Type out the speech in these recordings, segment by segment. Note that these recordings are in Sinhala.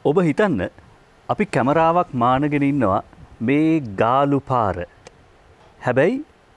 ඔබ හිතන්න අපි කැමරාවක් මානගෙන ඉන්නවා මේ ගාලු පාර. හැබැයි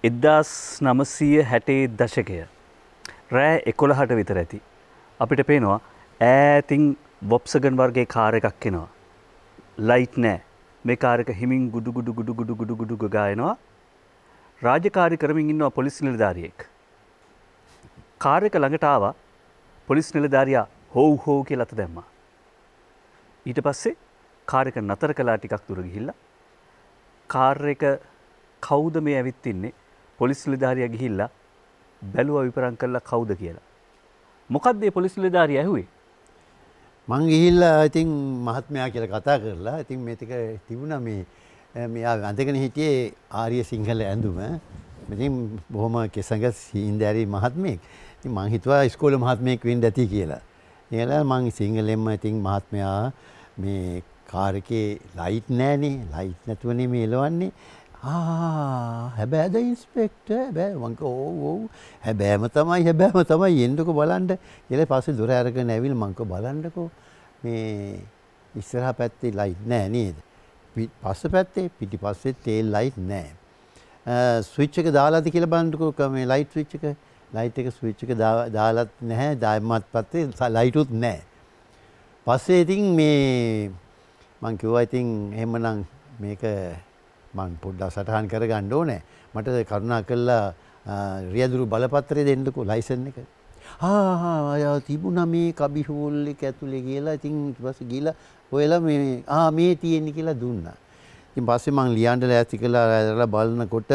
1960 දශකය රෑ 11ට විතර ඇති. අපිට පේනවා ඈතින් වොක්ස්වැගන් වර්ගයේ කාර් එකක් එනවා. ලයිට් නැහැ. මේ කාර් එක හිමින් ගුඩු ගුඩු ගායනවා. රාජකාරී කරමින් ඉන්නවා පොලිස් නිලධාරියෙක්. කාර් එක ළඟට ආවා. පොලිස් නිලධාරියා හොව් කියලා අත දැම්මා. ඊට පස්සේ කාර් එක නතර කළා ටිකක් දුර ගිහිල්ලා. කාර් එක කවුද මේ ඇවිත් ඉන්නේ? පොලිස් නිලධාරියා ගිහිල්ලා බැලුවා විපරම් කළා කවුද කියලා. මොකද්ද මේ පොලිස් නිලධාරියා ඇහුවේ? මං ගිහිල්ලා ඉතින් මහත්මයා කියලා කතා කරලා ඉතින් මේ ටික තිබුණා මෙයා අඳගෙන හිටියේ ආර්ය සිංහල ඇඳුම. ඉතින් බොහොම කෙසඟ සීන්දෑරි මහත්මයෙක්. ඉතින් මං හිතුවා ඉස්කෝලේ මහත්මයෙක් වෙන්න ඇති කියලා. ඒලා මං සිංහලෙන්ම ඉතින් මහත්මයා මේ කාර් එකේ ලයිට් නැහනේ. ලයිට් නැතුවනේ මේ එලවන්නේ. හැබැයිද ඉන්ස්පෙක්ටර් හැබැයි මං ඔව් හැබැයිම තමයි එන්නකෝ බලන්න කියලා පස්සේ දොර අරගෙන ඇවිල්ලා මං කෝ බලන්නකෝ මේ ඉස්සරහා පැත්තේ ලයිට් නැහැ නේද පස්ස පැත්තේ පිටිපස්සේ තේල් ලයිට් නැහැ ස්විච් එක දාලාද කියලා බලන්නකෝ මේ ලයිට් ස්විච් එක ස්විච් එක දාලත් නැහැ දායමත් පැත්තේ ලයිටුත් නැහැ පස්සේ ඉතින් මේ මං කිව්වා ඉතින් එහෙමනම් මේක මං පොඩ්ඩක් සටහන් කරගන්න ඕනේ. මට කරුණා කළා රියදුරු බලපත්‍රය දෙන්නකෝ ලයිසන් එක. තිබුණා මේ කබිහෝල් එක ඇතුලේ කියලා. ඉතින් ඊට පස්සේ ගිහලා ඔයලා මේ තියෙන්නේ කියලා දුන්නා. ඉතින් පස්සේ මං ලියන්න ලෑස්ති කළා බලනකොට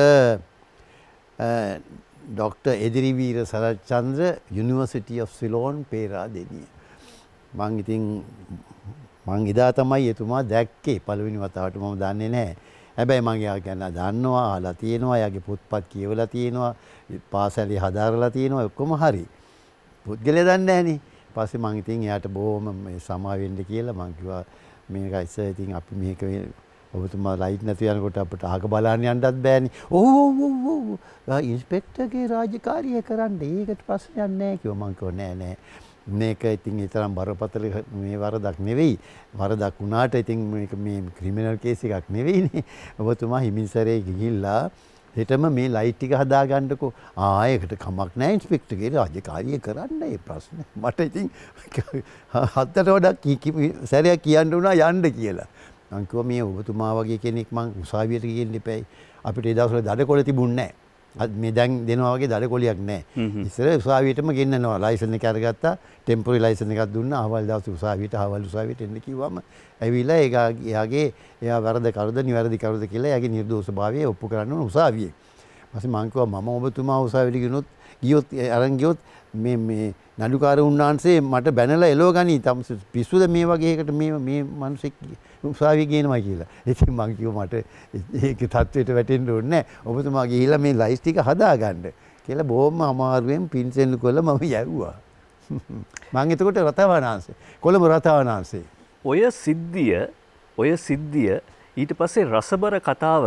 doctor Ediriweera Sarachchandra university of Ceylon Peradeniya. මං එදා තමයි එතුමා දැක්කේ පළවෙනි වතාවට මම දන්නේ නැහැ. හැබැයි මම යා ගැන දන්නවා අහලා තියෙනවා යාගේ පොත්පත් කියවලා තියෙනවා පාසලේ හදාරලා තියෙනවා ඔක්කොම හරි පුද්ගලයා දන්නේ නැහනේ පස්සේ මම ඉතින් එයාට බොහොම මේ සමා වෙන්න කියලා මම කිව්වා මේක ඉස්සර ඉතින් අපි මේක ඔබතුමා ලයිට් නැති යනකොට අපිට අහක බලන්න යන්නත් බෑනේ ඔව් ඉන්ස්පෙක්ටර්ගේ රාජකාරිය කරන්න ඒකට ප්‍රශ්නයක් නැහැ කිව්වා මම කිව්වා නෑ මේක ඉතින් ඒ තරම් බරපතල මේ වරදක් නෙවෙයි වරදක් වුණාට ඉතින් මේක මේ ක්‍රිමිනල් කේස් එකක් නෙවෙයිනේ ඔබතුමා හිමින්සරේ ගිහිල්ලා හෙටම මේ ලයිට් ටික හදාගන්නකෝ ඒකට කමක් නැහැ ඉන්ස්පෙක්ටර්ගේ රාජකාරිය කරන්න ඒ ප්‍රශ්න මට ඉතින් හත්තට වඩා සැරයක් කියන්න උනා යන්න කියලා මං කිව්වා මේ ඔබතුමා වගේ කෙනෙක් මං උසාවියට ගිහින් ඉපැයි අපිට ඒ දවස්වල දඩකොළ තිබුණේ නැහැ මේ දැන් දෙනවා වගේ දඩකොලියක් නැහැ. ඉස්සර උසාවියටම ගෙන්නනවා. ලයිසන් එක අරගත්තා. ටෙම්පරරි ලයිසන් එකක් දුන්නා. අවල් දවසේ උසාවියට එන්න කිව්වම ඇවිල්ලා එයා වරද කරුද නිවැරදි කරුද කියලා එයාගේ නිර්දෝෂභාවය ඔප්පු කරන්න ඕන උසාවියේ. ඊපස්සේ මං කිව්වා මම ඔබතුමා උසාවියට ගියොත් මේ නඩුකාර උන්නාන්සේ මට බැනලා එලව ගනී. පිස්සුද මේ වගේ එකට මේ මිනිස්සෙක් උසාවිය ගේනවා කියලා. ඉතින් මං කිව්වා මට ඒක තත්ත්වයට වැටෙන්න ඕනේ නැහැ. ඔබතුමා ගිහිල්ලා මේ ලයිස් ටික හදාගන්න කියලා බොහොම අමාරුවෙන් පින්සෙල්ලු කළා මම යවුවා. මං එතකොට කොළඹ රතාවනාංශේ. ඔය සිද්ධිය ඊට පස්සේ රසබර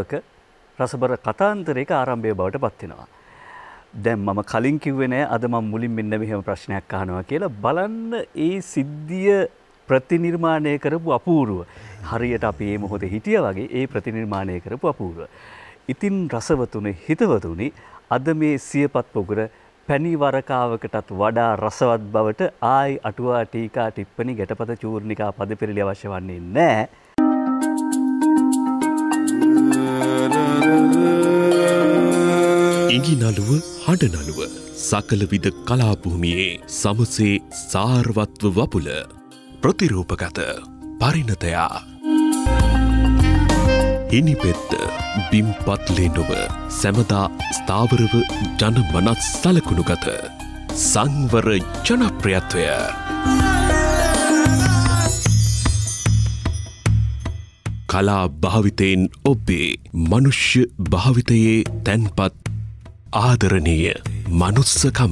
කතාන්තරයක ආරම්භය බවට පත් වෙනවා. දැන් මම කලින් කිව්වේ නෑ අද මම මුලින් මෙන්න මෙහෙම ප්‍රශ්නයක් අහනවා කියලා බලන්න ඒ සිද්ධිය ප්‍රතිනිර්මාණය කරපු අපූර්ව හරියට අපි මේ මොහොතේ හිටියා වගේ ඒ ප්‍රතිනිර්මාණය කරපු අපූර්ව. ඉතින් රසවතුනේ හිතවතුනි අද මේ සියපත් පොකුර පැණි වරකාවකටත් වඩා රසවත් බවට ආයි අටුවා ටීකා ටිප්පණි ගැටපද චූර්ණිකා පද පෙරළි අවශ්‍ය වන්නේ නැහැ. ඉඟිනළුව හඬනළුව සකල විද කලා භූමියේ සමසේ සාරවත්ව වපුල ප්‍රතිරූපගත පරිණතයා හිනිපෙත්ත බිම්පත් ලේනොව සැමදා ස්ථාවරව ජනමනත් සලකුණුගත සංවර ජනප්‍රියත්වය කලා භාවිතයෙන් ඔබේ මනුෂ්‍ය භාවිතයේ තැන්පත් ආදරණීය මනුස්සකම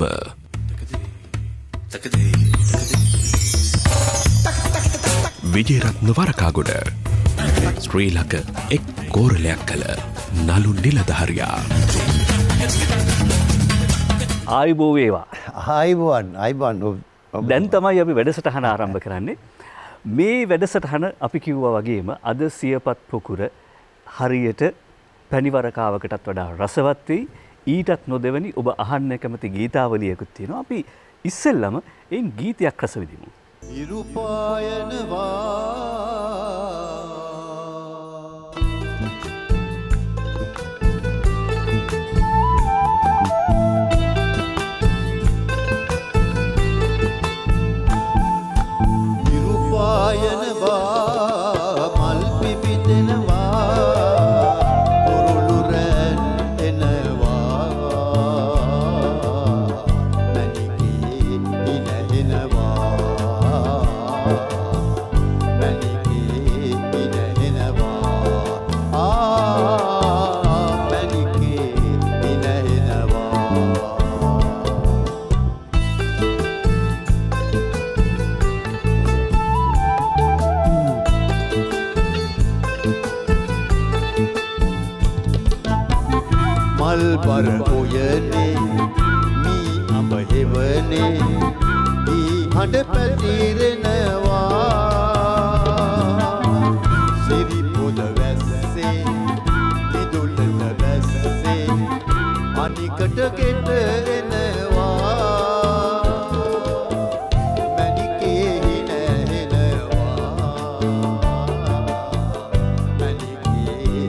විජේරත්න වරකාගොඩ ශ්‍රී ලක එක් කෝරලයක් කළ නළු නිලධාරියා ආයුබෝ වේවා ආයුබෝවන් දැන් තමයි අපි වැඩසටහන ආරම්භ කරන්නේ මේ වැඩසටහන අපි කිව්වා වගේම අද සියපත් පොකුර හරියට පැණිවරකාවකටත් වඩා රසවත් වෙයි. ඊටත් නොදෙවනි ඔබ අහන්න කැමති ගීතාවලියකුත් තියෙනවා. අපි ඉස්සෙල්ලම එයින් ගීතයක් රස විඳිමු. ඉරුපායනවා මල් පිපිදෙනවා කුරුළු රැන් එනවා මණිකේ ඉනහෙනවා මණිකේ ඉනහෙනවා මණිකේ ඉනහෙනවා මල් බර ඔයනේ මී අඹ හෙවනේ දී හඬ පැතිරෙනවා සිරි පොද වැස්සේ විදුලට වැස්සේ අනිකට ගෙට එනවා මණිකේ හිනහෙනවා මණිකේ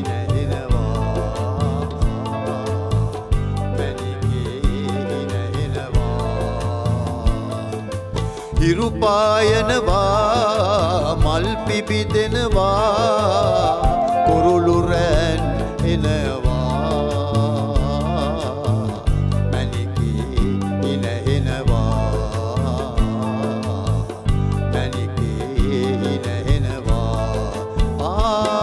ඉරුපායනවා මල් පිපිදෙනවා කුරුළු රැන් එනවා මණිකේ ඉනහෙනවා මණිකේ ඉනහෙනවා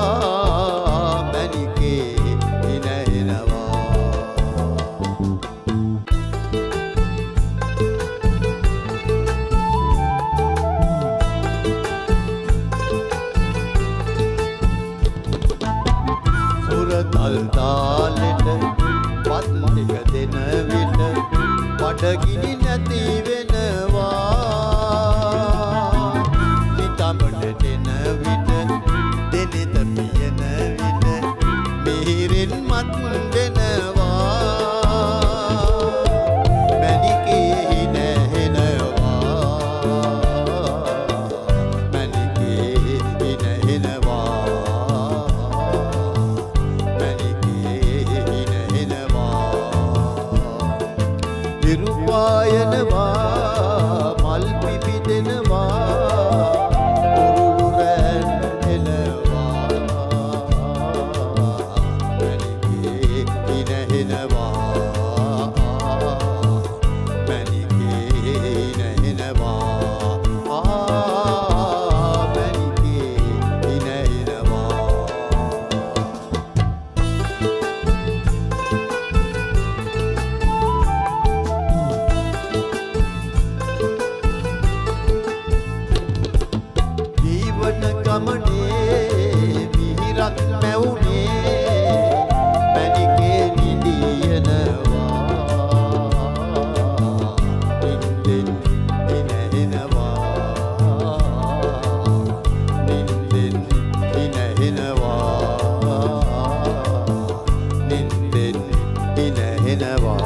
මණිකේ ඉනහෙනවා තල්තාලෙට පත් ටික දෙන විට බඩගිනි නැති වෙනවා නිතඹට දෙන විට දෙනෙත පියන විට මිහිරින් මත් වෙනවා මණිකේ හිනහෙනවා මණිකේ හිනහෙනවා ඉරුපායනවා මල් පිපිදෙනවා කුරුළු රැන් එනවා මණිකේ ඉනහෙනවා මණිකේ ඉනහෙනවා මණිකේ ඉනහෙනවා ගමනේ මිහිරක් මැවුනේ මණිකේ නිදියනවා නින්දෙන් ඉනහෙනවා නින්දෙන් ඉනහෙනවා නින්දෙන් ඉනහෙනවා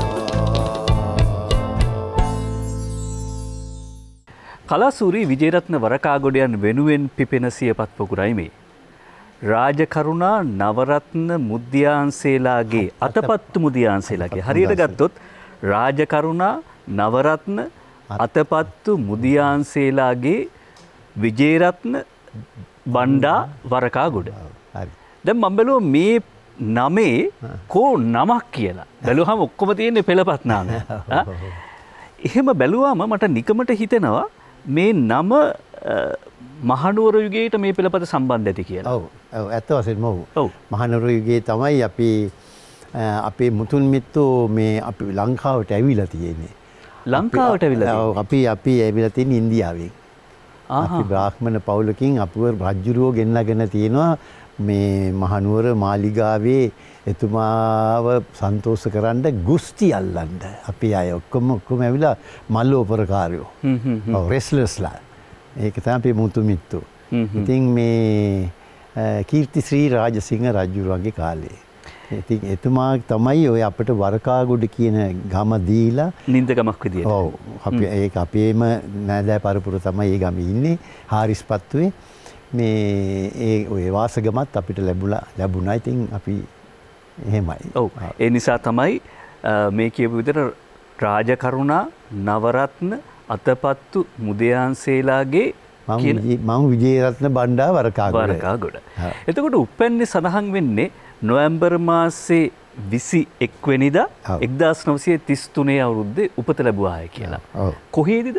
කලාසූරී විජේරත්න වරකාගොඩයන් වෙනුවෙන් පිපෙන සියපත් පොකුරයි මේ. රාජකරුණා නවරත්න මුද්‍යාංශේලාගේ අතපත්තු මුද්‍යාංශේලාගේ හරියට ගත්තොත් රාජකරුණා නවරත්න අතපත්තු මුද්‍යාංශේලාගේ විජේරත්න බණ්ඩා වරකාගොඩ. හරි. දැන් මම බැලුවා මේ නමේ කෝ නමක් කියලා. බැලුවහම ඔක්කොම තියෙන්නේ පෙළපත් නාමය. එහෙම බැලුවාම මට නිකමට හිතෙනවා මේ නම මහනුවර යුගයට මේ පෙළපත සම්බන්ධ ඇති කියලා. ඔව් ඔව් ඇත්ත වශයෙන්ම ඔව්. මහනුවර යුගයේ තමයි අපේ මුතුන් මිත්තෝ මේ අපි ලංකාවට ඇවිල්ලා තියෙන්නේ. ලංකාවට ඇවිල්ලා තියෙන්නේ. අපි ඇවිල්ලා තියෙන්නේ ඉන්දියාවෙන්. අපි බ්‍රාහ්මණ පවුලකින් අපව රජුරෝ ගෙන්නගෙන තියෙනවා මේ මහනුවර මාලිගාවේ එතුමාව සන්තෝෂ කරන්න ගුස්ති අල්ලන්න අපි අය ඔක්කොම ඇවිල්ලා මල්ලෝපරකාරයෝ. ඔව් රෙස්ලර්ස්ලා. ඒක තමයි අපේ මුතු මිත්තු. ඉතින් මේ කීර්තිශ්‍රී රාජසිංහ රජුගේ කාලේ. ඉතින් එතුමා තමයි ඔය අපිට වරකාගොඩ කියන ගම දීලා නින්දගමක් විදියට. ඔව්. අපි ඒක අපේම නෑදෑ පරපුර තමයි ඒ ගමේ ඉන්නේ. හාරිස්පත්තුවේ මේ ඒ ඔය වාසගමත් අපිට ලැබුණා. ඉතින් අපි එහෙමයි. ඔව්. ඒ නිසා තමයි මේ කියපු විදිහට රාජකරුණා නවරත්න අතපත්තු මුදයාන්සේලාගේ මම විජේරත්න බණ්ඩා වරකාගොඩ. එතකොට උපැන්නේ සඳහන් වෙන්නේ නොවැම්බර් මාසේ 21 වෙනිදා 1933 අවුරුද්දේ උපත ලැබුවාය කියලා. කොහේදද?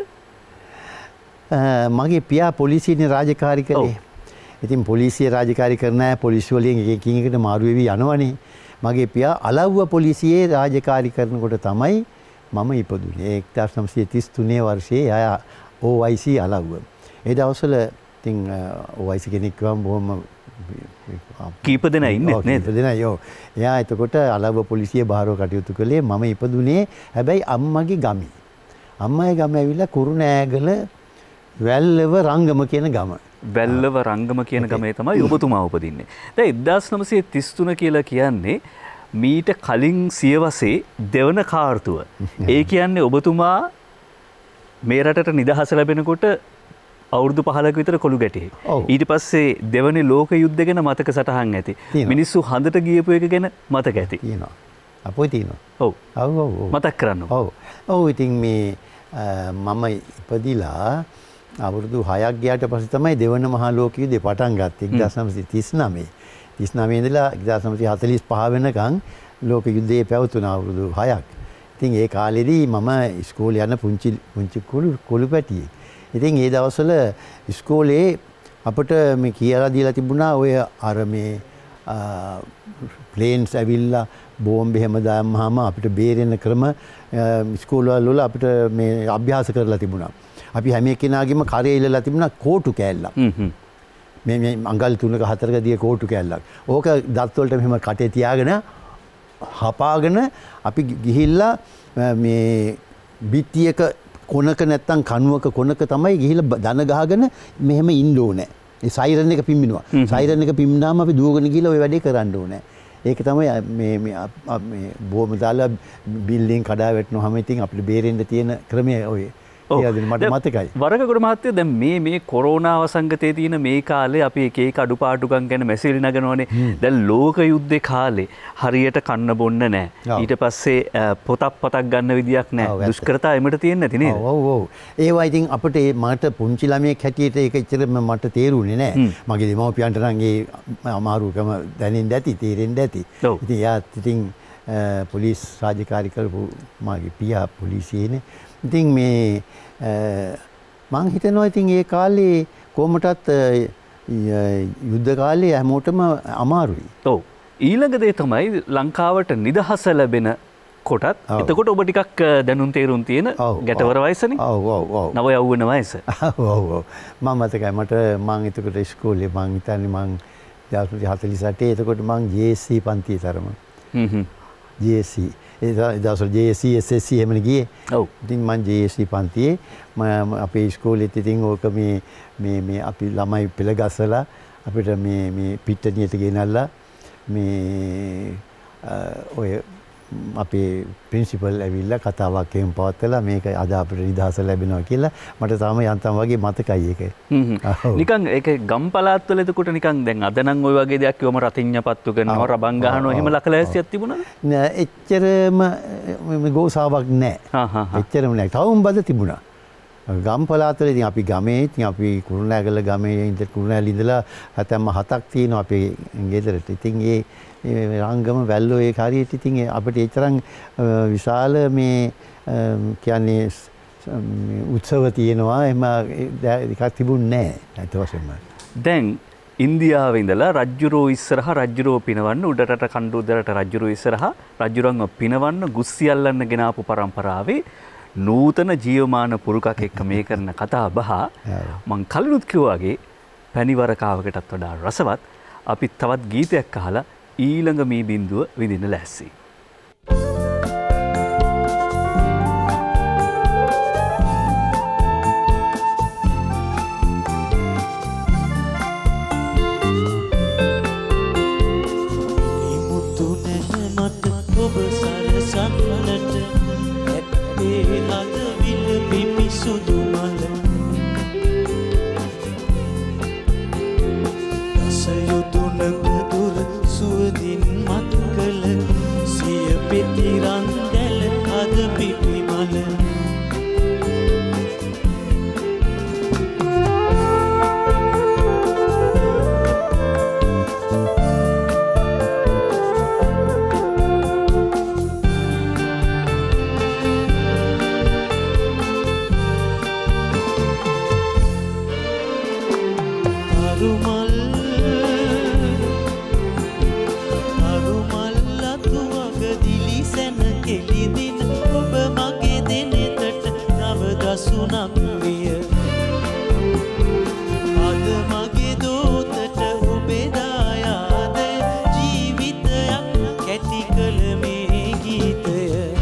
මගේ පියා පොලිසියේ රාජකාරී කළේ. ඉතින් පොලිසිය රාජකාරී කරන අය පොලිසිය වලින් එකකින් එකට මාරු වෙවි යනවනේ. මගේ පියා අලව්ව පොලිසියේ රාජකාරී කරනකොට තමයි මම ඉපදුනේ. 1933 වර්ෂයේ ආ OIC අලව්ව. ඒ දවස්වල ඉතින් OIC කෙනෙක් වම් බොහොම කීප දෙනා ඉන්නේ නේද? කීප දෙනා යෝ. එයා එතකොට අලව්ව පොලිසිය බාරව කටයුතු කළේ. මම ඉපදුනේ හැබැයි අම්මගේ ගමේ. අම්මගේ ගම ඇවිල්ලා කුරුණෑගල වැල්ලව රංගම කියන ගම. වැල්ලව රංගම කියන ගමේ තමයි ඔබතුමා උපදින්නේ. දැන් 1933 කියලා කියන්නේ මීට කලින් සියවසේ දෙවන කාර්තුව. ඒ කියන්නේ ඔබතුමා මේ රටට නිදහස ලැබෙනකොට අවුරුදු 15ක විතර කොළු ගැටේ. ඊට පස්සේ දෙවනි ලෝක යුද්ධ ගැන මතක සටහන් ඇති. මිනිස්සු හඳට ගියපු එක ගැන මතක ඇති. තියෙනවා. අපෝ තියෙනවා. ඔව්. ඔව්. මතක් කරන්න. ඔව්. ඔව් ඉතින් මේ මම ඉපදිලා අවුරුදු 6ක් ගියාට පස්සේ තමයි දෙවන මහා ලෝක යුද්ධය පටන් ගත්තේ 1939. 39 ඉඳලා 1945 වෙනකන් ලෝක යුද්ධයේ පැවතුණා අවුරුදු 6ක්. ඉතින් ඒ කාලෙදී මම ඉස්කෝලේ යන පුංචි කුළු පැටියෙක්. ඉතින් ඒ දවස්වල ඉස්කෝලේ අපිට මේ කියලා දීලා තිබුණා ඔය අර මේ ප්ලේන්ස් ඇවිල්ලා බෝම්බ එහෙම දාම්මහම අපිට බේරෙන්න ක්‍රම ඉස්කෝලවල වල අපිට මේ අභ්‍යාස කරලා තිබුණා. අපි හැම එක්කෙනාගේම කරේ ඉල්ලලා තිබුණා කෝටු කෑල්ලක්. මේ අඟල් 3ක 4ක දිගේ කෝටු කෑල්ලක්. ඕක දත් වලට මෙහෙම කටේ තියාගෙන හපාගෙන අපි ගිහිල්ලා මේ බිත්තියක කොනක නැත්තම් කණුවක කොනක තමයි ගිහිල්ලා දන ගහගෙන මෙහෙම ඉන්න ඕනේ. ඒ සයිරන් එක පිම්බිනවා. සයිරන් එක පිම්බුනාම අපි දුවගෙන ගිහිල්ලා ওই වැඩේ කරන්න ඕනේ. ඒක තමයි මේ බෝම දාලා බිල්ඩින් කඩා වැටෙනවම ඉතින් අපිට බේරෙන්න තියෙන ක්‍රමය ඔය. මට මතකයි. වරකගොඩ මහත්තයා දැන් මේ කොරෝනා වසංගතයේ තියෙන මේ කාලේ අපි එක අඩුපාඩුකම් ගැන මැසිලි නගනවනේ. දැන් ලෝක යුද්ධේ කාලේ හරියට කන්න බොන්න නැහැ. ඊට පස්සේ පොතක් ගන්න විදියක් නැහැ. දුෂ්කරතා එමට තියෙන්නේ නැති නේද? ඔව් ඔව්. ඒවා ඉතින් අපිට මට පුංචි ළමයෙක් හැටියට ඒක එච්චරම මට තේරුනේ නැහැ. මගේ දෙමව්පියන්ට නම් ඒ අමාරුකම දැනෙන්න ඇති, තේරෙන්න ඇති. ඉතින් යාත් ඉතින් පොලිස් රාජකාරී කරපු මගේ පියා පොලිසියේනේ. ඉතින් මේ මං හිතනවා ඉතින් ඒ කාලේ කොහොමටත් යුද්ධ කාලේ හැමෝටම අමාරුයි. ඔව්. ඊළඟ දේ තමයි ලංකාවට නිදහස ලැබෙන කොටත් එතකොට ඔබ ටිකක් දැනුම් තේරුම් තියෙන ගැටවර වයසනේ. ඔව් ඔව් ඔව්. නව යෞවන වයස. ඔව් ඔව්. මම මතකයි මට මං එතකොට ඉස්කෝලේ මං හිතන්නේ මං 1948 එතකොට මං JSC පන්තියේ තරම. JSC දවසල් JSC SSC එහෙමනේ ගියේ. ඔව්. ඉතින් මම JSC පන්තියේ මම අපේ ඉස්කෝලේත් ඉතින් ඕක මේ අපි ළමයි පෙළ ගස්සලා අපිට මේ පිට්ටනියට ගෙනල්ලා මේ ඔය අපේ ප්‍රින්සිපල් ඇවිල්ලා කතාවක් එහෙම පවත්වලා මේක අද අපිට නිදහස ලැබෙනවා කියලා මට තාම යන්තම් වගේ මතකයි ඒක. නිකන් ඒක ගම් පළාත් වල එතකොට නිකන් දැන් අද නම් ওই වගේ දෙයක් කිව්වම රතිඤ්ඤ පත්තු කරනවා රබන් ගහනවා එහෙම ලකලැසියක් තිබුණාද? නෑ එච්චරම ගෝසාවක් නෑ. එච්චරම නෑ. තවුම්බද තිබුණා. ගම් පළාත් වල ඉතින් අපි ගමේ ඉතින් අපි කුරුණෑගල ගමේ ඉඳලා කුරුණෑගල ඉඳලා හැතැම්ම 7ක් තියෙනවා අපේ ගෙදරට. ඉතින් ඒ රංගම වැල්ලෝ ඒ කාරියට ඉතින් අපිට එතරම් විශාල මේ කියන්නේ උත්සව තියෙනවා එහෙම එකක් තිබුණේ නැහැ අත වශයෙන්ම. දැන් ඉන්දියාවේ ඉඳලා රජ්ජුරෝ ඉස්සරහා රජ්ජුරෝ පිනවන්න උඩරට කණ්ඩු උඩරට රජ්ජුරෝ ඉස්සරහා රජ්ජුරන්ව පිනවන්න ගුස්සියල්ලන්න ගෙනාපු පරම්පරාවේ නූතන ජීවමාන පුරුකක් එක්ක මේ කරන කතා බහ මං කලිනුත් කිව්වා වගේ පැණිවරකාවකටත් වඩා රසවත්. අපි තවත් ගීතයක් අහලා ඊළඟ මේ බිඳුව විඳින්න ලැස්සි. නංවිය අද මගේ දෝතට ඔබේ දායාදය ජීවිතයක් කැටි කළ මේ ගීතය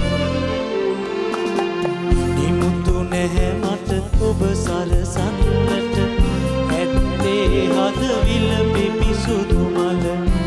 නිමුතු නැහැ මට ඔබ සරසන්නට ඇත්තේ හදවිල පිපිසුදු මල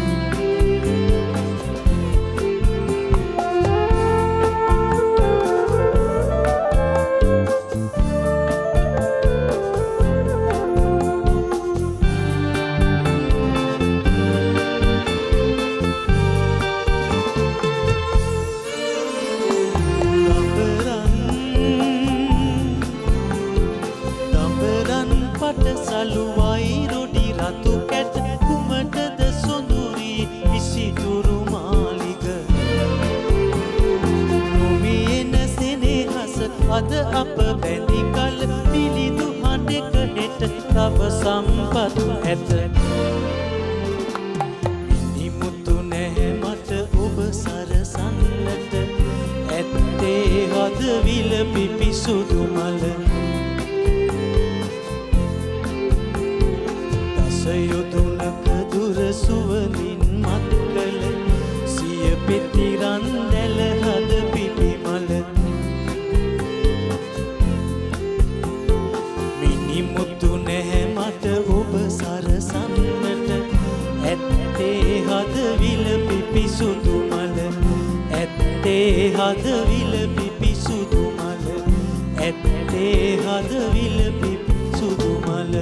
අද අප බැඳි කල පිළිදු හඬක හෙට තව සම්පත් ඇත නිමුතු නැහැ මට ඔබ සරසන්නට ඇත්තේ හදවිල පිපිසුදු මල දසයොදුනක දුර සුවඳින් මත් කළ සිය පෙති රන්දැල හද පිපි මල නිමුතු නැහැ මට ඔබ සරසන්නට ඇත්තේ හදවිල පිපිසුදු මල ඇත්තේ හදවිල පිපිසුදු මල ඇත්තේ හදවිල පිපිසුදු මල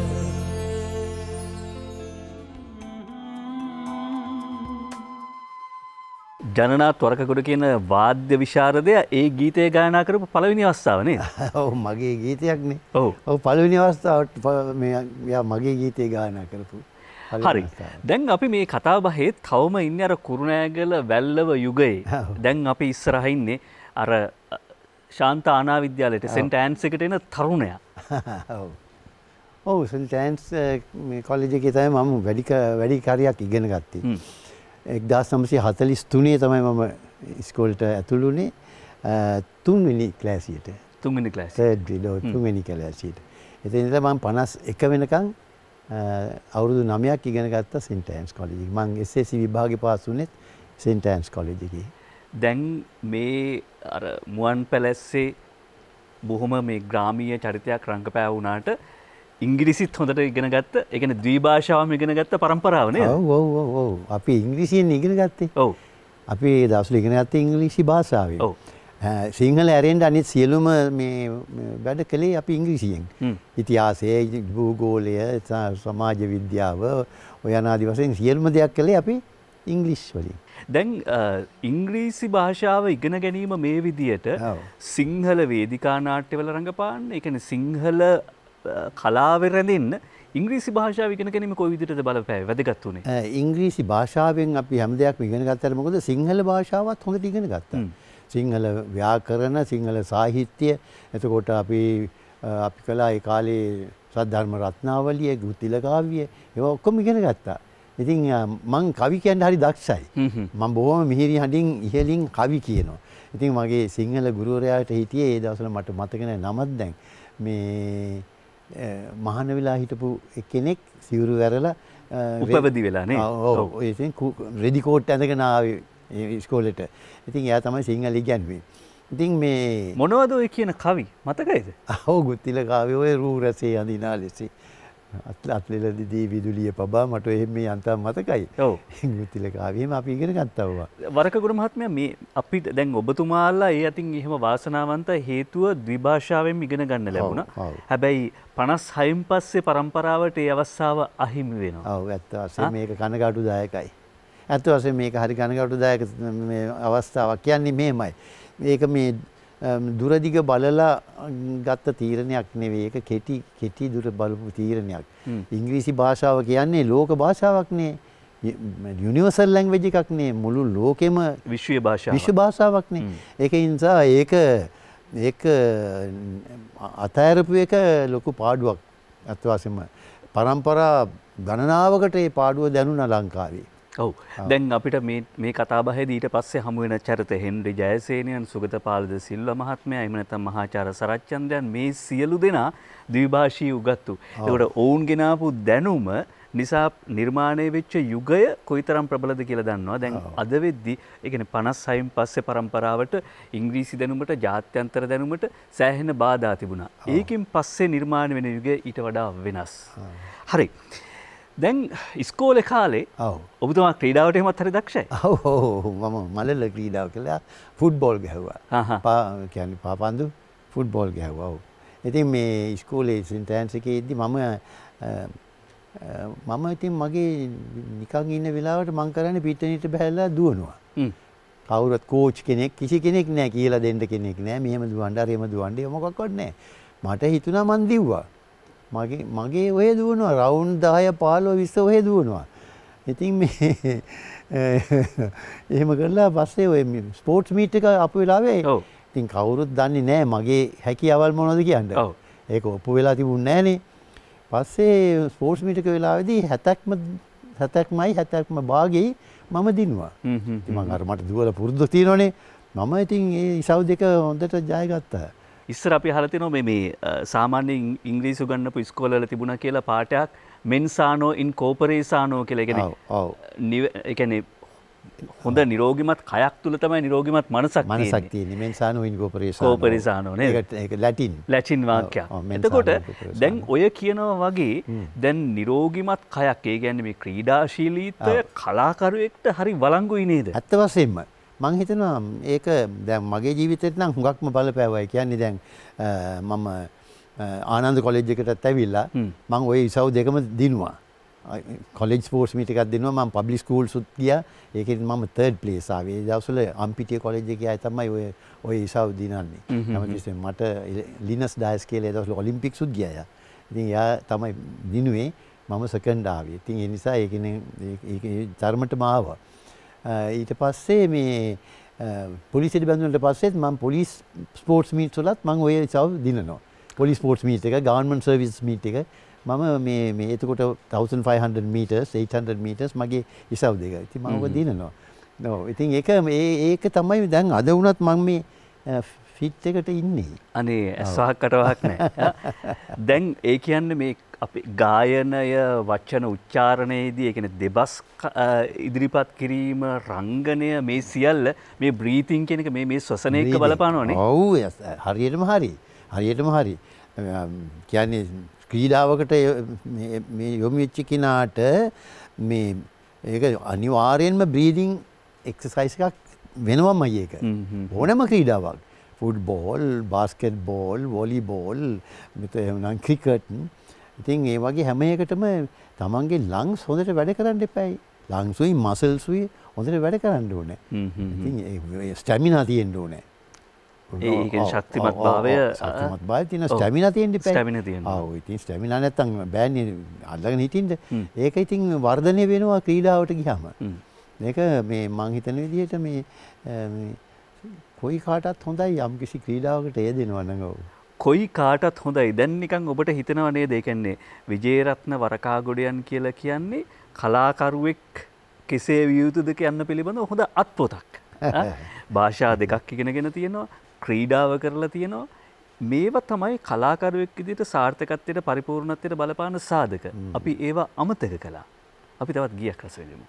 ජනනාත් වරකගොඩ කියන වාද්‍ය විශාරදය ඒ ගීතය ගායනා කරපු පළවෙනි අවස්ථාව නේද? ඔව් මගේ ගීතයක්නේ. ඔව්. ඔව් පළවෙනි අවස්ථාවට මෙයා මගේ ගීතය ගායනා කරපු. හරි. දැන් අපි මේ කතා බහේ තවම ඉන්නේ අර කුරුණෑගල වැල්ලව යුගයේ. දැන් අපි ඉස්සරහ ඉන්නේ අර ශාන්ත ආනා විද්‍යාලයට සෙන්ට් ඇන්ස් එකට එන තරුණයා. ඔව්. ඔව් සෙන්ට් ඇන්ස් මේ කොලෙජ් එකේ තමයි මම වැඩි කාර්යයක් ඉගෙන ගත්තේ. 1943 තමයි මම ඉස්කෝලේට ඇතුළු වුණේ තුන්වෙනි ක්ලාසියට. තුන්වෙනි ක්ලාස්. තර්ඩ් ග්‍රේඩ් තුන්වෙනි ක්ලාසියට. එතන ඉඳලා මම 51 වෙනකන් අවුරුදු 9ක් ඉගෙන ගත්තා සෙන්ට් ඇන්ස් කොලෙජ් එකේ. මම SSC විභාගේ පාස් වුණේ සෙන්ට් ඇන්ස් කොලෙජ් එකේ. දැන් මේ අර මුවන් පැලැස්සේ බොහොම මේ ග්‍රාමීය චරිතයක් රංගපෑ වුණාට ඉංග්‍රීසිත් හොඳට ඉගෙන ගත්ත, ඒ කියන්නේ ද්විභාෂාවම ඉගෙන ගත්ත පරම්පරාව නේද? ඔව්. අපි ඉංග්‍රීසියෙන් ඉගෙන ගත්තේ. ඔව්. අපි දවස්වල ඉගෙන ගත්තේ ඉංග්‍රීසි භාෂාවෙන්. ඔව්. සිංහල ඇරෙන්න අනිත් සියලුම මේ වැඩ කළේ අපි ඉංග්‍රීසියෙන්. ඉතිහාසය, භූගෝලය, සමාජ විද්‍යාව, ඔය අනාදි වශයෙන් සියලුම දේක් කළේ අපි ඉංග්‍රීසි වලින්. දැන් ඉංග්‍රීසි භාෂාව ඉගෙන ගැනීම මේ විදියට සිංහල වේදිකා නාට්‍යවල රංගපාන්න, ඒ කියන්නේ සිංහල කලාවේ රැඳෙන්න ඉංග්‍රීසි භාෂාව ඉගෙන ගැනීම කොයි විදිහටද බලපෑවේ වැදගත් උනේ? ඉංග්‍රීසි භාෂාවෙන් අපි හැම දෙයක්ම ඉගෙන ගත්තාට මොකද සිංහල භාෂාවත් හොඳට ඉගෙන ගත්තා. සිංහල ව්‍යාකරණ, සිංහල සාහිත්‍ය, එතකොට අපි කළා ඒ කාලේ සද්ධර්ම රත්නාවලිය, ගුතිල කාව්‍ය, ඒවා ඔක්කොම ඉගෙන ගත්තා. ඉතින් මං කවි කියන්න හරි දක්ෂයි. මම බොහොම මිහිරි හඬින් ඉහළින් කවි කියනවා. ඉතින් මගේ සිංහල ගුරුවරයාට හිටියේ ඒ දවස්වල මට මතක නැහැ නමක් දැන් මේ මහාන වෙලා හිටපු කෙනෙක් සිවුරු වැරලා උපවදි වෙලා නේ. ඔව්. ඒ ඉතින් රෙදි කෝට් ඇඳගෙන ආවේ ඉස්කෝලේට. ඉතින් එයා තමයි සිංහල ඉගෙනුවේ. ඉතින් මේ මොනවද ඔය කියන කවි මතකයිද? ඔව් ගුත්තිල කාව්‍ය ඔය රූ රසේ අඳිනා ලෙස අත්ලෙල දිදී විදුලිය පබා මට එහෙම මේ අන්තම් මතකයි. ඔව්. ගුත්තිල කාව්‍යෙම අපි ඉගෙන ගත්තා වවා. වරකගොඩ මහත්මයා මේ අපිට දැන් ඔබතුමාලා ඒ අතින් එහෙම වාසනාවන්ත හේතුව ද්විභාෂාවෙන් ඉගෙන ගන්න ලැබුණා. හැබැයි 56න් පස්සේ පරම්පරාවට ඒ අවස්ථාව අහිමි වෙනවා. ඔව් ඇත්ත වශයෙන්ම මේක කනගාටුදායකයි. ඇත්ත වශයෙන්ම මේක හරි කනගාටුදායක මේ අවස්ථාවක්. කියන්නේ මේමයි. මේක මේ දුරදිග බලලා ගත්ත තීරණයක් නෙවෙයි. ඒක කෙටි දුර බලපු තීරණයක්. ඉංග්‍රීසි භාෂාව කියන්නේ ලෝක භාෂාවක් නේ. යුනිවර්සල් ලැන්ග්වේජ් එකක් නේ. මුළු ලෝකෙම විශ්ව භාෂාවක්. විශ්ව භාෂාවක් නේ. ඒක නිසා ඒක අතෑරපු එක ලොකු පාඩුවක්. අත් වශයෙන්ම පරම්පරා ගණනාවකට ඒ පාඩුව දැනුණා ලංකාවේ. ඔව්. දැන් අපිට මේ කතාබහේදී ඊට පස්සේ හමු වෙන චරිත හෙන්රි ජයසේනයන්, සුගතපාලද සිල්වා මහත්මයා, එහෙම නැත්නම් මහාචාර්ය සරච්චන්ද්‍රයන් මේ සියලු දෙනා ද්විභාෂී උගත්තු. ඒකට ඔවුන් ගෙනාපු දැනුම නිසා නිර්මාණය වෙච්ච යුගය කොයිතරම් ප්‍රබලද කියලා දන්නවා. දැන් අද වෙද්දි ඒ කියන්නේ 56න් පස්සේ පරම්පරාවට ඉංග්‍රීසි දැනුමට, ජාත්‍යන්තර දැනුමට සෑහෙන බාධා තිබුණා. ඒකෙන් පස්සේ නිර්මාණය වෙන යුගය ඊට වඩා වෙනස්. හරි. දැන් ඉස්කෝලේ කාලේ ඔබතුමා ක්‍රීඩාවට එහෙමත් හරි දක්ෂයි. ඔව් මම මලල ක්‍රීඩාව කළා. ෆුට්බෝල් ගැහුවා. කියන්නේ පාපන්දු ෆුට්බෝල් ගැහුවා. ඔව්. ඉතින් මේ ඉස්කෝලේ සෙන්ට්‍රන්ස් එකේ ඉද්දි මම ඉතින් මගේ නිකන් ඉන්න වෙලාවට මං කරන්නේ පිටණියට බහැලා දුවනවා. කවුරුත් කෝච් කෙනෙක් කිසි කෙනෙක් නැහැ කියලා දෙන්න කෙනෙක් නැහැ. මෙහෙම දුවන්න අර එහෙම දුවන්න මොකක්වත් නැහැ. මට හිතුණා මං දිව්වා. මගේ ඔය දුවනවා රවුන්ඩ් 10 15 20 ඔය දුවනවා. ඉතින් මේ එහෙම කරලා පස්සේ ඔය ස්පෝර්ට්ස් මීට් එක අපු වෙලාවේ ඉතින් කවුරුත් දන්නේ නැහැ මගේ හැකියාවල් මොනවද කියන්නේ. ඒක ඔප්පු වෙලා තිබුණේ නැහනේ. පස්සේ ස්පෝර්ට්ස් මීට් එක වෙලාවේදී 70ක්ම භාගෙයි මම දිනුවා. ඉතින් මම අර මට දුවලා පුරුදු තියෙනවනේ. මම ඉතින් ඒ ඉසව් දෙක හොඳට ජය ගත්තා. ඉස්සර අපි අහලා තියෙනවා මේ සාමාන්‍ය ඉංග්‍රීසි උගන්වපු ඉස්කෝලවල තිබුණා කියලා පාඩයක් මෙන්සානෝ ඉන් කෝපරේසානෝ කියලා. ඒ කියන්නේ හොඳ නිරෝගිමත් කයක් තුල තමයි නිරෝගිමත් මනසක් තියෙන්නේ. මෙන්සානෝ ඉන් කෝපරේසානෝ නේද? ඒක ලැටින් වාක්‍යයක්. එතකොට දැන් ඔය කියනවා වගේ දැන් නිරෝගිමත් කයක් ඒ කියන්නේ මේ ක්‍රීඩාශීලීත්වය කලාකරුවෙක්ට හරි වළංගුයි නේද? ඇත්ත වශයෙන්ම මං හිතනවා ඒක දැන් මගේ ජීවිතේට නම් හුඟක්ම බලපෑවයි. කියන්නේ දැන් මම ආනන්ද කොලෙජ් එකටත් ඇවිල්ලා මං ওই ඉසව් දෙකම දිනුවා. කොලෙජ් ස්පෝර්ට්ස් මීට් එකක් දිනුවා. මම පබ්ලික් ස්කූල්ස් උත් ගියා. ඒකෙන් මම 3rd ප්ලේස් ආවේ. ඒ දවස්වල අම්පිටිය කොලෙජ් එකේ අය තමයි ඔය ඉසව් දිනන්නේ. හැමතිස්සෙම මට ලිනස් ඩයස් කියලා ඒ දවස්වල ඔලිම්පික්ස් උත් ගියා. ඉතින් එයා තමයි දිනුවේ. මම සෙකන්ඩ් ආවේ. ඉතින් ඒ නිසා ඒකේ තරමටම ආවා. ඊට පස්සේ මේ පොලිසියට බැඳුනට පස්සෙත් මම පොලිස් ස්පෝර්ට්ස් මීට් වලත් මම ඔය ඉසව් දිනනවා. පොලිස් ස්පෝර්ට්ස් මීට් එක, ගවර්න්මන්ට් සර්විස් මීට් එක මම මේ එතකොට 1500 meters 800 meters මගේ ඉසව් දෙක. ඉතින් මම ඔක දිනනවා. ඉතින් ඒක තමයි දැන් අද වුණත් මම මේ ෆිට් එකට ඉන්නේ. අනේ ඇස්වහක් කටවහක් නැහැ. දැන් ඒ කියන්නේ මේ අපි ගායනය වචන උච්චාරණයේදී ඒ කියන්නේ දෙබස් ඉදිරිපත් කිරීම රංගනය මේ සියල්ල මේ බ්‍රීතිං කියන එක මේ ශ්වසන එක්ක බලපානවනේ. ඔව් හරියටම හරි. කියන්නේ ක්‍රීඩාවකට මේ යොමු වෙච්ච කෙනාට මේ ඒක අනිවාර්යෙන්ම බ්‍රීදිං එක්සර්සයිස් එකක් වෙනවමයි ඒක. ඕනම ක්‍රීඩාවක්. ෆුට්බෝල්, බාස්කට්බෝල්, වොලිබෝල්, මෙතන ක්‍රිකට්. ඉතින් ඒ වගේ හැම එකටම තමන්ගේ ලංස් හොඳට වැඩ කරන්න එපායි. ලංස් උයි මසල්ස් උයි හොඳට වැඩ කරන්න ඕනේ. ඉතින් ඒ ස්ටැමිනා තියෙන්න ඕනේ. ඒක ශක්තිමත් භාවය තියෙන ස්ටැමිනා තියෙන්න එපායි. ස්ටැමිනා තියෙන්න. ආ ඔය ඉතින් ස්ටැමිනා නැත්තම් බෑනේ අල්ලගෙන හිටින්න. ඒක ඉතින් වර්ධනය වෙනවා ක්‍රීඩාවට ගියාම. මේක මේ මං හිතන විදිහට මේ කොයි කාටත් හොඳයි යම් කිසි ක්‍රීඩාවකට යෙදෙනවා නම් ඔව්. කොයි කාටත් හොඳයි. දැන් නිකන් ඔබට හිතෙනවා නේද? ඒ කියන්නේ විජේරත්න වරකාගොඩයන් කියලා කියන්නේ කලාකරුවෙක් කෙසේ විය යුතුද කියන්න පිළිබඳව හොඳ අත්පොතක්. භාෂා දෙකක් ඉගෙනගෙන තියෙනවා, ක්‍රීඩාව කරලා තියෙනවා. මේවා තමයි කලාකරුවෙක් විදිහට සාර්ථකත්වයට පරිපූර්ණත්වයට බලපාන සාධක. අපි ඒවා අමතක කළා. අපි තවත් ගීයක් රස විඳිමු.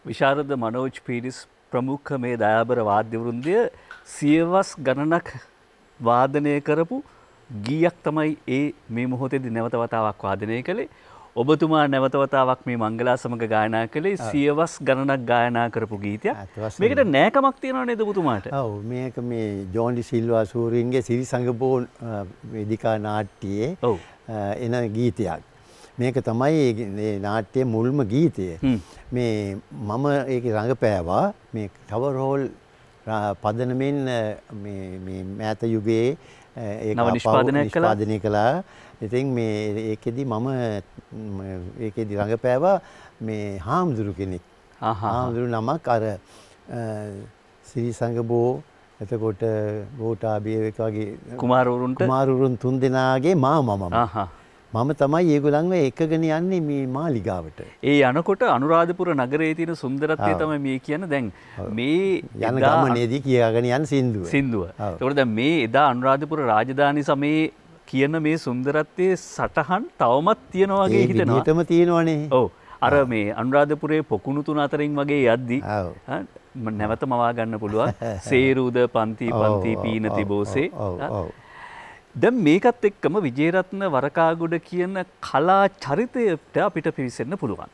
විශාරද මනෝජ් පීරිස් ප්‍රමුඛ මේ දයාබර වාද්‍ය වෘන්දය සියවස් ගණනක් වාදනය කරපු ගීයක් තමයි ඒ මේ මොහොතේදී නැවත වතාවක් වාදනය කළේ. ඔබතුමා නැවත වතාවක් මේ මංගලා සමග ගායනා කළේ සියවස් ගණනක් ගායනා කරපු ගීතයක්. මේකට නෑකමක් තියෙනව නේද ඔබතුමාට? ඔව් මේක මේ ජෝන් ඩි සිල්වා සූරීන්ගේ සිරිසංගපෝ වේදිකා නාට්‍යයේ එන ගීතයක්. මේක තමයි මේ නාට්‍යයේ මුල්ම ගීතය. මේ මම ඒකේ රඟපෑවා මේ කවර් හෝල් පදනමෙන් මේ මෑත යුගයේ ඒක නිෂ්පාදනය කළා. ඉතින් මේ ඒකෙදි මම ඒකෙදි රඟපෑවා මේ හාමුදුරු කෙනෙක්. හාමුදුරු නමක් අර සිරිසංගබෝ එතකොට ගෝඨාභය වගේ කුමාරවරුන් තුන් දෙනාගේ මාමා මම තමයි ඒගොල්ලන්ව එකගෙන යන්නේ මේ මාලිගාවට. ඒ යනකොට අනුරාධපුර නගරයේ තියෙන සුන්දරත්වය තමයි මේ කියන්නේ. දැන් මේ යන ගමනේදී කියාගෙන යන සින්දුව. ඒකට දැන් මේ එදා අනුරාධපුර රාජධානි සමයේ කියන මේ සුන්දරත්වයේ සටහන් තවමත් තියෙනවා වගේ හිතෙනවා. ඒ විදිහටම තියෙනවනේ. ඔව්. අර මේ අනුරාධපුරයේ පොකුණු තුන අතරින් වගේ යද්දි නැවත මවා ගන්න පුළුවන්. සේරුද පන්ති පීනති බෝසේ. දැන් මේකත් එක්කම විජේරත්න වරකාගොඩ කියන කලා චරිතයට අපිට පිවිසෙන්න පුළුවන්.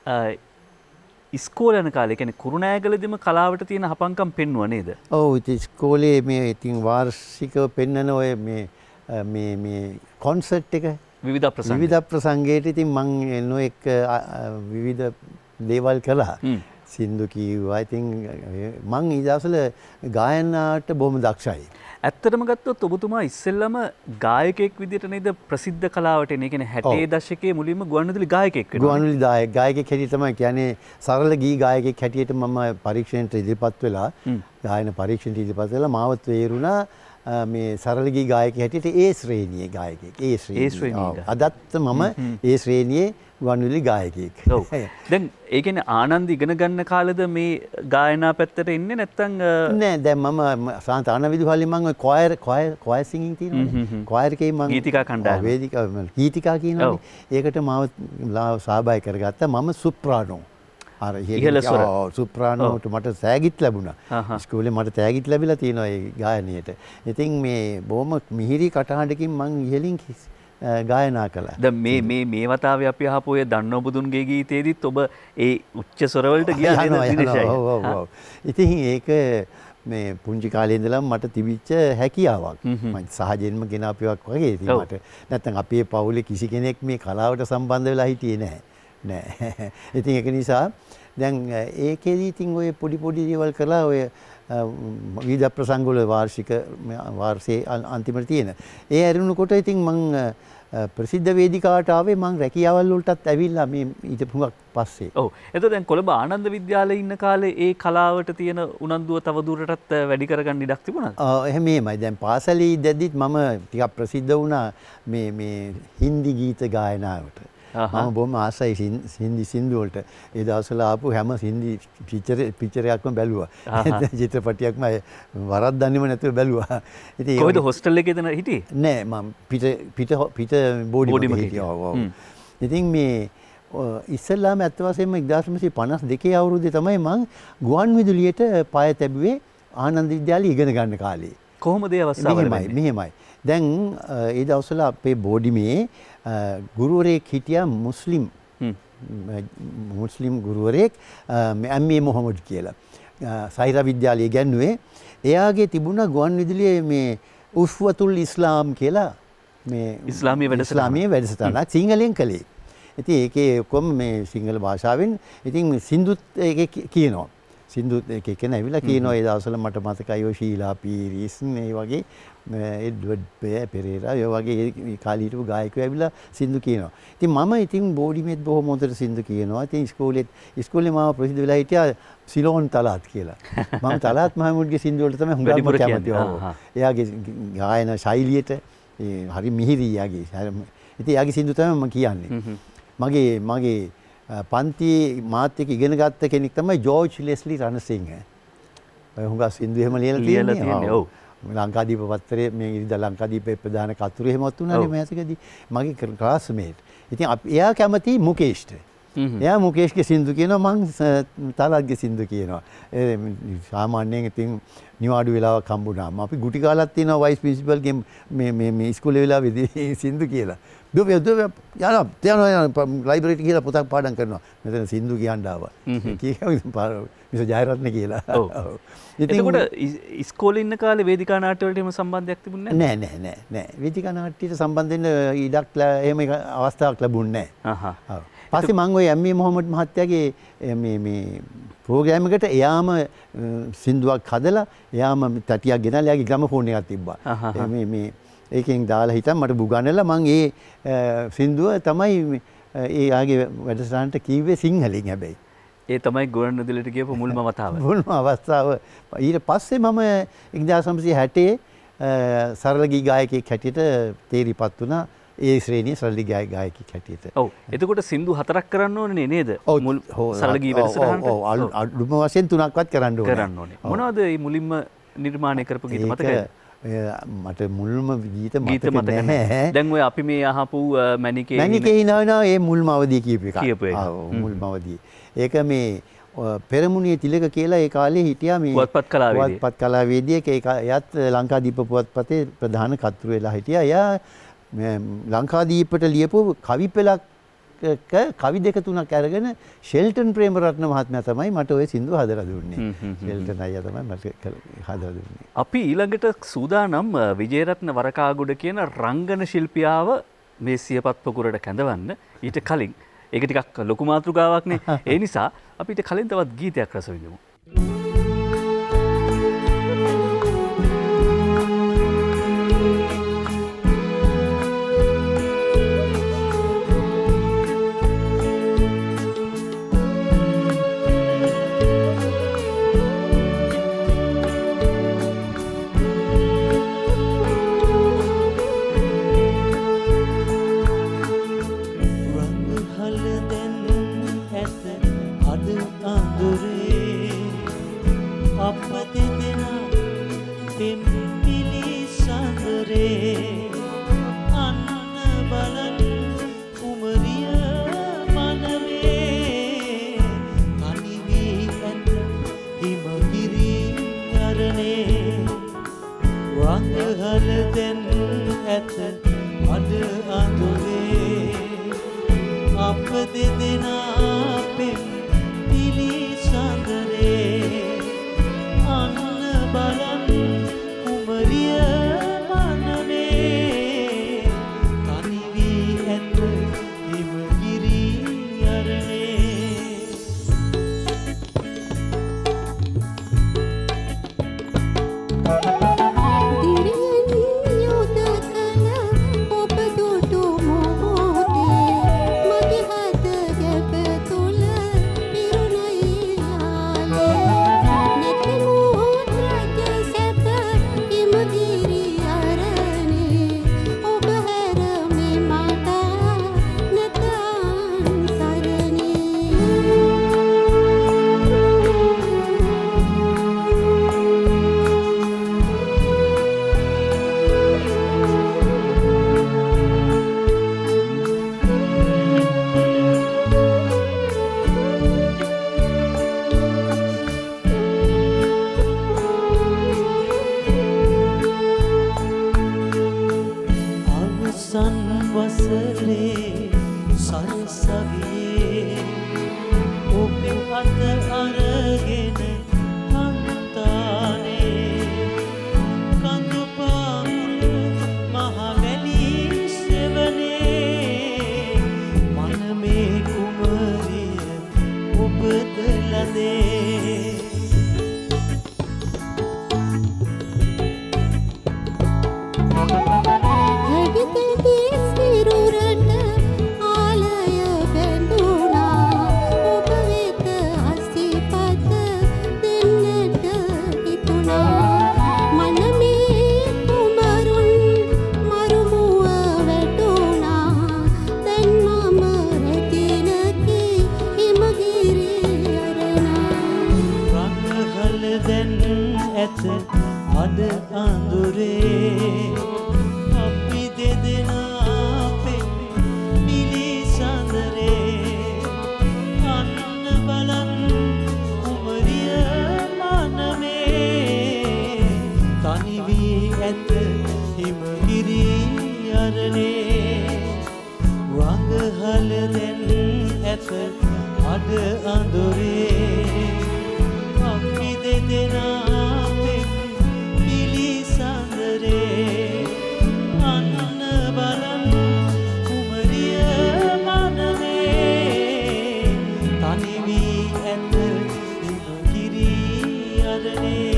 ඉස්කෝලේ යන කාලේ කියන්නේ කුරුණෑගලදීම කලාවට තියෙන හපංකම් පෙන්වුවා නේද? ඔව් ඉතින් ඉස්කෝලේ මේ ඉතින් වාර්ෂිකව පෙන්වන ඔය මේ කොන්සර්ට් එක විවිධ ප්‍රසංගයට ඉතින් මං නොඑක විවිධ දේවල් කළා. සින්දු කිව්වා. ඉතින් මං ඒ දවස්වල ගායනාට බොහොම දක්ෂයි. ඇත්තටම ගත්තොත් ඔබතුමා ඉස්සෙල්ලම ගායකයෙක් විදිහට නේද ප්‍රසිද්ධ කලාවට එන්නේ. ඒ කියන්නේ 60 දශකයේ මුලින්ම ගුවන්විදුලි ගායකයෙක් වෙනවා. ගුවන්විදුලි ගායකයෙක් හැටියට තමයි කියන්නේ සරල ගී ගායකයෙක් හැටියට මම පරීක්ෂණයට ඉදිරිපත් වෙලා ගායන පරීක්ෂණයට ඉදිරිපත් වෙලා මාව තේරුණා මේ සරල ගී ගායකයෙක් හැටියට ඒ ශ්‍රේණියේ ගායකයෙක්. ඒ ශ්‍රේණිය. අදත් මම ඒ ශ්‍රේණියේ ගුවන්විදුලි ගායකයෙක්. ඔව්. දැන් ඒ කියන්නේ ආනන්ද ඉගෙන ගන්න කාලෙද මේ ගායනා පැත්තට එන්නේ නැත්නම් නෑ දැන් මම සාන්ත ආනන්දවිදුහල්ලේ මම කොයර් සිංගින් තියෙනවානේ. කොයර් එකේ මම ගීතිකා කණ්ඩායම වේදිකා ගීතිකා කියනවානේ. ඒකට මාව සහභාගී කරගත්තා. මම සුප්‍රානෝ. අර ඉහළ ස්වර සුප්‍රානෝට මට තෑගිත් ලැබුණා. ඉස්කෝලේ මට තෑගිත් ලැබිලා තියෙනවා ඒ ගායනයට. ඉතින් මේ බොහොම මිහිරි කටහඬකින් මං ඉහළින් ගායනා කළා. දැන් මේ වතාවේ අපි අහපු ඔය දන්නෝ බුදුන්ගේ ගීතේදීත් ඔබ ඒ උච්ච ස්වරවලට ගියා නේද දිනේශයි? ඔව්. ඉතින් ඒක මේ පුංචි කාලේ ඉඳලම මට තිබිච්ච හැකියාවක්. මම සහජයෙන්ම ගෙන අපියක් වගේ ඉතින් මට නැත්තම් අපේ පවුලේ කිසි කෙනෙක් මේ කලාවට සම්බන්ධ වෙලා හිටියේ නෑ. ඉතින් ඒක නිසා දැන් ඒකෙදි ඉතින් ඔය පොඩි දේවල් කළා ඔය විවිධ ප්‍රසංග වල වාර්ෂයේ අන්තිමට තියෙන. ඒ ඇරුණකොට ඉතින් මං ප්‍රසිද්ධ වේදිකාවට ආවේ මං රැකියාවල් වලටත් ඇවිල්ලා මේ ඊට පුඟක් පස්සේ. ඔව්. එතකොට දැන් කොළඹ ආනන්ද විද්‍යාලයේ ඉන්න කාලේ ඒ කලාවට තියෙන උනන්දුව තව දුරටත් වැඩි කරගන්න ඉඩක් තිබුණාද? එහෙමයි. දැන් පාසලේ ඉඳද්දිත් මම ටිකක් ප්‍රසිද්ධ වුණා මේ හින්දි ගීත ගායනාවට. මම බොහොම ආසයි හින්දි සින්දු වලට. ඒ දවස්වල ආපු හැම හින්දි පික්චරයක්ම බැලුවා. චිත්‍රපටියක්ම වරද්දන්නෙම නැතුව බැලුවා. ඉතින් කොහෙද හොස්ටල් එකේද හිටියේ? නෑ මම පිට බෝඩිම හිටියා. ඉතින් මේ ඉස්සෙල්ලාම ඇත්ත වශයෙන්ම 1952 අවුරුද්දේ තමයි මම ගුවන්විදුලියට පාය තැබුවේ ආනන්ද විද්‍යාලයේ ඉගෙන ගන්න කාලේ. කොහොමද ඒ අවස්ථාව වෙන්නේ? මෙහෙමයි. දැන් ඒ දවස්වල අපේ බෝඩිමේ ගුරුවරයෙක් හිටියා මුස්ලිම් ගුරුවරයෙක් එම්.ඒ. මොහමඩ් කියලා. සයිරා විද්‍යාලයේ ඉගෙනුවේ. එයාගේ තිබුණා ගුවන්විදුලියේ මේ උස්වතුල් ඉස්ලාම් කියලා මේ ඉස්ලාමීය වැඩසටහනක් සිංහලෙන් කළේ. ඉතින් ඒකේ ඔක්කොම මේ සිංහල භාෂාවෙන් ඉතින් සින්දුත් ඒකේ කියනවා. සින්දුත් එක එකන ඇවිල්ලා කියනවා. ඒ දවස්වල මට මතකයි ඔය ශීලා පීරිස් මේ වගේ එඩ්වඩ් පෙරේරා ඒ වගේ ඒ කාලේ හිටපු ගායකයෝ ඇවිල්ලා සින්දු කියනවා. ඉතින් මම ඉතින් බෝඩිමේත් බොහොම හොඳට සින්දු කියනවා. ඉතින් ඉස්කෝලේ මාව ප්‍රසිද්ධ වෙලා හිටියා සිලෝන් තලාත් කියලා. මම තලාත් මහමුඩ්ගේ සින්දු වලට තමයි හුඟක්ම කැමති. එයාගේ ගායන ශෛලියට හරි මිහිරි යාගේ. ඉතින් එයාගේ සින්දු තමයි මම කියන්නේ. මගේ පන්තියේ මාත් එක්ක ඉගෙන ගත්ත කෙනෙක් තමයි ජෝර්ජ් ලෙස්ලි රණසිංහ. ඔය හුඟක් සින්දු එහෙම ලියලා තියෙන්නේ. ඔව්. ලංකාදීප පත්තරේ මේ ඉරිදා ලංකාදීපේ ප්‍රධාන කතුරු එහෙමත් උනානේ මෑතකදී. මගේ ක්ලාස්මේට්. ඉතින් එයා කැමති මුකේෂ්ට. එයා මුකේෂ්ගේ සින්දු කියනවා මං තලත්ගේ සින්දු කියනවා. සාමාන්‍යයෙන් ඉතින් නිවාඩු වෙලාවක් හම්බුනාම අපි ගුටි කාලක් තියෙනවා වයිස් ප්‍රින්සිපල්ගේ මේ ඉස්කෝලේ වෙලාවෙදී සින්දු කියලා. දුව යනවා ලයිබ්‍රරියට ගිහලා පොතක් පාඩම් කරනවා. මෙතන සින්දු කියන්න ආවා. කියනවා මිස ජයරත්න කියලා. ඔව්. එතකොට ඉස්කෝලේ ඉන්න කාලේ වේදිකා නාට්‍ය වලට එහෙම සම්බන්ධයක් තිබුණේ නැහැ? නෑ. වේදිකා නාට්‍යයට සම්බන්ධ වෙන්න ඉඩක් එහෙම අවස්ථාවක් ලැබුණේ නැහැ. ඔව්. පස්සේ මම ওই එම්.ඒ. මොහමඩ් මහත්තයාගේ මේ ප්‍රෝග්‍රෑම් එකට එයාම සින්දුවක් හදලා එයාම තටියක් ගෙනල්ලා එයාගේ ග්‍රැමෆෝන් එකක් තිබ්බා. මේ ඒකෙන් දාලා හිටන් මට බුගන්නලා මම ඒ සින්දුව තමයි ඒ ආගේ වැඩසටහනට කිව්වේ සිංහලෙන් හැබැයි. ඒ තමයි ගුවන්විදුලියට ගියපු මුල්ම වතාව. මුල්ම අවස්ථාව. ඊට පස්සේ මම 1960 සරල ගී ගායකයෙක් හැටියට තේරිපත් වුණා. ඒ ශ්‍රේණිය සරල ගී ගායකයෙක් හැටියට. ඔව්. එතකොට සින්දු 4ක් කරන්න ඕනේ නේද? මුල් සරල ගී වැඩසටහනට. ඔව්. අඩුම වශයෙන් 3ක්වත් කරන්න ඕනේ. මොනවද මේ මුලින්ම නිර්මාණය කරපු ගීත මතකද? මට මුල්ම ගීත මතක නැහැ. දැන් ඔය අපි මේ අහපු මැනිකේ නවනා ඒ මුල්ම අවදී කියපු එක. මුල්ම අවදී. ඒක මේ පෙරමුණේ තිලක කියලා ඒ කාලේ හිටියා මේ පුවත්පත් කලාවේදියෙක්. එයාත් ලංකාදීප පුවත්පතේ ප්‍රධාන කර්තෘ වෙලා හිටියා. එයා ලංකාදීපට ලියපු කවි පෙළක් කවි දෙක තුනක් අරගෙන ෂෙල්ටන් ප්‍රේමරත්න මහත්මයා තමයි මට ওই සින්දුව හදලා දුන්නේ. ෂෙල්ටන් අයියා තමයි මට හදලා දුන්නේ. අපි ඊළඟට සූදානම් විජේරත්න වරකාගොඩ කියන රංගන ශිල්පියාව මේ සියපත් පොකුරට කැඳවන්න. ඊට කලින් ඒක ටිකක් ලොකු මාතෘකාවක්නේ. ඒ නිසා අපි ඊට කලින් තවත් ගීතයක් රස විඳමු. Tula පහළ දැන් ඇත අඩ අඳුරේ අපි දෙදෙනා පෙම් පිළිසඳරේ අන්න බලන් කුමරිය මනමේ තනි වී ඇත කිරි අරනේ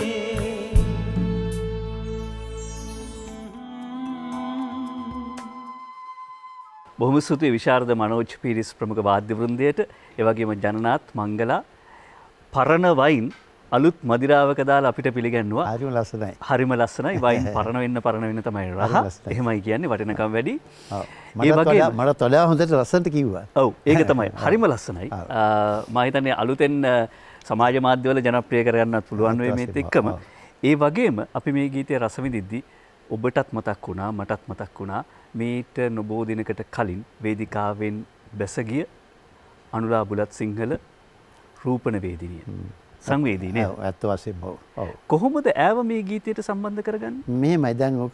බොහොම ස්තුතියි විශාරද මනෝජ් පීරිස් ප්‍රමුඛ වාද්‍ය වෘන්දයට ඒ වගේම ජනනාත් මංගලා පරණ වයින් අලුත් මදිරාවක දාලා අපිට පිළිගන්නවා. හරිම ලස්සනයි. හරිම ලස්සනයි. වයින් පරණ වෙන්න තමයි රහ. එහෙමයි කියන්නේ වටිනකම් වැඩි. ඔව්. මට වඩා හොඳට රසන්ට කිව්වා. ඔව් ඒක තමයි. හරිම ලස්සනයි. මම හිතන්නේ අලුතෙන් සමාජ මාධ්‍යවල ජනප්‍රිය කරගන්නත් පුළුවන් වෙයි මේත් එක්කම. ඒ වගේම අපි මේ ගීතය රස විඳිද්දී ඔබටත් මතක් වුණා මටත් මතක් වුණා මේට නොබෝ දිනකට කලින් වේදිකාවෙන් බැසගිය අනුලා බුලත් සිංහල රූපණ වේදිනිය සංවේදී නේද? ඔව් ඇත්ත වශයෙන්ම ඔව්. කොහොමද ඈව මේ ගීතයට සම්බන්ධ කරගන්නේ? මෙහෙමයි දැන් ඕක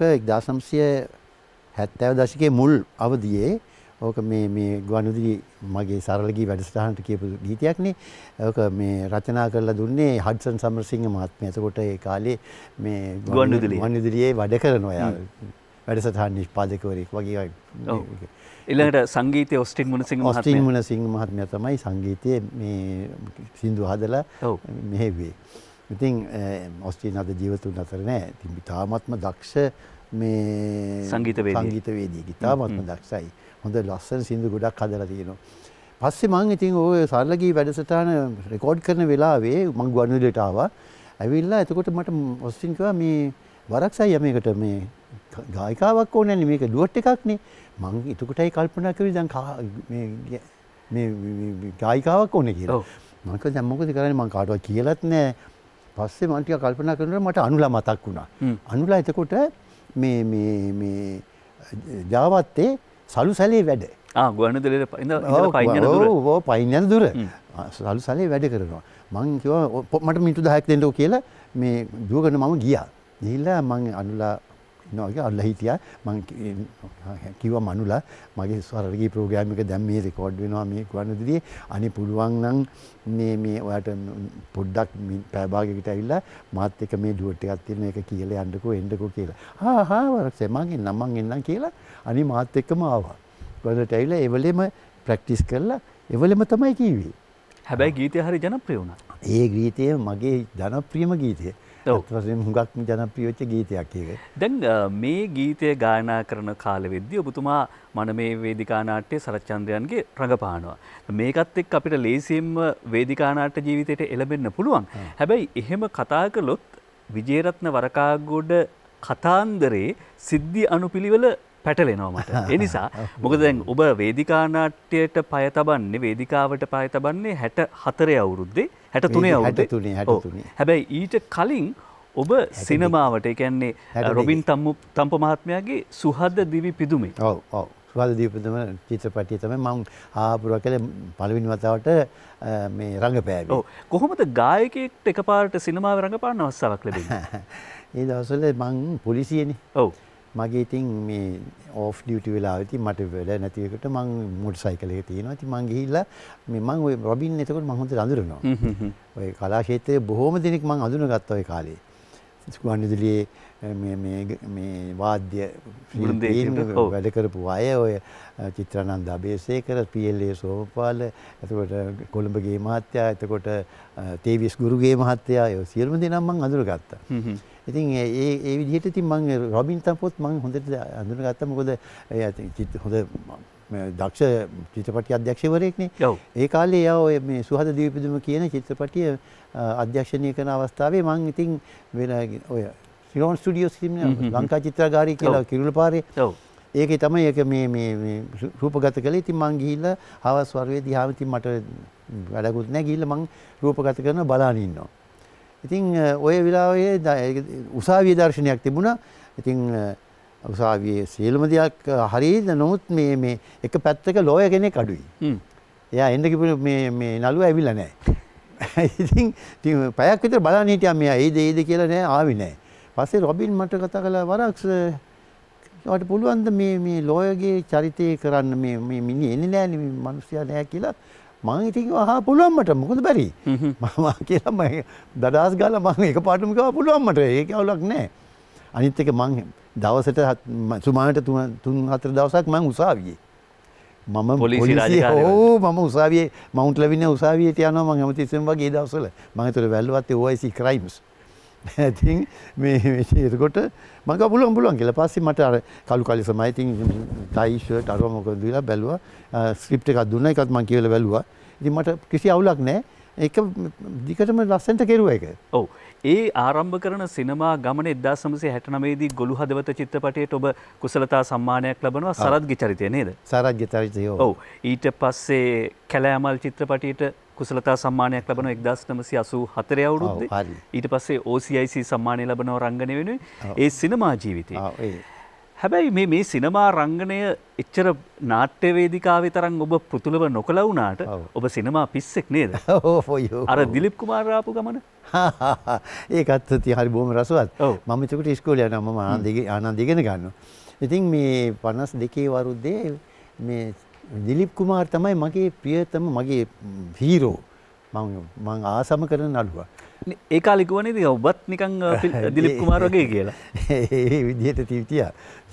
1970 දශකයේ මුල් අවදියේ ඕක මේ ගුවන්විදුලි මගේ සරල ගී වැඩසටහනට කියපු ගීතයක් නේ. ඕක මේ රචනා කරලා දුන්නේ හඩ්සන් සමරසිංහ මහත්මයා. එතකොට ඒ කාලේ මේ ගුවන්විදුලියේ වැඩ කරනවා යා. වැඩසටහන් නිෂ්පාදකවරයෙක් වගේ. ඊළඟට සංගීතයේ ඔස්ටින් මුණසිංහ මහත්මයා තමයි සංගීතයේ මේ සින්දු හදලා මෙහෙව්වේ. ඉතින් ඔස්ටින් අද ජීවතුන් අතර නෑ. ඉතින් තාමත්ම දක්ෂ මේ සංගීතවේදියෙක්. තාමත්ම දක්ෂයි. හොඳ ලස්සන සින්දු ගොඩක් හදලා තියෙනවා. පස්සේ මම ඉතින් ওই සරල ගී වැඩසටහන රෙකෝඩ් කරන වෙලාවේ මම ගුවන්විදුලියට ආවා. ඇවිල්ලා එතකොට මට ඔස්ටින් කිව්වා මේ වරක් සයියා මේකට මේ ගායිකාවක් ඕනේ නේ මේක ඩුවට් එකක් නේ. මම එතකොටයි කල්පනා කරුවේ දැන් මේ ගායිකාවක් ඕනේ කියලා. මම කිව්වා දැන් මොකද කරන්නේ මම කාටවත් කියලාත් නැහැ. පස්සේ මම ටිකක් කල්පනා කරනකොට මට අනුලා මතක් වුණා. අනුලා එතකොට මේ ජාවත්තේ සලුසැලේ වැඩ. ගුවන්විදුලියේ ඉඳලා පයින් යන දුර. ඔව් පයින් යන දුර. සලුසැලේ වැඩ කරනවා. මම කිව්වා මට මිනිත්තු 10ක් දෙන්නකෝ කියලා මේ දුවගෙන මම ගියා. ගිහිල්ලා මම අනුලා ඉන්නවා කියලා අල්ලා හිටියා. මම කිව්වා මනුලා මගේ සරල ගී ප්‍රෝග්‍රෑම් එක දැන් මේ රෙකෝඩ් වෙනවා මේ ගුවන්විදුලියේ. අනේ පුළුවන් නම් මේ ඔයාලට පොඩ්ඩක් පැය භාගයකට ඇවිල්ලා මාත් එක්ක මේ ඩුවට් එකක් තියෙන එක කියලා යන්නකෝ එන්නකෝ කියලා. වරක්සේ මං එන්නම් කියලා අනේ මාත් එක්කම ආවා. ගොඩට ඇවිල්ලා ඒ වෙලෙම ප්‍රැක්ටිස් කරලා ඒ වෙලෙම තමයි කිව්වේ. හැබැයි ගීතය හරි ජනප්‍රිය වුණා. ඒ ගීතය මගේ ජනප්‍රියම ගීතය. ඒත් වශයෙන් හුඟක් ජනප්‍රිය වෙච්ච ගීතයක් ඒක. දැන් මේ ගීතය ගායනා කරන කාලෙවෙද්දී ඔබතුමා මනමේ වේදිකා නාට්‍යයේ සරච්චන්ද්‍රයන්ගේ රඟපානවා. මේකත් එක්ක අපිට ලේසියෙන්ම වේදිකා නාට්‍ය ජීවිතයට එළඹෙන්න පුළුවන්. හැබැයි එහෙම කතා කළොත් විජේරත්න වරකාගොඩ කතාන්දරේ සිද්ධි අනුපිළිවෙල පැටලෙනවා මට. ඒ නිසා මොකද දැන් ඔබ වේදිකා නාට්‍යයට පය තබන්නේ වේදිකාවට පය තබන්නේ 64 අවුරුද්දේ 63 අවුරුද්දේ. හැබැයි ඊට කලින් ඔබ සිනමාවට ඒ කියන්නේ රොබින් තම්ප මහත්මයාගේ සුහද දිවි පිදුමේ. ඔව්. සුහද දිවි පිදුම චිත්‍රපටය තමයි මම ආපුරා කියලා පළවෙනි වතාවට මේ රංගපෑවේ. ඔව්. කොහොමද ගායකයෙක්ට එකපාරට සිනමාවේ රඟපාන්න අවස්ථාවක් ලැබෙන්නේ? ඒ දවස්වල මං පොලිසියනේ. ඔව්. මගේ ඉතින් මේ ඕෆ් ඩියුටි වෙලාවෙදී මට වැඩ නැති එකට මං මොටර් සයිකල් එක තියෙනවා. ඉතින් මං ගිහිල්ලා මං ඔය රොබින් එතකොට මං හොඳට අඳුරනවා. ඔය කලා ක්ෂේත්‍රයේ බොහෝම දෙනෙක් මං අඳුනගත්තා ඔය කාලේ. ගුවන්විදුලියේ මේ වාද්‍ය වැඩ කරපු අය ඔය චිත්‍රානන්ද අබේසේකර පීඑල්ඒ සෝමපාල එතකොට කොළඹගේ මහත්තයා එතකොට තේවිස් ගුරුගේ මහත්තයා ඒ සියලුම දෙනා මං අඳුරගත්තා. ඉතින් ඒ විදිහට ඉතින් මම රොබින් තම්පොත් මම හොඳට අඳුනගත්තා. මොකද හොඳ දක්ෂ චිත්‍රපටි අධ්‍යක්ෂකවරයෙක්නේ. ඒ කාලේ යා ඔය මේ සුහද දීපිදුම කියන චිත්‍රපටිය අධ්‍යක්ෂණය කරන අවස්ථාවේ මම ඉතින් වෙන ඔය සිලෝන් ස්ටුඩියෝස් කියන්නේ ලංකා චිත්‍රාගාරය කියලා කිරුළපාරේ. ඒකේ තමයි ඒක මේ රූපගත කළේ. ඉතින් මං ගිහිල්ලා හවස් වරුවේදී ආව ඉතින් මට වැඩකුත් නැහැ. ගිහිල්ලා මං රූපගත කරන බලන්න ඉන්නවා. ඉතින් ඔය වෙලාවේ උසාවියේ දර්ශනයක් තිබුණා. ඉතින් උසාවියේ සියලුම දෙයක් හරියද නමුත් මේ එක පැත්තක ලෝය කෙනෙක් අඩුයි. එයා එන්න කිව්ව මේ නළුවා ඇවිල්ලා නැහැ. ඉතින් පැයක් විතර බලන්න හිටියා මෙයා එයිද කියලා නෑ ආවේ නෑ. පස්සේ රොබින් මට කතා කළා වරක්ස් ඔයාට පුළුවන්ද මේ ලෝයගේ චරිතය කරන්න මේ මිනිහ එන්නේ නැහැ නේ මේ මිනිස්සයා නැහැ කියලා මම ඉතින් අහා පුළුවන් මට මොකද බැරි මම කියලා මම දඩාස් ගාලා මම එකපාරටම කිව්වා පුළුවන් මට ඒක අවුලක් නැහැ අනිත් එක මම දවසට සුමානට 3-4 දවසක් මම උසාවියේ මම පොලිසිය රාජකාරිය මම උසාවියේ මවුන්ට් ලැබින උසාවියට යනවා මම හැමතිස්සෙම වගේ ඒ දවස්වල මම ඒතර වැල්ලුවත්තේ OIC crimes ඉතින් මේ ඒකට මම ගා පුළුවන් කියලා පස්සේ මට අර කළු කලිය සමයි ඉතින් ටයි ෂර්ට් අරව මොකද දීලා බැලුවා ස්ක්‍රිප්ට් එකක් දුන්නා ඒකත් මම කියලා බැලුවා ඉතින් මට කිසි අවුලක් නැහැ ඒක දිගටම ලස්සනට කෙරුවා ඒක ඔව් ඒ ආරම්භ කරන සිනමා ගමන 1969 දී ගොළු හදවත චිත්‍රපටයට ඔබ කුසලතා සම්මානයක් ලබනවා සරත්ගේ චරිතය නේද සරත්ගේ චරිතය ඔව් ඊට පස්සේ කැලෑමල් චිත්‍රපටයට කුසලතා සම්මානයක් ලබනවා 1984 අවුරුද්දේ ඊට පස්සේ OCIC සම්මානය ලබනවා රංගනය වෙනුවෙන් ඒ සිනමා ජීවිතේ හැබැයි මේ සිනමා රංගනය එච්චර නාට්‍ය වේදිකාවේ තරම් ඔබ පෘතුලව නොකළ වුණාට ඔබ සිනමා පිස්සෙක් නේද අර දිලිප් කුමාර් ආපු ගමන ඒකත් හරි බොහොම රසවත් මම එතකොට ඉස්කෝලේ යනවා මම ආනන්ද ඉගෙන ගන්නවා ඉතින් මේ 52 වරුද්දේ මේ දිලිප් කුමාර් තමයි මගේ ප්‍රියතම මගේ හීරෝ මම ආසම කරන නළුවා ඒ කාලේ කිව්වනේ ඉතින් ඔබත් නිකන් දිලිප් කුමාර් වගේ කියලා ඒ විදිහට තියතියා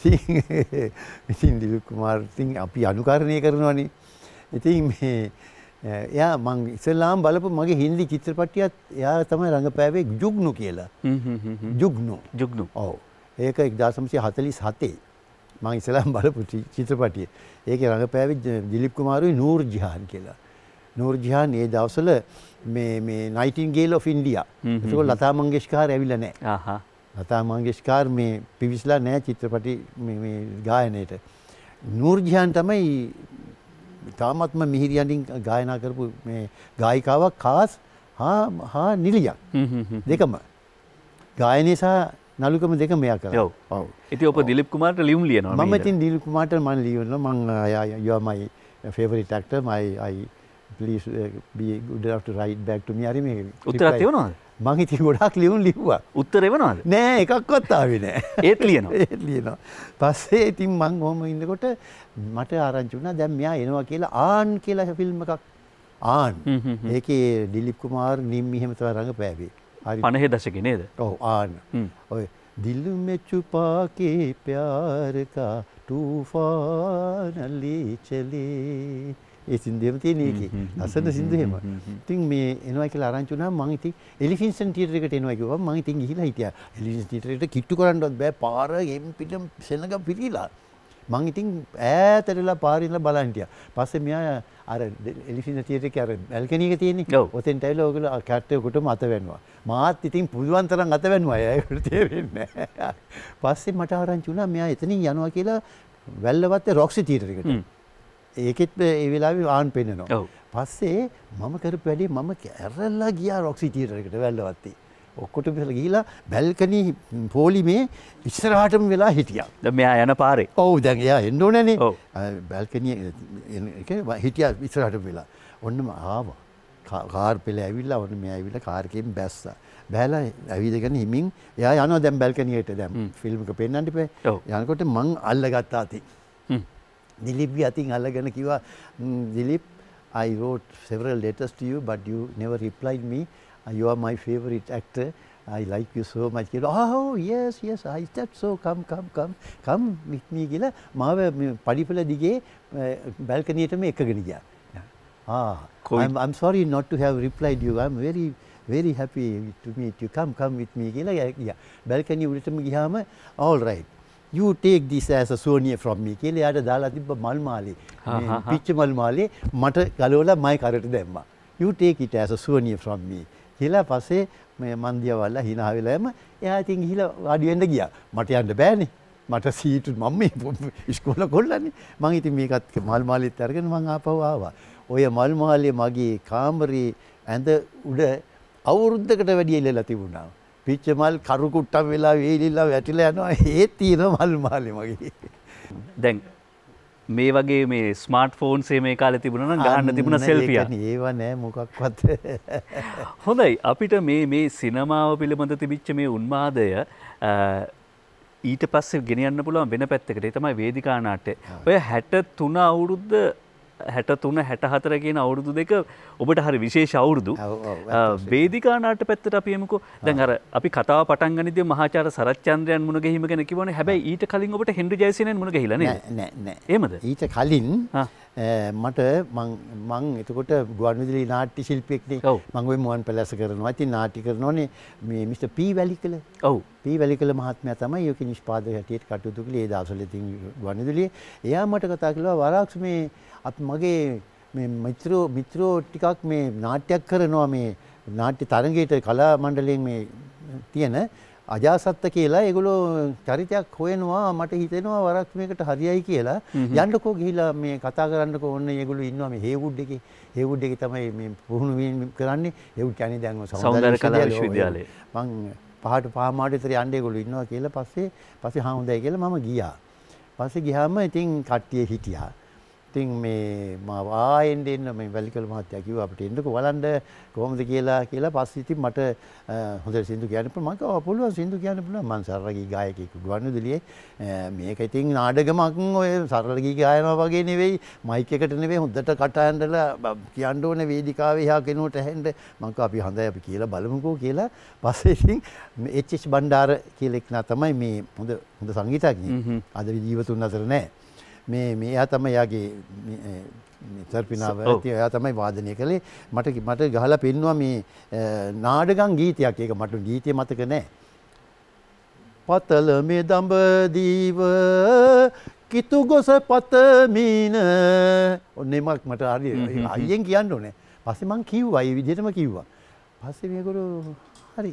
ඉතින් දිලිප් කුමාර් ඉතින් අපි අනුකරණය කරනවානේ ඉතින් මේ එයා මං ඉස්සෙල්ලාම බලපු මගේ හින්දි චිත්‍රපටියත් එයා තමයි රංගපෑවේ ජුග්නු කියලා ජුග්නු ඔව් ඒක 1947 මං ඉස්සෙල්ලාම බලපු චිත්‍රපටිය ඒකේ රංගපෑවේ දිලිප් කුමාරුයි නූර් ජහාන් කියලා නූර් ජහාන් ඒ දවස්වල මේ නයිටින්ගේල් of India ඒක ලතා මංගেশකර් ඇවිල්ලා නැහැ ලතා මංගেশකර් මේ පිවිසලා නැහැ චිත්‍රපටි මේ ගායනයේට නූර් ජහාන් තමයි තාමත්ම මිහිරි යටින් ගායනා කරපු මේ ගායිකාවක් කාස් හා නිලියක් දෙකම ගායනය සහ නළුකම දෙකම එයා කරා. ඔව්. ඉතින් ඔබ දිලිප් කුමාර්ට ලියුම් ලියනවා මම ඉතින් දිලිප් කුමාර්ට මම ලියනවා මම you are my favorite actor I please be good enough to write back to me හරි මේ උත්තරයක් එවනවද? මම ඉතින් ගොඩාක් ලියුම් ලිව්වා. උත්තර එවනවද? නෑ එකක්වත් ආවේ නෑ. ඒත් ලියනවා. ඒත් ලියනවා. පස්සේ ඉතින් මම ඔහම ඉන්නකොට මට ආරංචි වුණා දැන් මෙයා එනවා කියලා ආන් කියලා ෆිල්ම් එකක් ආන්. ඒකේ දිලිප් කුමාර් නිම්මි එහෙම තමයි රඟපෑවේ. හරි 50 දශකේ නේද? ඔව් ආන්. ඔය दिल में छुपा के प्यार का तूफान ले चले ඒ සින්දුවම තියෙන එකේ ලස්සන සින්දුවෙම. ඉතින් මේ එනවා කියලා ආරංචි වුණා මම ඉතින් එලිෆැන්ට්සන් තියටර් එකට එනවා කිව්වා මම ඉතින් ගිහිලා හිටියා. එලිෆැන්ට්සන් තියටර් එකට කිට්ටු කරන්නවත් බෑ පාර ගෙම් පිටම් සෙනඟ පිරීලා. මම ඉතින් ඈතටලා පාරින්ලා බලන් හිටියා. පස්සේ මෙයා අර එලිෆැන්ට්සන් තියටර් එකේ අර බැල්කනි එක තියෙන්නේ. ඔතෙන්ට ඇවිල්ලා ඔයගොල්ලෝ කැට්ටේ කොටම අත වැන්නුවා. මාත් ඉතින් පුළුවන් තරම් අත වැන්නුවා. ඒකට තේරෙන්නේ නැහැ. පස්සේ මට ආරංචි වුණා මෙයා එතනින් යනවා කියලා වැල්ලවත්තේ රොක්සි තියටර් එකට. ඒකෙත් ඒ වෙලාවේ ආන් පෙන්නනවා. පස්සේ මම කරපු වැඩේ මම කැරලා ගියා රොක්සි තියටර් එකට වැල්ලවත්තේ. ඔක්කොටම ගිහිලා බැල්කනි පොලිමේ ඉස්සරහටම වෙලා හිටියා. දැන් මෙයා යන පාරේ. ඔව් දැන් එයා එන්න ඕනේනේ. බැල්කනි එක හිටියා ඉස්සරහටම වෙලා. ඔන්නම ආවා. කාර් පෙළ ඇවිල්ලා ඔන්න මෙයා ඇවිල්ලා කාර් එකෙන් බැස්සා. බැලලා ඇවිදගෙන හිමින් එයා යනවා දැන් බැල්කනියට දැන් ෆිල්ම් එක පෙන්නන්න ඉපේ. යනකොට මං අල්ලගත්තා අතින්. දිලිප්ගේ අතින් අල්ලගෙන කිව්වා Dilip I wrote several letters to you but you never replied me. You are my favorite actor. I like you so much. Oh yes I said so come with me කියලා මාව පඩිපෙළ දිගේ බැල්කනියටම එකගෙන ගියා. I'm sorry not to have replied you. I'm very happy to meet you. Come with me කියලා ගියා. බැල්කනිය උඩටම ගියාම all right. You take this as a souvenir from me කියලා යාට දාලා තිබ්බ මල් මාලේ. පිච්ච මල් මාලේ මට ගලවලා මයි කරට දැම්මා. You take it as a souvenir from me. කියලා පස්සේ මේ මන්දියවල්ලා hina වෙලාම එයා ඉතින් ගිහිලා වාඩි වෙන්න ගියා. මට යන්න බෑනේ. මට සීටු මම මේ ඉස්කෝල කොල්ලනේ. මං ඉතින් මේකත් මල් මාලෙත් අරගෙන මං ආපහු ආවා. ඔය මල් මාලේ මගේ කාමරේ ඇඳ උඩ අවුරුද්දකට වැඩි ඉල්ලලා තිබුණා. පිච්ච මල් කරු කුට්ටම් වෙලා වේලිලා වැටිලා යනවා. ඒත් තියෙන මල් මාලේ මගේ. දැන් මේ වගේ මේ ස්මාර්ට් ෆෝන්ස් මේ කාලේ තිබුණා නම් ගහන්න තිබුණා සෙල්ෆියක්. ඒව නෑ මොකක්වත්. හොඳයි අපිට මේ සිනමාව පිළිබඳ තිබිච්ච මේ උන්මාදය ඊට පස්සේ ගෙනියන්න පුළුවන් වෙන පැත්තකට. ඒ තමයි වේදිකා නාට්‍ය. ඔය 63 අවුරුද්ද 63 64 කියන අවුරුදු දෙක ඔබට හරි විශේෂ අවුරුදු. වේදිකා නාට්‍ය පැත්තට අපි යමුකෝ. දැන් අර අපි කතාව පටන් ගනිද්දී මහාචාර්ය සරච්චන්ද්‍රයන් මුණ ගැහිම ගැන කිව්වනේ. හැබැයි ඊට කලින් ඔබට හෙන්රි ජයසේනයන් මුණ ගැහිලා නේද? නෑ. එහෙමද? ඊට කලින් මට මං එතකොට ගුවන්විදුලි නාට්‍ය ශිල්පියෙක්නේ. මං ওই මුවන් පැලැස්ස කරනවා. ඉතින් නාට්‍ය කරනෝනේ මේ මිස්ටර් පී වැලිකල. ඔව්. පී වැලිකල මහත්මයා තමයි ඒකේ නිෂ්පාදක හැටියට කටයුතු කළේ ඒ දවස්වල ඉතින් ගුවන්විදුලියේ. එයා මට කතා කළා වරාක්ෂ මේ මගේ මේ මිත්‍රෝ ටිකක් මේ නාට්‍යයක් කරනවා මේ නාට්‍ය තරඟයට කලා මණ්ඩලයෙන් මේ තියෙන අජාසත්ත කියලා ඒගොල්ලෝ චරිතයක් හොයනවා මට හිතෙනවා වරක් මේකට හරියයි කියලා යන්නකෝ ගිහිලා මේ කතා කරන්නකෝ ඔන්න ඒගොල්ලෝ ඉන්නවා මේ හේවුඩ් එකේ තමයි මේ පුහුණු කරන්නේ හේවුඩ් කියන්නේ දැන් සෞන්දර්ය කලා විශ්වවිද්‍යාලයේ මං පහට පහ මාඩ විතර යන්න ඒගොල්ලෝ ඉන්නවා කියලා පස්සේ හා හොඳයි කියලා මම ගියා. පස්සේ ගියාම ඉතින් කට්ටිය හිටියා. ඉතින් මේ මම ආයෙත් එන්න මේ වැලිකල මහත්තයා කිව්වා අපිට එන්නකෝ බලන්න කොහොමද කියලා පස්සේ ඉතින් මට හොඳට සින්දු කියන්න පුළුවන්. මම කිව්වා පුළුවන් සින්දු කියන්න පුළුවන්. මම සරලගී ගායකයෙක් ගුවන්විදුලියේ මේක ඉතින් නාඩගමක් ඔය සරලගී ගායනවා වගේ නෙවෙයි මයික් එකට නෙවෙයි හොඳට කටහඬලා කියන්න ඕනේ වේදිකාවේ එහා කෙනෙකුට ඇහෙන්න. මම කිව්වා අපි හොඳයි අපි කියලා බලමුකෝ කියලා. පස්සේ ඉතින් එච්.එච්. බණ්ඩාර කියලා එක්නා තමයි මේ හොඳ සංගීතඥයෙක්. අද ජීවතුන් අතර නැහැ. මේ එයා තමයි යාගේ සර්පිනාව එයා තමයි වාදනය කළේ මට ගහලා පෙන්නවා මේ නාඩගම් ගීතයක් ඒක මට ගීතය මතක නැහැ පතල මේ දඹදිව කිතු ගොස පතමින ඔන්නේමක් මට හරි අයියෙන් කියන්න ඕනේ පස්සේ මං කිව්වා ඒ විදිහටම කිව්වා පස්සේ මේගොල්ලෝ හරි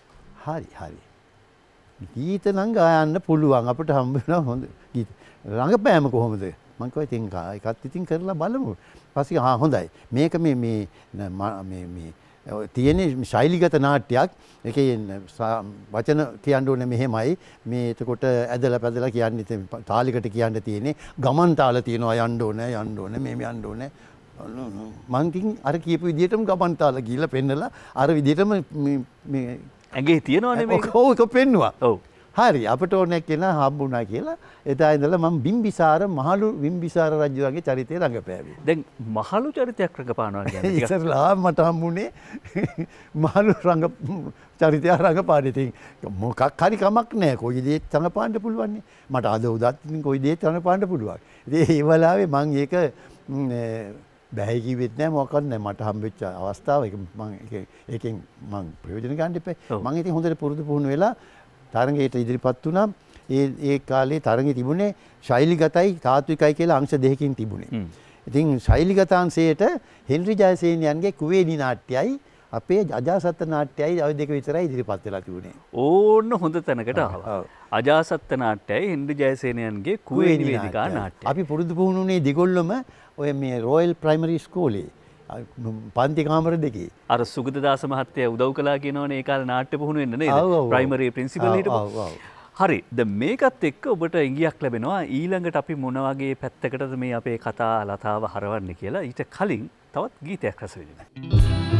ගීත නම් ගායන්න පුළුවන් අපිට හම්බ වෙනවා හොඳ ගීත රංගපෑම කොහොමද මං කිව්වා ඉතින් එකත් ඉතින් කරලා බලමු පස්සේ හොඳයි මේක මේ තියෙන ශෛලිගත නාට්‍යයක් ඒකේ වචන කියන්න ඕනේ මෙහෙමයි මේ එතකොට ඇදලා පැදලා කියන්නේ තාලිකට කියන්න තියෙන්නේ ගමන් තාල තියෙනවා යන්න ඕනේ මේ යන්න ඕනේ මං ඉතින් අර කියපු විදිහටම ගමන් තාල ගිහලා පෙන්නලා අර විදිහටම මේ ඇඟේ තියනවනේ මේක ඔව් පෙන්නවා ඔව් හරි අපට ඕනේ කෙනා හම්බුණා කියලා එදා ඉඳලා මම බිම්බිසාර මහලු බිම්බිසාර රජුගේ චරිතය රඟපෑවේ. දැන් මහලු චරිතයක් රඟපානවා කියන්නේ ඉතින්ලා මට හම්බුනේ මහලු චරිතය රඟපාන ඉතින් මොකක් හරි කමක් නැහැ. කොයි දෙයක් රඟපාන්න පුළුවන් නේ. මට අද උදත් ඉතින් කොයි දෙයක් රඟපාන්න පුළුවන්. ඉතින් ඒ වෙලාවේ මම ඒක බැහැ කිව්වෙත් නැහැ මොකක්වත් නැහැ. මට හම්බෙච්ච අවස්ථාව ඒකෙන් මම ප්‍රයෝජන ගන්න ඉපේ. මම ඉතින් හොඳට පුරුදු පුහුණු වෙලා තරඟයට ඉදිරිපත් වුණා. ඒ කාලේ තරඟේ තිබුණේ ශෛලිගතයි තාත්විකයි කියලා අංශ දෙකකින් තිබුණේ. ඉතින් ශෛලිගත අංශයට හෙන්රි ජයසේනයන්ගේ කුවේණී නාට්‍යයයි අපේ අජාසත්ත නාට්‍යයයි ওই දෙක විතරයි ඉදිරිපත් වෙලා තිබුණේ. ඕන්න හොඳ තැනකට ආවා. අජාසත්ත නාට්‍යයයි හෙන්රි ජයසේනයන්ගේ කුවේණී වේදිකා නාට්‍යය. අපි පුරුදු පුහුණුනේ දෙගොල්ලොම ඔය මේ රොයල් ප්‍රයිමරි ස්කෝලේ පන්ති කාමර දෙකේ අර සුගතදාස මහත්තයා උදව් කළා කියනවනේ ඒ කාලේ නාට්‍ය පුහුණු වෙන්න නේද ප්‍රයිමරි ප්‍රින්සිපල් හිටපො හරි දැන් මේකත් එක්ක ඔබට ඉඟියක් ලැබෙනවා ඊළඟට අපි මොන වගේ පැත්තකටද මේ අපේ කතා ලතාව හරවන්නේ කියලා ඊට කලින් තවත් ගීතයක් රස විඳින්න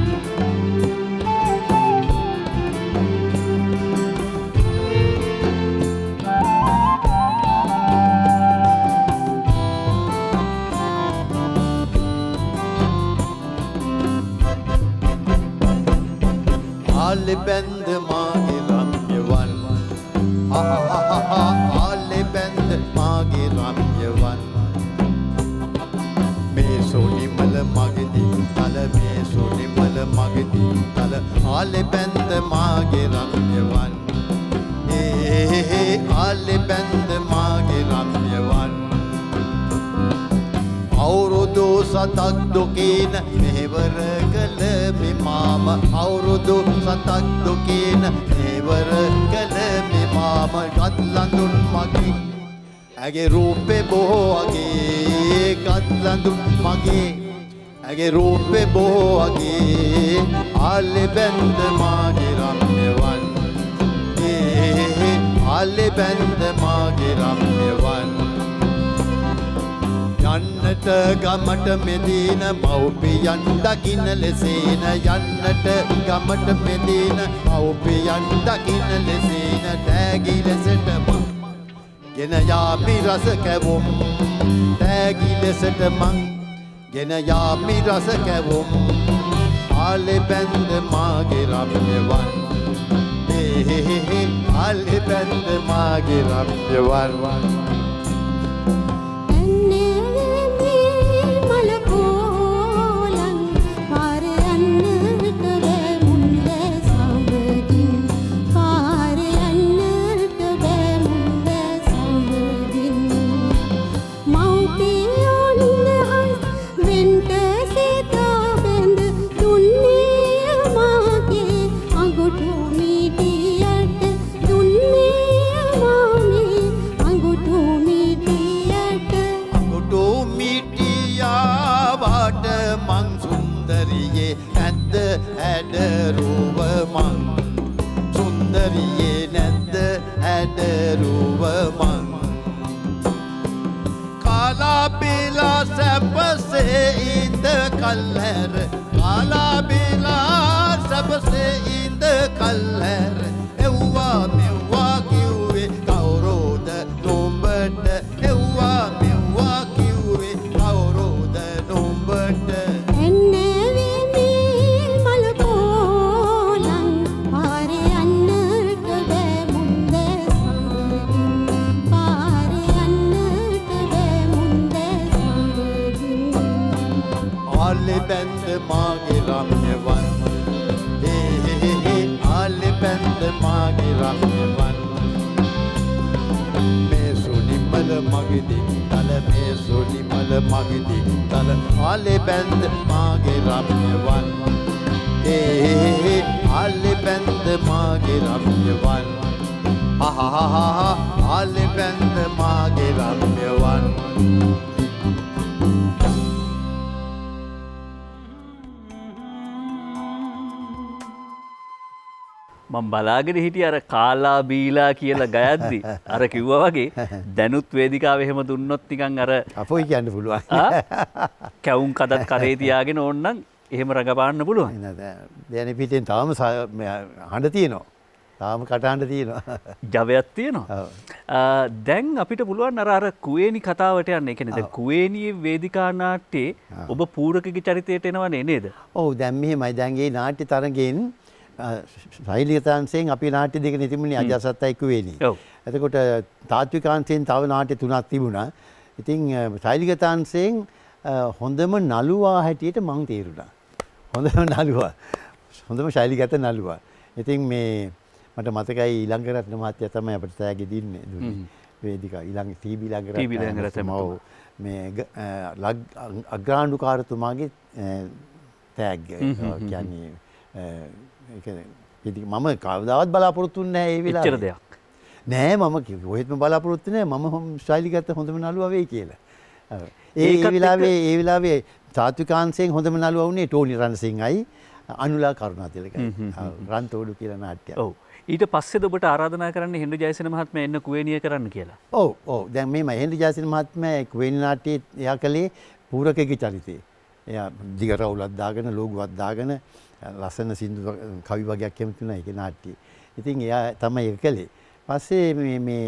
ආලෙ බැන්ද මාගේ රම්යවන් ආලෙ බැන්ද මාගේ රම්යවන් මේ සොනිමල මගදී තල මේ සොනිමල මගදී තල ආලෙ බැන්ද මාගේ රම්යවන් ආලෙ බැන්ද මාගේ රම්යවන් අවුරුදු සතක් දුකින මෙහෙවර කළ මෙමාම අවුරුදු සතක් දුකින මෙහෙවර කළ මෙමාම ගත් ලඳුන් මගේ ඇගේ රූපේ බොහෝ අගේ ගත් ලඳුන් මගේ ඇගේ රූපේ බොහෝ අගේ ආලෙ බැන්ද මාගේ රම්යවන් ආලෙ බැන්ද මාගේ රම්යවන් යන්නට ගමට මෙදින මව්පියන් දකින්න ලෙසේන යන්නට ගමට මෙදින මව්පියන් දකින්න ලෙසේන තෑගි ලෙසට ගෙන යාමි රස කැවුම් තෑගි ලෙසට මං ගෙන යාමි රස කැවුම් ආලෙ බැන්ද මාගේ රම්‍යවන් ආලෙ බැන්ද මාගේ රම්‍යවන් කල්හැර කාලා බේලා සබසේ ඉඳ කල්හැර එව්වා මෙව්වා කිව්වේ කවුරුද නුඹට එව්වා මෙව්වා කිව්වේ කවුරුද නුඹට එන්නේ මේ මල පොලන් පාරේ යන්නට බෑ මුන්ද පාරේ යන්නට බෑ මුන්ද ආලෙ බැන්ද මාගේ රම්‍යවන් ආලෙ බැන්ද මාගේ රම්‍යවන් මේ සුනිමල මගේ දික්තල මේ සුනිමල මගේ දික්තල ආලෙ බැන්ද මාගේ රම්‍යවන් ආලෙ බැන්ද මාගේ රම්‍යවන් ආලෙ බැන්ද මාගේ රම්‍යවන් මම බලාගෙන හිටියේ අර කාලා බීලා කියලා ගයද්දි අර කිව්වා වගේ දැනුත් වේදිකාවේ එහෙම දුන්නොත් නිකන් අර අපොයි කියන්න පුළුවන්. කැවුම් කදත් කරේ තියාගෙන ඕනනම් එහෙම රඟපාන්න පුළුවන්. දැන් පිටින් තාම හඬ තියෙනවා. තාම කටහඬ තියෙනවා. ජවයක් තියෙනවා. දැන් අපිට පුළුවන් අර කුවේණි කතාවට යන්න. ඒ කියන්නේ දැන් කුවේණියේ වේදිකා නාට්‍යයේ ඔබ පූරකගේ චරිතයට එනවනේ නේද? ඔව් දැන් මෙහෙමයි. දැන් මේ නාට්‍ය තරගෙන් ශෛලිකතාංශයෙන් අපි නාට්‍ය දෙකනේ තිබුණේ අජාසත්තයි කුවේණි. ඔව්. එතකොට තාත්විකාංශයෙන් තව නාට්‍ය තුනක් තිබුණා. ඉතින් ශෛලිකතාංශයෙන් හොඳම නළුවා හැටියට මං තේරුණා. හොඳම නළුවා. හොඳම ශෛලිගත නළුවා. ඉතින් මේ මට මතකයි ඊළඟරත්න මහත්තයා තමයි අපිට තෑගි දුන්නේ. වේදිකා ඊළඟ ටීවී ඊළඟරත්න මේ අග්‍රාණ්ඩුකාරතුමාගේ තෑග් කියන්නේ මම කවදාවත් බලාපොරොත්තු නැහැ ඒ වෙලාවේ. එච්චර දෙයක්. නෑ මම කොහෙත්ම බලාපොරොත්තු නෑ මම ශෛලිගත හොඳම නළුවා වෙයි කියලා. ඒ වෙලාවේ තාත්විකාංශයෙන් හොඳම නළුවා වුණේ ටෝනි රණසිංහයි අනුලා කරුණාතිලකයි. රන්තෝඩු කියලා නාට්‍යයක්. ඔව්. ඊට පස්සේද ඔබට ආරාධනා කරන්නේ හෙන්රි ජයසේන මහත්මයා එන්න කුවේණිය කරන්න කියලා. ඔව් ඔව් දැන් මේමයි හෙන්රි ජයසේන මහත්මයා කුවේණි නාට්‍යයේ එයා කලේ පූරකගේ චරිතේ. එයා දිග රවුලක් දාගෙන ලෝගුවක් දාගෙන ලස්සන සින්දු කවි වගේක් කැමතිුණා ඒකේ නාට්‍යයේ. ඉතින් එයා තමයි ඒක කළේ. පස්සේ මේ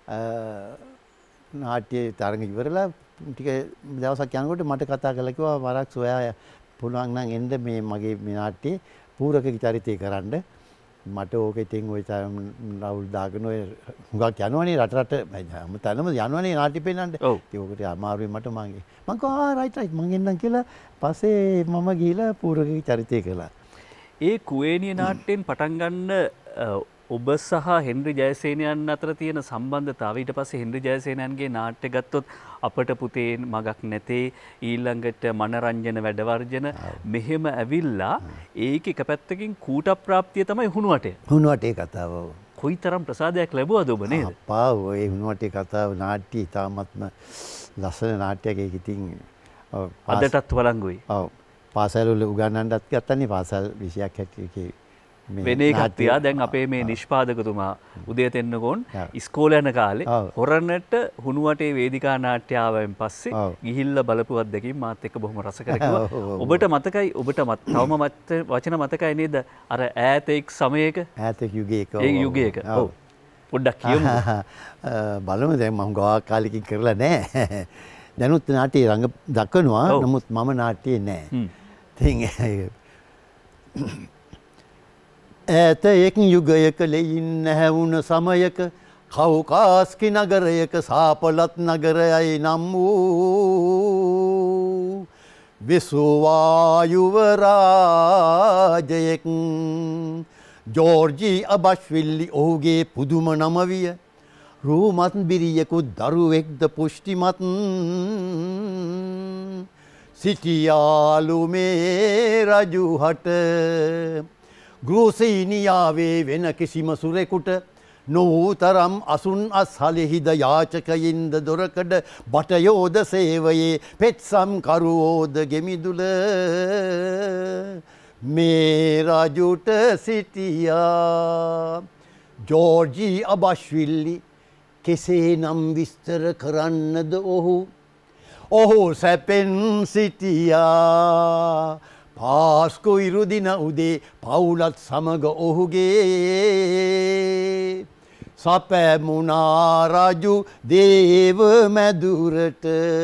නාට්‍ය තරඟ ඉවරලා ටික දවසක් යනකොට මට කතා කළා කිව්වා වරක් සොයා පුළුවන් නම් එන්න මේ මගේ මේ නාට්‍යයේ පූරකගේ චරිතය කරන්න. මට ඕක ඉතින් ওই රවුල් දාගෙන ඔය හුඟක් යනවනේ රට තැනම යනවනේ නාට්‍ය පෙන්නන්න. ඒකට අමාරුයි මට මම කිව්වා රයිට් මං එන්නම් කියලා. පස්සේ මම ගිහිලා පූරකගේ චරිතය කළා. ඒ කුවේණිය නාට්‍යයෙන් පටන් ගන්න ඔබ සහ හෙන්රි ජයසේනයන් අතර තියෙන සම්බන්ධතාවය ඊට පස්සේ හෙන්රි ජයසේනයන්ගේ නාට්‍ය ගත්තොත් අපට පුතේ මගක් නැතේ ඊළඟට මනරංජන වැඩවර්ජන මෙහෙම ඇවිල්ලා ඒක එක පැත්තකින් කූට ප්‍රාප්තිය තමයි හුණුවටේ. හුණුවටේ කතාව. කොයිතරම් ප්‍රසාදයක් ලැබුවද ඔබ නේද? අප්පා ඔය හුණුවටේ කතාව නාට්‍ය ඉතාමත්ම ලස්සන නාට්‍යයක්. ඒක ඉතින් අදටත් වළංගුයි. ඔව්. පාසල් වල උගන්වන්නත් ගත්තනේ පාසල් විෂයක් හැටියට වෙන එකක් තියා දැන් අපේ මේ නිෂ්පාදකතුමා උදය තෙන්නගොන් ඉස්කෝලේ යන කාලේ හොරණට හුණුවටේ වේදිකා නාට්‍ය ආවෙන් පස්සේ ගිහිල්ලා බලපු අත්දැකීම් මාත් එක්ක බොහොම රස කරගුවා. ඔබට මතකයි ඔබට තවම වචන මතකයි නේද අර ඈත එක් සමයක ඈත යුගයක ඒ යුගයක ඔව් පොඩ්ඩක් කියමු. බලමු දැන් මම ගාවක් කාලෙකින් කරලා නැහැ. දැනුත් නාට්‍ය රංග දක්වනවා. නමුත් මම නාට්‍යයේ නැහැ. ඉතින් ඈත එක් යුගයක ලෙයින් හැවුන සමයක කෞකාස්කි නගරයක සාපලත් නගරයයි නම් වූ විසුවායුවරාජයෙක් ජෝර්ජි අබශ්විල්ලි ඔහුගේ පුදුම නම විය. රූමත් බිරියෙකුත් දරුවෙක්ද පුෂ්ටිමත් සිටියාලු මේ රජුහට ගෘසීනියාවේ වෙන කිසිම සුරෙකුට නොවූතරම් අසුන් අස්හලෙහිද යාචකයින්ද දොරකඩ බටයෝද සේවයේ පෙත්සම් කරුවෝද ගෙමිදුල මේ රජුට සිටියා. ජෝර්ජි අබශ්විල්ලි කෙසේ නම් විස්තර කරන්නද ඔහු සැපෙන් සිටියා. පාස්කු ඉරුදින උදේ පවුලත් සමග ඔහුගේ සපැමුණා රජු දේව මැදුරට.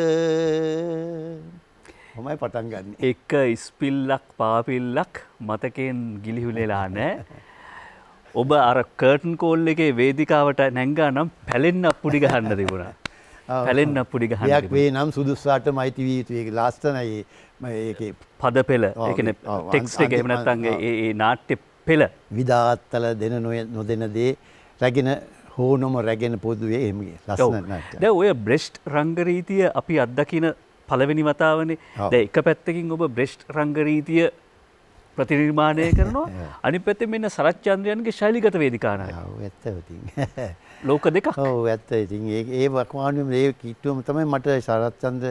හොමයි පටන් ගන්න. එක ඉස්පිල්ලක් පාපිල්ලක් මතකයෙන් ගිලිහුලෙලා නෑ. ඔබ අර කර්ටන් කෝල් එකේ වේදිකාවට නැංගා නම් පැලෙන්න පුඩි ගහන්න තිබුණා. පැලෙන්න පුඩි ගහන්න. යක් වේ නම් සුදුස්සාටම අයිති විය යුතු. ඒක ලස්සනයි. ඒකේ පද පෙළ ඒ කියන්නේ ටෙක්ස්ට් එක එහෙම නැත්නම් ඒ නාට්‍ය පෙළ විදාත්තල දෙන නොදෙන දේ රැගෙන හෝනම රැගෙන පොදුවේ එහෙම ලස්සන නාට්‍ය. දැන් ඔය බ්‍රෙෂ්ට් රංගරීතිය අපි අත්දකින පළවෙනි වතාවනේ. දැන් එක පැත්තකින් ඔබ බ්‍රෙෂ්ට් රංගරීතිය ප්‍රතිනිර්මාණය කරනවා. අනිත් පැත්තෙන් මෙන්න සරච්චන්ද්‍රයන්ගේ ශෛලිගත වේදිකා නාට්‍ය. ඔව් ඇත්ත ඉතින්. ලෝක දෙකක්. ඔව් ඇත්ත ඉතින් ඒ වකවානුවේ මේ කිට්ටුවම තමයි මට සරච්චන්ද්‍ර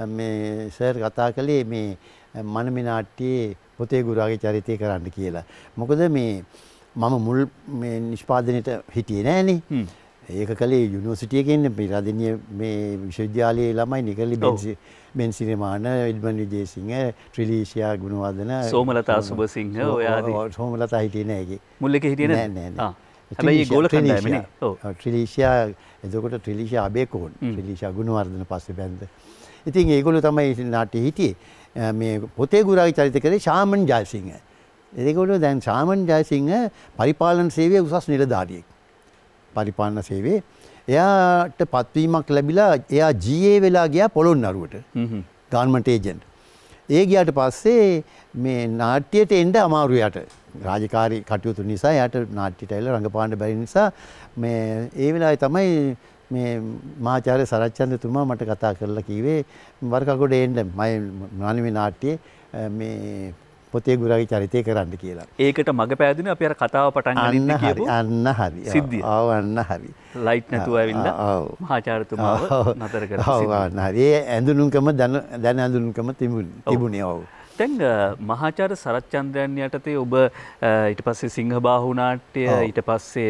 මේ සර් කතා කළේ මේ මනමේ නාට්‍යයේ පොතේ ගුරාගේ චරිතය කරන්න කියලා. මොකද මේ මම මුල් මේ නිෂ්පාදනයේට හිටියේ නෑනේ. ඒක කලේ යුනිවර්සිටි එකේ ඉන්න රදිනිය මේ විශ්වවිද්‍යාලයේ ළමයි නිකලි බෙන්සිරිමාන එඩ්මන් විජේසිංහ ත්‍රිලීෂා ගුණවර්ධන සෝමලතා සුබසිංහ ඔය ආදී සෝමලතා හිටියේ නෑ ඒකේ. මුල් එකේ හිටියේ නෑ. නෑ. හැබැයි ඒ ගෝල කණ්ඩායමනේ. ඔව්. ත්‍රිලීෂා එතකොට ත්‍රිලීෂා අබේකෝන් ත්‍රිලීෂා ගුණවර්ධන පස්සේ බැන්ද. ඉතින් ඒගොල්ලෝ තමයි නාට්‍ය හිටියේ. මේ පොතේ ගුරාගේ චරිත කරේ ශාමන් ජයසිංහ. ඒගොල්ලෝ දැන් ශාමන් ජයසිංහ පරිපාලන සේවයේ උසස් නිලධාරියෙක්. පරිපාලන සේවයේ එයාට පත්වීමක් ලැබිලා එයා GA වෙලා ගියා පොළොන්නරුවට. Government agent. ඒ ගියාට පස්සේ මේ නාට්‍යයට එන්න අමාරු යට. රාජකාරී කටයුතු නිසා එයාට නාට්‍යයට ඇවිල්ලා රංගපාන්න බැරි නිසා මේ ඒ වෙලාවේ තමයි මේ මහාචාර්ය සරච්චන්ද්‍රතුමා මට කතා කරලා කිව්වේ වරකගොඩ එන්න මම මනමේ නාට්‍යයේ මේ පොතේ ගුරාගේ චරිතය කරන්න කියලා. ඒකට මග පෑදුනේ අපි අර කතාව පටන් ගන්න කියපු අන්න හරි. සිද්ධිය. ඔව් අන්න හරි. ලයිට් නැතුව ඇවිල්ලා මහාචාර්යතුමාව නතර කරලා සිද්ධිය. ඔව් අන්න හරි. ඒ ඇඳුනුම්කම දැන ඇඳුනුම්කම තිබුණේ. ඔව්. දැන් මහාචාර්ය සරච්චන්ද්‍රයන් යටතේ ඔබ ඊට පස්සේ සිංහබාහු නාට්‍ය ඊට පස්සේ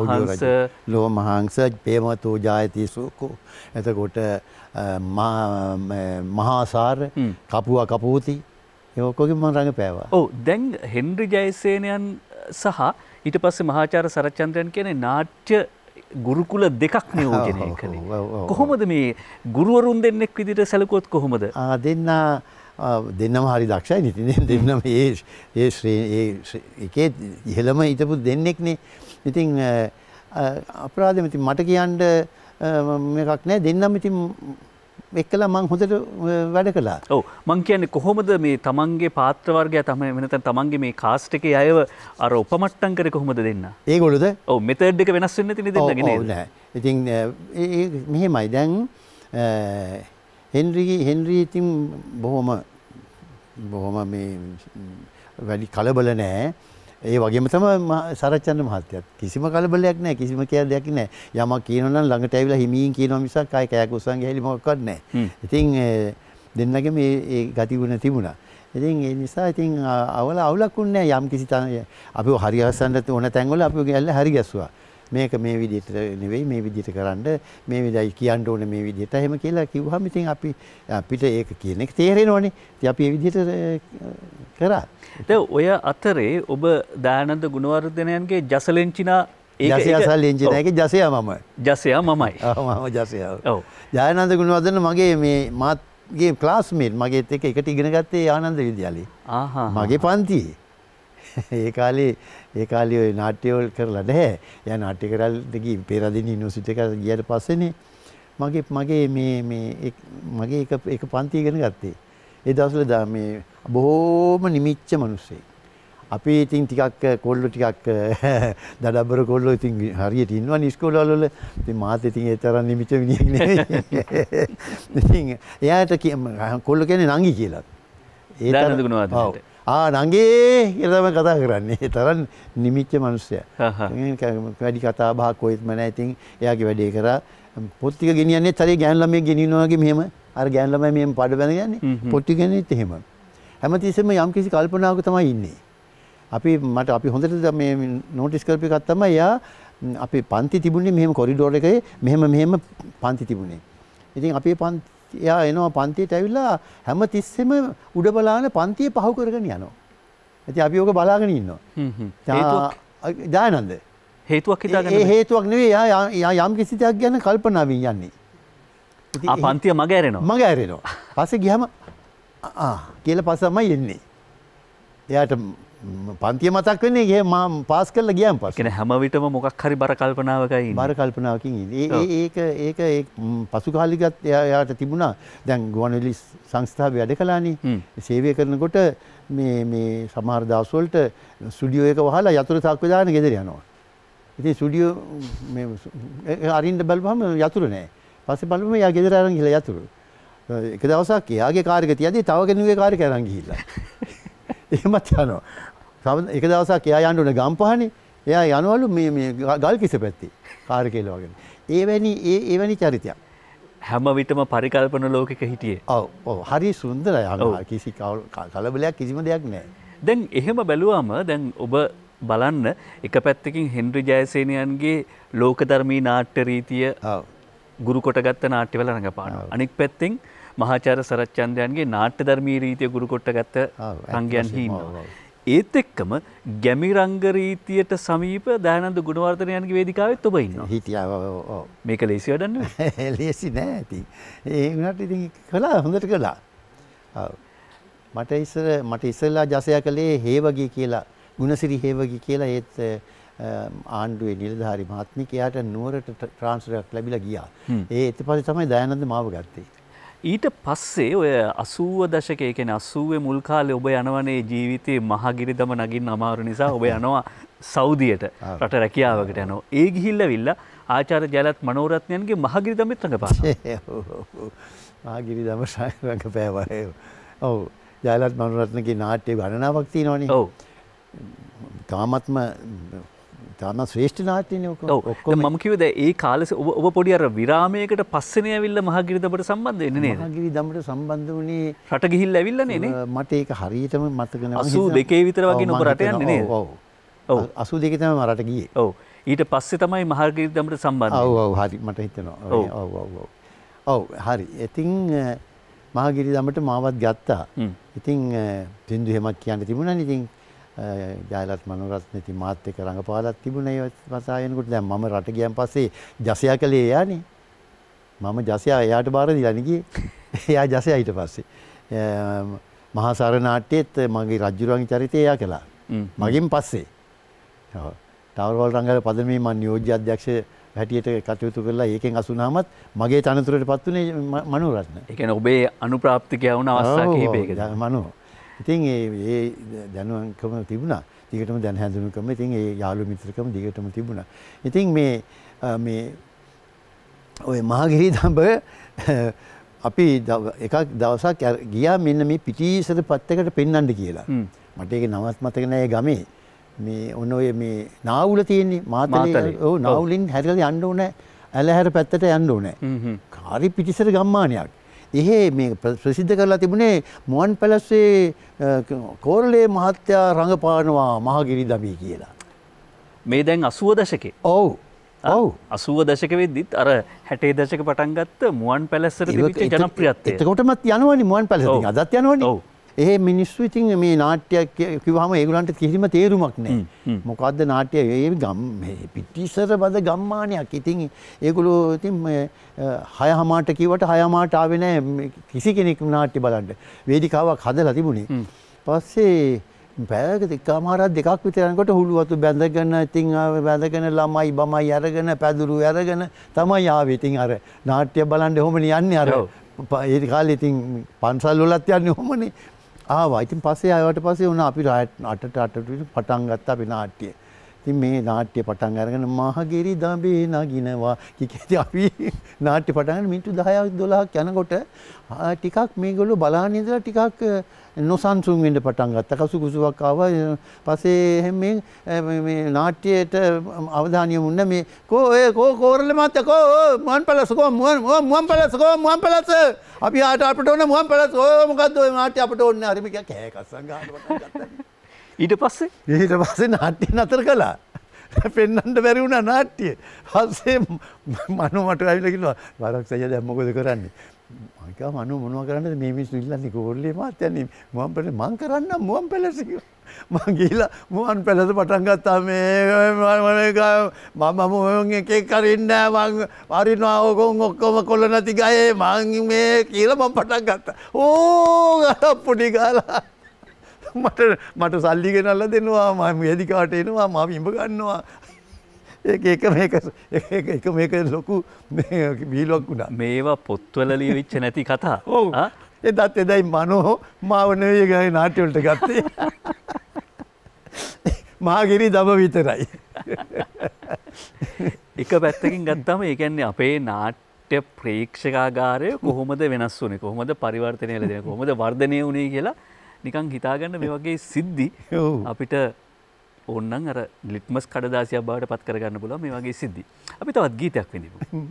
ලෝමහංස ප්‍රේමතෝ ජායති සුකෝ එතකොට මහාසාර කපුවා කපූති ඒ ඔක්කොගෙම මම රඟපෑවා. ඔව් දැන් හෙන්රි ජයසේනයන් සහ ඊට පස්සේ මහාචාර්ය සරච්චන්ද්‍රයන් කියන්නේ නාට්‍ය ගුරුකුල දෙකක් නියෝජනය කළේ. කොහොමද මේ ගුරුවරුන් දෙන්නෙක් විදිහට සැලකුවොත් කොහොමද? දෙන්නම හරි දක්ෂයි නිතින් දෙන්නම ඒ එකේ ඉහළම හිටපු දෙන්නෙක්නේ. ඉතින් අපරාධෙම ඉතින් මට කියන්න මේකක් නැහැ. දෙන්නම ඉතින් එක්කලා මං හොඳට වැඩ කළා. ඔව් මං කියන්නේ කොහොමද මේ තමන්ගේ පාත්‍ර වර්ගය තමයි වෙනතන තමන්ගේ මේ කාස්ට් එකේ අයව අර උපමට්ටම් කරේ කොහොමද දෙන්න? ඒගොල්ලෝද? ඔව් මෙතඩ් එක වෙනස් වෙන්නේ නැතිනේ දෙන්නගේ නේද? ඔව් නෑ. ඉතින් මෙහෙමයි දැන් හෙන්රි ඉතින් බොහොම මේ වැඩි කලබල නෑ. ඒ වගේම තමයි සරච්චන්ද්‍ර මහත්තයත් කිසිම කලබලයක් නෑ, කිසිම දෙයක් නෑ. යමක් කියනවා නම් ළඟට ඇවිල්ලා හිමින් කියනවා මිසක් ආයි කෑක උස්සන් ගහලි මොකක්වත් නෑ. ඉතින් දෙන්නගේ මේ ගති ගුණ තිබුණා. ඉතින් ඒ නිසා ඉතින් අවුලක් වුණේ නෑ. යම් කිසි අපිව හරි ගස්සන්න ඕන තැන්වල අපිව ගෑල්ල හරි ගැස්සුවා. මේක මේ විදිහට නෙවෙයි මේ විදිහට කරන්න මේ විදිහයි කියන්න ඕනේ මේ විදිහට එහෙම කියලා කිව්වහම ඉතින් අපිට ඒක කියන එක තේරෙනවනේ. ඉතින් අපි මේ විදිහට කරා. දැන් ඔය අතරේ ඔබ දයානන්ද ගුණවර්ධනයන්ගේ ජසලෙන්චිනා ජසය සල් එංජිනයගේ ජසය මම. ජසයා මමයි. මම ජසය. ඔව්. ජයනන්ද ගුණවර්ධන මගේ මේ මාගේ ක්ලාස්මේට් මගේත් එක්ක එකට ඉගෙන ගත්තේ ආනන්ද විද්‍යාලයේ. මගේ පන්තියේ. ඒ කාලේ ඔය නාට්‍ය වල කරලා නැහැ. යා නාට්‍ය කරලා ගිහින් පෙරදින යුනිවර්සිටි එකට ගියාට පස්සේනේ මගේ එක පන්ති ඉගෙන ගත්තේ. ඒ දවස්වල මේ බොහොම නිමිච්ච මිනිස්සෙක්. අපි ඉතින් ටිකක් කොල්ලෝ ටිකක් දඩබ්බර කොල්ලෝ ඉතින් හරියට ඉන්නවනේ ඉස්කෝලවල වල. ඉතින් මාත් ඉතින් ඒ තරම් නිමිච්ච මිනිහෙක් නෙවෙයි. ඉතින් එයාට කොල්ලෝ කියන්නේ නංගි කියලා. ඒ තරම් දුනවාද? නංගේ කියලා තමයි කතා කරන්නේ. ඒ තරම් නිමිච්ච මිනිස්සයා. වැඩි කතා බහක් කොහෙත්ම නැහැ. ඉතින් එයාගේ වැඩේ කරා පොත් ටික ගෙනියන්නේ තරේ ගෑනු ළමයෙක් ගෙනියනවා වගේ මෙහෙම. අර ගෑනු ළමයි මෙහෙම පඩ බැඳ ගන්නේ. පොත් ටික ගෙනියන්නේත් එහෙම. හැමතිස්සෙම යම් කිසි කල්පනාවක තමයි ඉන්නේ. අපි හොඳට මේ නෝටිස් කරපු එකක් තමයි යා අපේ පන්ති තිබුණේ මෙහෙම කොරිඩෝර් එකේ මෙහෙම පන්ති තිබුණේ. ඉතින් අපේ එයා එනවා පන්තියට ඇවිල්ලා හැම තිස්සෙම උඩ බලාගෙන පන්තිය පහු කරගෙන යනවා. ඉතින් අපි ඕක බලාගෙන ඉන්නවා. ජයනන්ද හේතුවක් හිතාගන්න. ඒ හේතුවක් නෙවෙයි යා යම් කිසි දෙයක් ගැන කල්පනාවෙන් යන්නේ. ඉතින් පන්තිය මග ඇරෙනවා. පස්සේ ගියාම කියලා පස්සේ තමයි එන්නේ. එයාට පන්තිය මතක් වෙන්නේ ගේ මම පාස් කරලා ගියාන් පස්සේ. කියන්නේ හැම විටම මොකක් හරි බර කල්පනාවකයි ඉන්නේ. බර කල්පනාවකින් ඉන්නේ. ඒක පසු කාලිකත් එයාට තිබුණා. දැන් ගුවන්විදුලි සංස්ථාවේ වැඩ කළානේ. සේවය කරනකොට මේ සමහර දවස් වලට ස්ටුඩියෝ එක වහලා යතුරු තාක්කුවේ දාගෙන ගෙදර යනවා. ඉතින් ස්ටුඩියෝ මේ අරින්න බලපුවම යතුරු නැහැ. පස්සේ බලපුවම එයා ගෙදර අරන් ගිහලා යතුරු. එක දවසක් එයාගේ කාර් එක තියදී තව කෙනෙකුගේ කාර් එක අරන් ගිහිල්ලා. එහෙමත් යනවා. එක දවසක් එයා යන්න ඕනේ ගම්පහනේ. එයා යනවලු මේ ගල් කිස පැත්තේ කාර් එක එලවගෙන. එවැනි චරිතයක්. හැම විටම පරිකල්පන ලෝකෙක හිටියේ. ඔව් හරි සුන්දරයි. කිසි කලබලයක් කිසිම දෙයක් නැහැ. දැන් එහෙම බැලුවාම දැන් ඔබ බලන්න එක පැත්තකින් හෙන්රි ජයසේනයන්ගේ ලෝකධර්මී නාට්‍ය රීතිය ගුරු කොටගත්ත නාට්‍යවල රඟපානවා. අනෙක් පැත්තෙන් මහාචාර්ය සරච්චන්ද්‍රයන්ගේ නාට්‍ය ධර්මී රීතිය ගුරු කොටගත්ත රංගයන්හි ඉන්නවා. ඒත් එක්කම ගැමි රංග රීතියට සමීප දයානන්ද ගුණවර්ධනයන්ගේ වේදිකාවෙත් ඔබ ඉන්නවා. හිටියා. ඔව්. මේක ලේසි වැඩක් නෙවෙයි. ලේසි නෑ ඉතින්. ඒ වුණාට ඉතින් කළා හොඳට කළා. ඔව්. මට ඉස්සෙල්ලා ජසයා කළේ හේවගේ කියලා ගුණසිරි හේවගේ කියලා ඒත් ආණ්ඩුවේ නිලධාරි මහත්මිය එයාට නුවරට ට්‍රාන්ස්ෆර් එකක් ලැබිලා ගියා. ඊට පස්සේ තමයි දයානන්ද මාව ගත්තේ. ඊට පස්සේ ඔය 80 දශකයේ කියන්නේ 80 මුල් කාලේ ඔබ යනවනේ ජීවිතේ මහගිරිදම නගින්න අමාරු නිසා ඔබ යනවා සෞදියට රට රැකියාවකට යනවා. ඒ ගිහිල්ලාවිල්ලා ආචාර්ය ජයලත් මනෝරත්නයන්ගේ මහගිරිදමෙත් රඟපානවා. මහගිරිදම රඟපෑවා. ඔව්. ජයලත් මනෝරත්නගේ නාට්‍ය ගණනාවක් තියෙනවනේ. ඔව්. තාමත් ශ්‍රේෂ්ඨ නාට්‍යනේ ඔක්කොම. මම කිව්වේ දැන් ඒ කාලේ ඔබ පොඩි අර විරාමයකට පස්සේනේ ඇවිල්ලා මහගිරිදමට සම්බන්ධ වෙන්නේ නේද? මහගිරිදමට සම්බන්ධ වුණේ රට ගිහිල්ලා ඇවිල්ලා නේ. මට ඒක හරියටම මතක නැහැ. 82 විතර වගේ ඔබ රට යන්නේ නේද? ඔව්. 82 තමයි මම රට ගියේ. ඔව්. ඊට පස්සේ තමයි මහගිරිදමට සම්බන්ධ වෙන්නේ. ඔව් හරි මට හිතෙනවා. ඔව් හරි. ඉතින් මහගිරිදමට මාවත් ගත්තා. ඉතින් බින්දු එහෙමත් කියන්න තිබුණානේ. ඉතින් ජයලත් මනෝරත්න ඉතින් මාත් එක්ක රඟපාලත් තිබුණා ඒ වතාවෙනකොට. දැන් මම රට ගියන් පස්සේ ජසයා කළේ එයානේ. මම ජසයා එයාට බාර දීලානේ ගියේ. එයා ජසයා ඊට පස්සේ මහා සාර නාට්‍යයේත් මගේ රජුරුවන්ගේ චරිතය එයා කළා. මගෙන් පස්සේ. ඔව්. ටවර්වල් රංගල පදනමේ මම නියෝජ්‍ය අධ්‍යක්ෂ හැටියට කටයුතු කරලා ඒකෙන් අසුනාමත් මගේ තනතුරටපත් උනේ මනෝරත්න. ඒ කියන්නේ ඔබේ අනුප්‍රාප්තිකය වුණ අවස්ථා කිහිපයකදී. මනෝ. ඉතින් ඒ දැනුවන්කම තිබුණා. දිගටම දැන හැඳුනුකම ඉතින් ඒ යාළු මිත්‍රකම දිගටම තිබුණා. ඉතින් මේ ඔය මහගිරිදඹ අපි එකක් දවසක් ගියා මෙන්න මේ පිටිසර පැත්තකට පෙන්වන්න කියලා. මට ඒක නමත් මතක නෑ ගමේ. මේ ඔන්න ඔය මේ නාවුල තියෙන්නේ මාතලේ. ඔව් නාවුලින් හැරිලා යන්න ඕනේ. ඇලහැර පැත්තට යන්න ඕනේ. කාරි පිටිසර ගම්මානයක්. එහෙ මේ ප්‍රසිද්ධ කරලා තිබුණේ මුවන් පැලස්සේ කෝරළේ මහත්තයා රඟපානවා මහගිරිදමී කියලා. මේ දැන් 80 දශකේ. ඔව්. 80 දශක වෙද්දිත් අර 60 දශක පටන් ගත්ත මුවන් පැලස්සට තිබිච්ච ජනප්‍රියත්වය. එතකොටමත් යනවනේ මුවන් පැලස. අදත් යනවනේ. ඔව්. ඒ මිනිස්සු ඉතින් මේ නාට්‍යයක් කිව්වහම ඒගොල්ලන්ට කිසිම තේරුමක් නැහැ. මොකද්ද නාට්‍ය? ඒ පිටිසර බද ගම්මානයක්. ඉතින් ඒගොල්ලෝ ඉතින් 6:00ට කිව්වට 6:00ට ආවේ නැහැ කිසි කෙනෙක් නාට්‍ය බලන්න. වේදිකාවක් හදලා තිබුණේ. පස්සේ පැයක දෙකමාරක් දෙකක් විතර යනකොට හුළු වතු බැඳගෙන ඉතින් බැඳගෙන ළමයි බමයි අරගෙන පැදුරු අරගෙන තමයි ආවේ. ඉතින් අර නාට්‍ය බලන්න ඔහොමනේ යන්නේ අර ඒ කාලේ ඉතින් පන්සල් වලත් යන්නේ ඔහොමනේ. ආවා. ඉතින් පස්සේ ආවට පස්සේ උනා අපි 8ට පටන් ගත්තා අපි නාට්‍ය. ඉතින් මේ නාට්‍ය පටන් අරගෙන මහගිරි දඹේ නගිනවා කිකේ අපි නාට්‍ය පටන් ගන්න මිනිත්තු 10ක් 12ක් යනකොට ටිකක් මේගොල්ලෝ බලන්න ඉඳලා ටිකක් නොසන්සුන් වෙන්න පටන් ගත්තා. කසුකුසුවක් ආවා. පස්සේ මේ නාට්‍යයට අවධානය යොමුන්න මේ කෝරළ මාත්‍ය මුවන් පැලස මුවන් පැලස අපි අපිට ඕන මුවන් පැලස මොකද්ද ඔය නාට්‍ය අපිට ඕනේ නැහැ. හරි මේක කෑ කස්සන් ගන්න පටන් ගත්තා. ඊට පස්සේ නාට්‍ය නතර කළා. පෙන්වන්න බැරි වුණා නාට්‍ය. පස්සේ මනෝ මට ඇවිල්ලා කිව්වා වරක් සయ్యද දැන් මොකද කරන්නේ? මම කිව්වා මනෝ මොනවා කරන්නද මේ මිනිස්සු ඉල්ලන්නේ කෝරළේ මාත්‍යන්නේ මුවන් පැලස මං කරන්නම් මුවන් පැලස කිව්වා. මං ගිහලා මුවන් පැලස පටන් ගත්තා මම මොන් එකෙක් කරින්නේ මං වරිනවා ඔක්කොම කොල්ල නැති ගහේ මං මේ කියලා මං පටන් ගත්තා. ඕ පොඩි ගාලා මට සල්ලි ගෙනල්ලා දෙනවා මම වේදිකාවට එනවා මම ඉඹ ගන්නවා එක මේක ලොකු වීලක් වුණා. මේවා පොත්වල ලියවිච්ච නැති කතා. ඔව්. එදයි මනෝ මාව නෙවෙයි ගානේ නාට්‍ය වලට ගත්තේ. මහගිරි දඹ විතරයි. එක පැත්තකින් ගත්තාම ඒ කියන්නේ අපේ නාට්‍ය ප්‍රේක්ෂකාගාරය කොහොමද වෙනස් වුනේ? කොහොමද පරිවර්තනය වෙලා දෙන්නේ? කොහොමද වර්ධනය වුනේ කියලා නිකන් හිතාගන්න මේ වගේ සිද්ධි අපිට ඕනනම් අර ලිට්මස් කඩදාසියක් බවට පත් කරගන්න පුළුවන් මේ වගේ සිද්ධි. අපි තවත් ගීතයක් විඳිමු.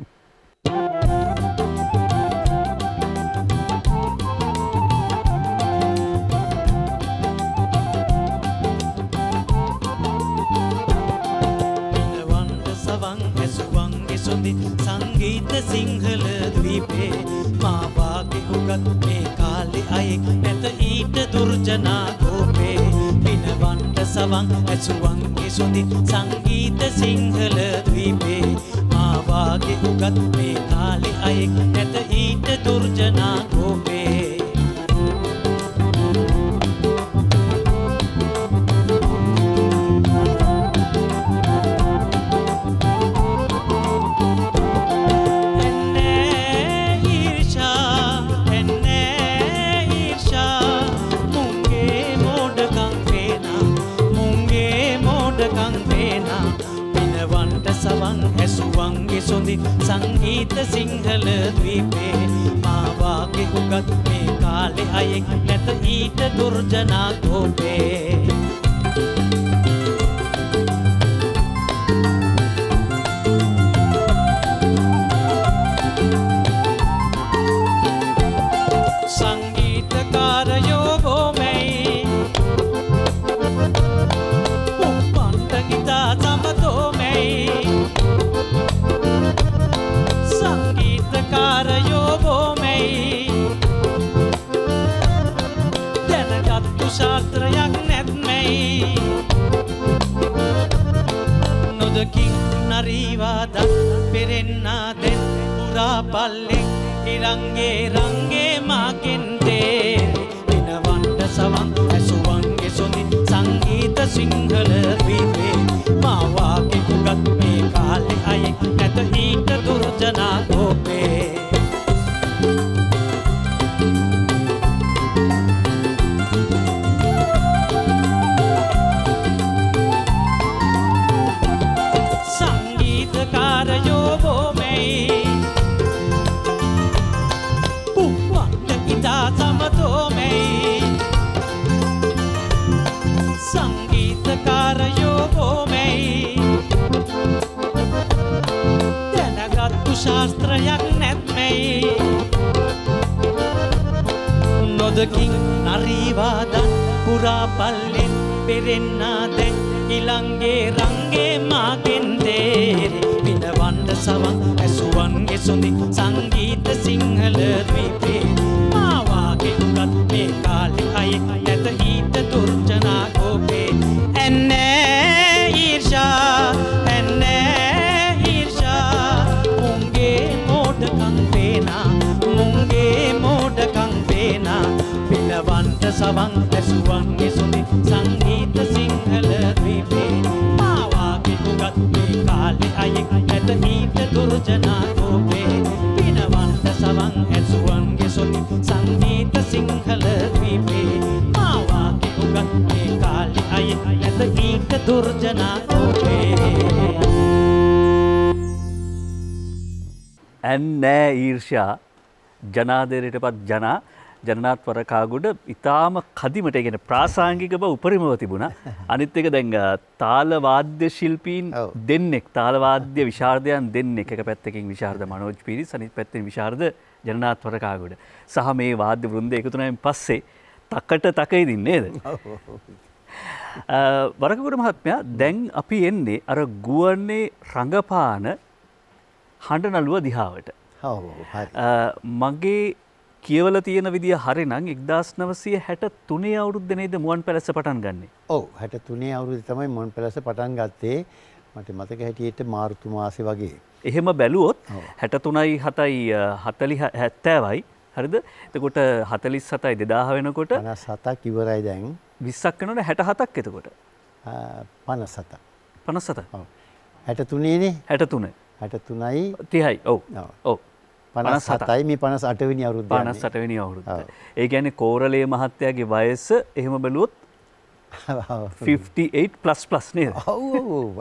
සංගීත සිංහල ද්වීපේ මා වාගේ උගත් මේ කාලේ අයෙක් නැත ඊට දුර්ජනා කෝපේ පිනවන්ට සවන් ඇසුවන්ගේ සොඳි සංගීත සිංහල ද්වීපේ මා වාගේ උගත් මේ කාලේ අයෙක් නැත ඊට දුර්ජනා කෝපේ සංගීත සිංහල ද්වීපේ මා වාගේ උගත් මේ කාලේ අයෙක් නැත ඊට දුර්ජනා කෝපේ සංගීතකාරයෝ බොමෙයි උපන්ත ගිතා සමතෝමෙයි සංගීතකාරයෝ බොමෙයි දැනගත්තු ශාස්ත්‍රයක් නැත්මෙයි නොදකින් නරීවාදක් පෙරෙන්නා දෙන් පුරා පල්ලෙක් ඉරංගේ රංගේ මාකෙන් තේරි පිනවන්ට සවන් ඇසුවන්ගේ සොඳි සංගීත සිංහල ද්වීපේ මා වාගේ උගත් මේ කාලේ අයෙක් නැත ඊට දුර්ජනා කෝපේ සංගීතකාරයෝ බොමෙයි පුවන්ට ඉතා සමතෝමෙයි සංගීතකාරයෝ බොමෙයි දැනගත්තු ශාස්ත්‍රයක් නැත්මෙයි නොදකින් නරීවාදන් පුරා පල්ලෙන් පෙරෙන්නා දැන් ඉලංගේ රංගේ මාගෙන් තේරි පිනවන්ට සවන් ඇසුවන්ගේ සොඳි සංගීත සිංහල ද්වීපේ මා වාගේ උගත් මේ කාලේ අයෙක් නැත ඊට දුර්ජනා කෝපේ ඇන්නේ ඊර්ෂා මුංගේ මෝඩකම් වේනා මුංගේ මෝඩකම් වේනා පිනවන්ට සවන් ඇසුවන් එසුනි සංගීත සිංහල ද්වීපේ මාවාගේ උගත් මේ කාලේ අයෙක් නැත ඊට දුර්ජනා කෝපේ පිනවන්ට සවන් ඇසුවන් එසුනි සංගීත සිංහල ද්වීපේ මාවාගේ උගත් මේ කාලේ අයෙක් නැත ඊට දුර්ජනා කෝපේ ඇන්නෑ ඊර්ෂා ජනාදරයටපත් ජනනාත්වර කාගුඩ ඉතාම කදිමට ගෙන ප්‍රාසාංගික බව උපරිමව තිබුණා. අනිත් එක දැන් තාලවාද්‍ය ශිල්පීන් දෙන්නෙක් තාලවාද්‍ය විශාරදයන් දෙන්නෙක් එක පැත්තකින් විශාරද මනෝජ් පීරිස් අනිත් පැත්තෙන් විශාරද ජනනාත්වර කාගුඩ. සහ මේ වාද්‍ය වෘන්දය එකතු වුණායින් පස්සේ තකට තකයිදින් නේද? වරකගොඩ මහත්මයා දැන් අපි එන්නේ අර ගුවනේ රඟපාන හඬ නළුව දිහාවට. මගේ කියවල තියෙන විදිය හරිනම් 1963 අවුරුද්ද නේද මුවන් පැලස්ස පටන් ගන්නෙ? ඔව් 63 අවුරුද්දේ තමයි මුවන් පැලස්ස පටන් ගත්තේ. මට මතක හැටියට මාර්තු මාසේ වගේ. එහෙම බැලුවොත් 63යි 7යි 40 70යි හරිද? එතකොට 47යි 2000 වෙනකොට 57ක් ඉවරයි දැන්. 20ක් වෙනකොට 67ක් එතකොට. 57ක්. 57. ඔව්. 63 නේ? 63. 63යි 30යි. ඔව්. ඔව්. 57යි මේ 58 වෙනි අවුරුද්ද. 58 වෙනි අවුරුද්ද. ඒ කියන්නේ කෝරළේ මහත්තයාගේ වයස එහෙම බැලුවොත් 58++ නේද? ඔව්.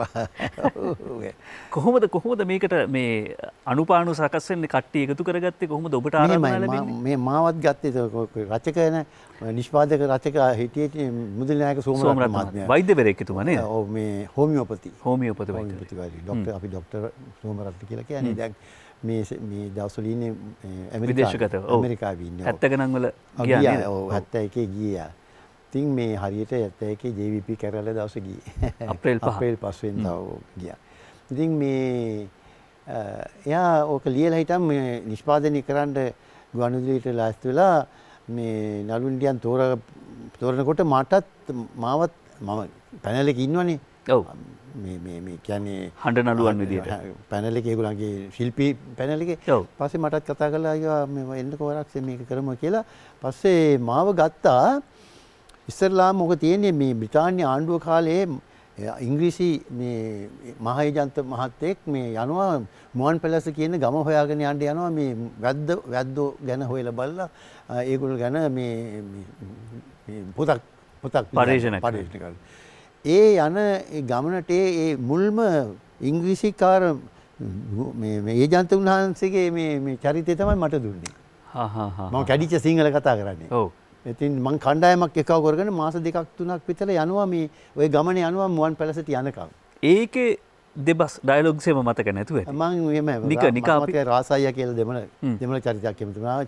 කොහොමද මේකට මේ අනුපාණු සකස් වෙන්නේ කට්ටිය එකතු කරගත්තේ කොහොමද ඔබට ආරම්භය ලැබෙන්නේ? මේ මාවත් ගත්තේ රචක නිෂ්පාදක රචක හිටියේ මුදලි නායක සෝමරත්න මහත්මයා. වෛද්‍යවරයෙක් එතුමා නේද? ඔව් මේ හෝමියෝපති වෛද්‍යවරයෙක්. ડોක්ටර් අපි ડોක්ටර් සෝමරත්න කියලා කියන්නේ දැන් මේ දවස්වල ඉන්නේ ඇමරිකාවේ ඉන්නේ. 70 ගණන් වල ගියා. ඔව් 71 ගියා. ඉතින් මේ හරියට 71 JVP කැරළ දවසේ ගියේ. අප්‍රේල් 5 වෙනිදා ගියා. ඉතින් මේ එයා ඕක ලියලා හිටම් මේ නිෂ්පාදනය කරන්න ගුවන්විදුලියට ලෑස්ති වෙලා මේ නළු නිළියන් තෝරනකොට මාවත් මම පැනල් එකේ ඉන්නවනේ. ඔව්. මේ කියන්නේ හඬ නළුවන් විදියට පැනල් එකේ ඒගොල්ලන්ගේ ශිල්පී පැනල් එකේ. පස්සේ මටත් කතා කරලා අයියා මේ එන්නකෝ වරක්සේ මේක කරමු කියලා. පස්සේ මාව ගත්තා. ඉස්සරලාම මොකද තියෙන්නේ මේ බ්‍රිතාන්‍ය ආණ්ඩුව කාලේ ඉංග්‍රීසි මේ මහේජන්ත මහත්තයෙක් මේ යනවා මුවන් පැලස කියන ගම හොයාගෙන යන්න යනවා මේ වැද්දෝ ගැන හොයලා බලලා ඒගොල්ලෝ ගැන මේ පොතක් පරිශන කරලා ඒ යන ගමනට ඒ මුල්ම ඉංග්‍රීසිකාර මේ ඒජන්ත උන්වහන්සේගේ මේ චරිතය තමයි මට දුන්නේ. මම කැඩිච්ච සිංහල කතා කරන්නේ. ඔව්. ඉතින් මං කණ්ඩායමක් එකව කරගෙන මාස 2-3ක් විතර යනවා මේ ওই ගමනේ යනවා මුවන් පැලසට යනකම්. ඒකේ දෙබස් ඩයලොග්ස් එම මතක නැතුව ඇති. මං එහෙම නික අපි රාසයියා කියලා දෙමළ චරිතයක් එහෙම තිබුණා.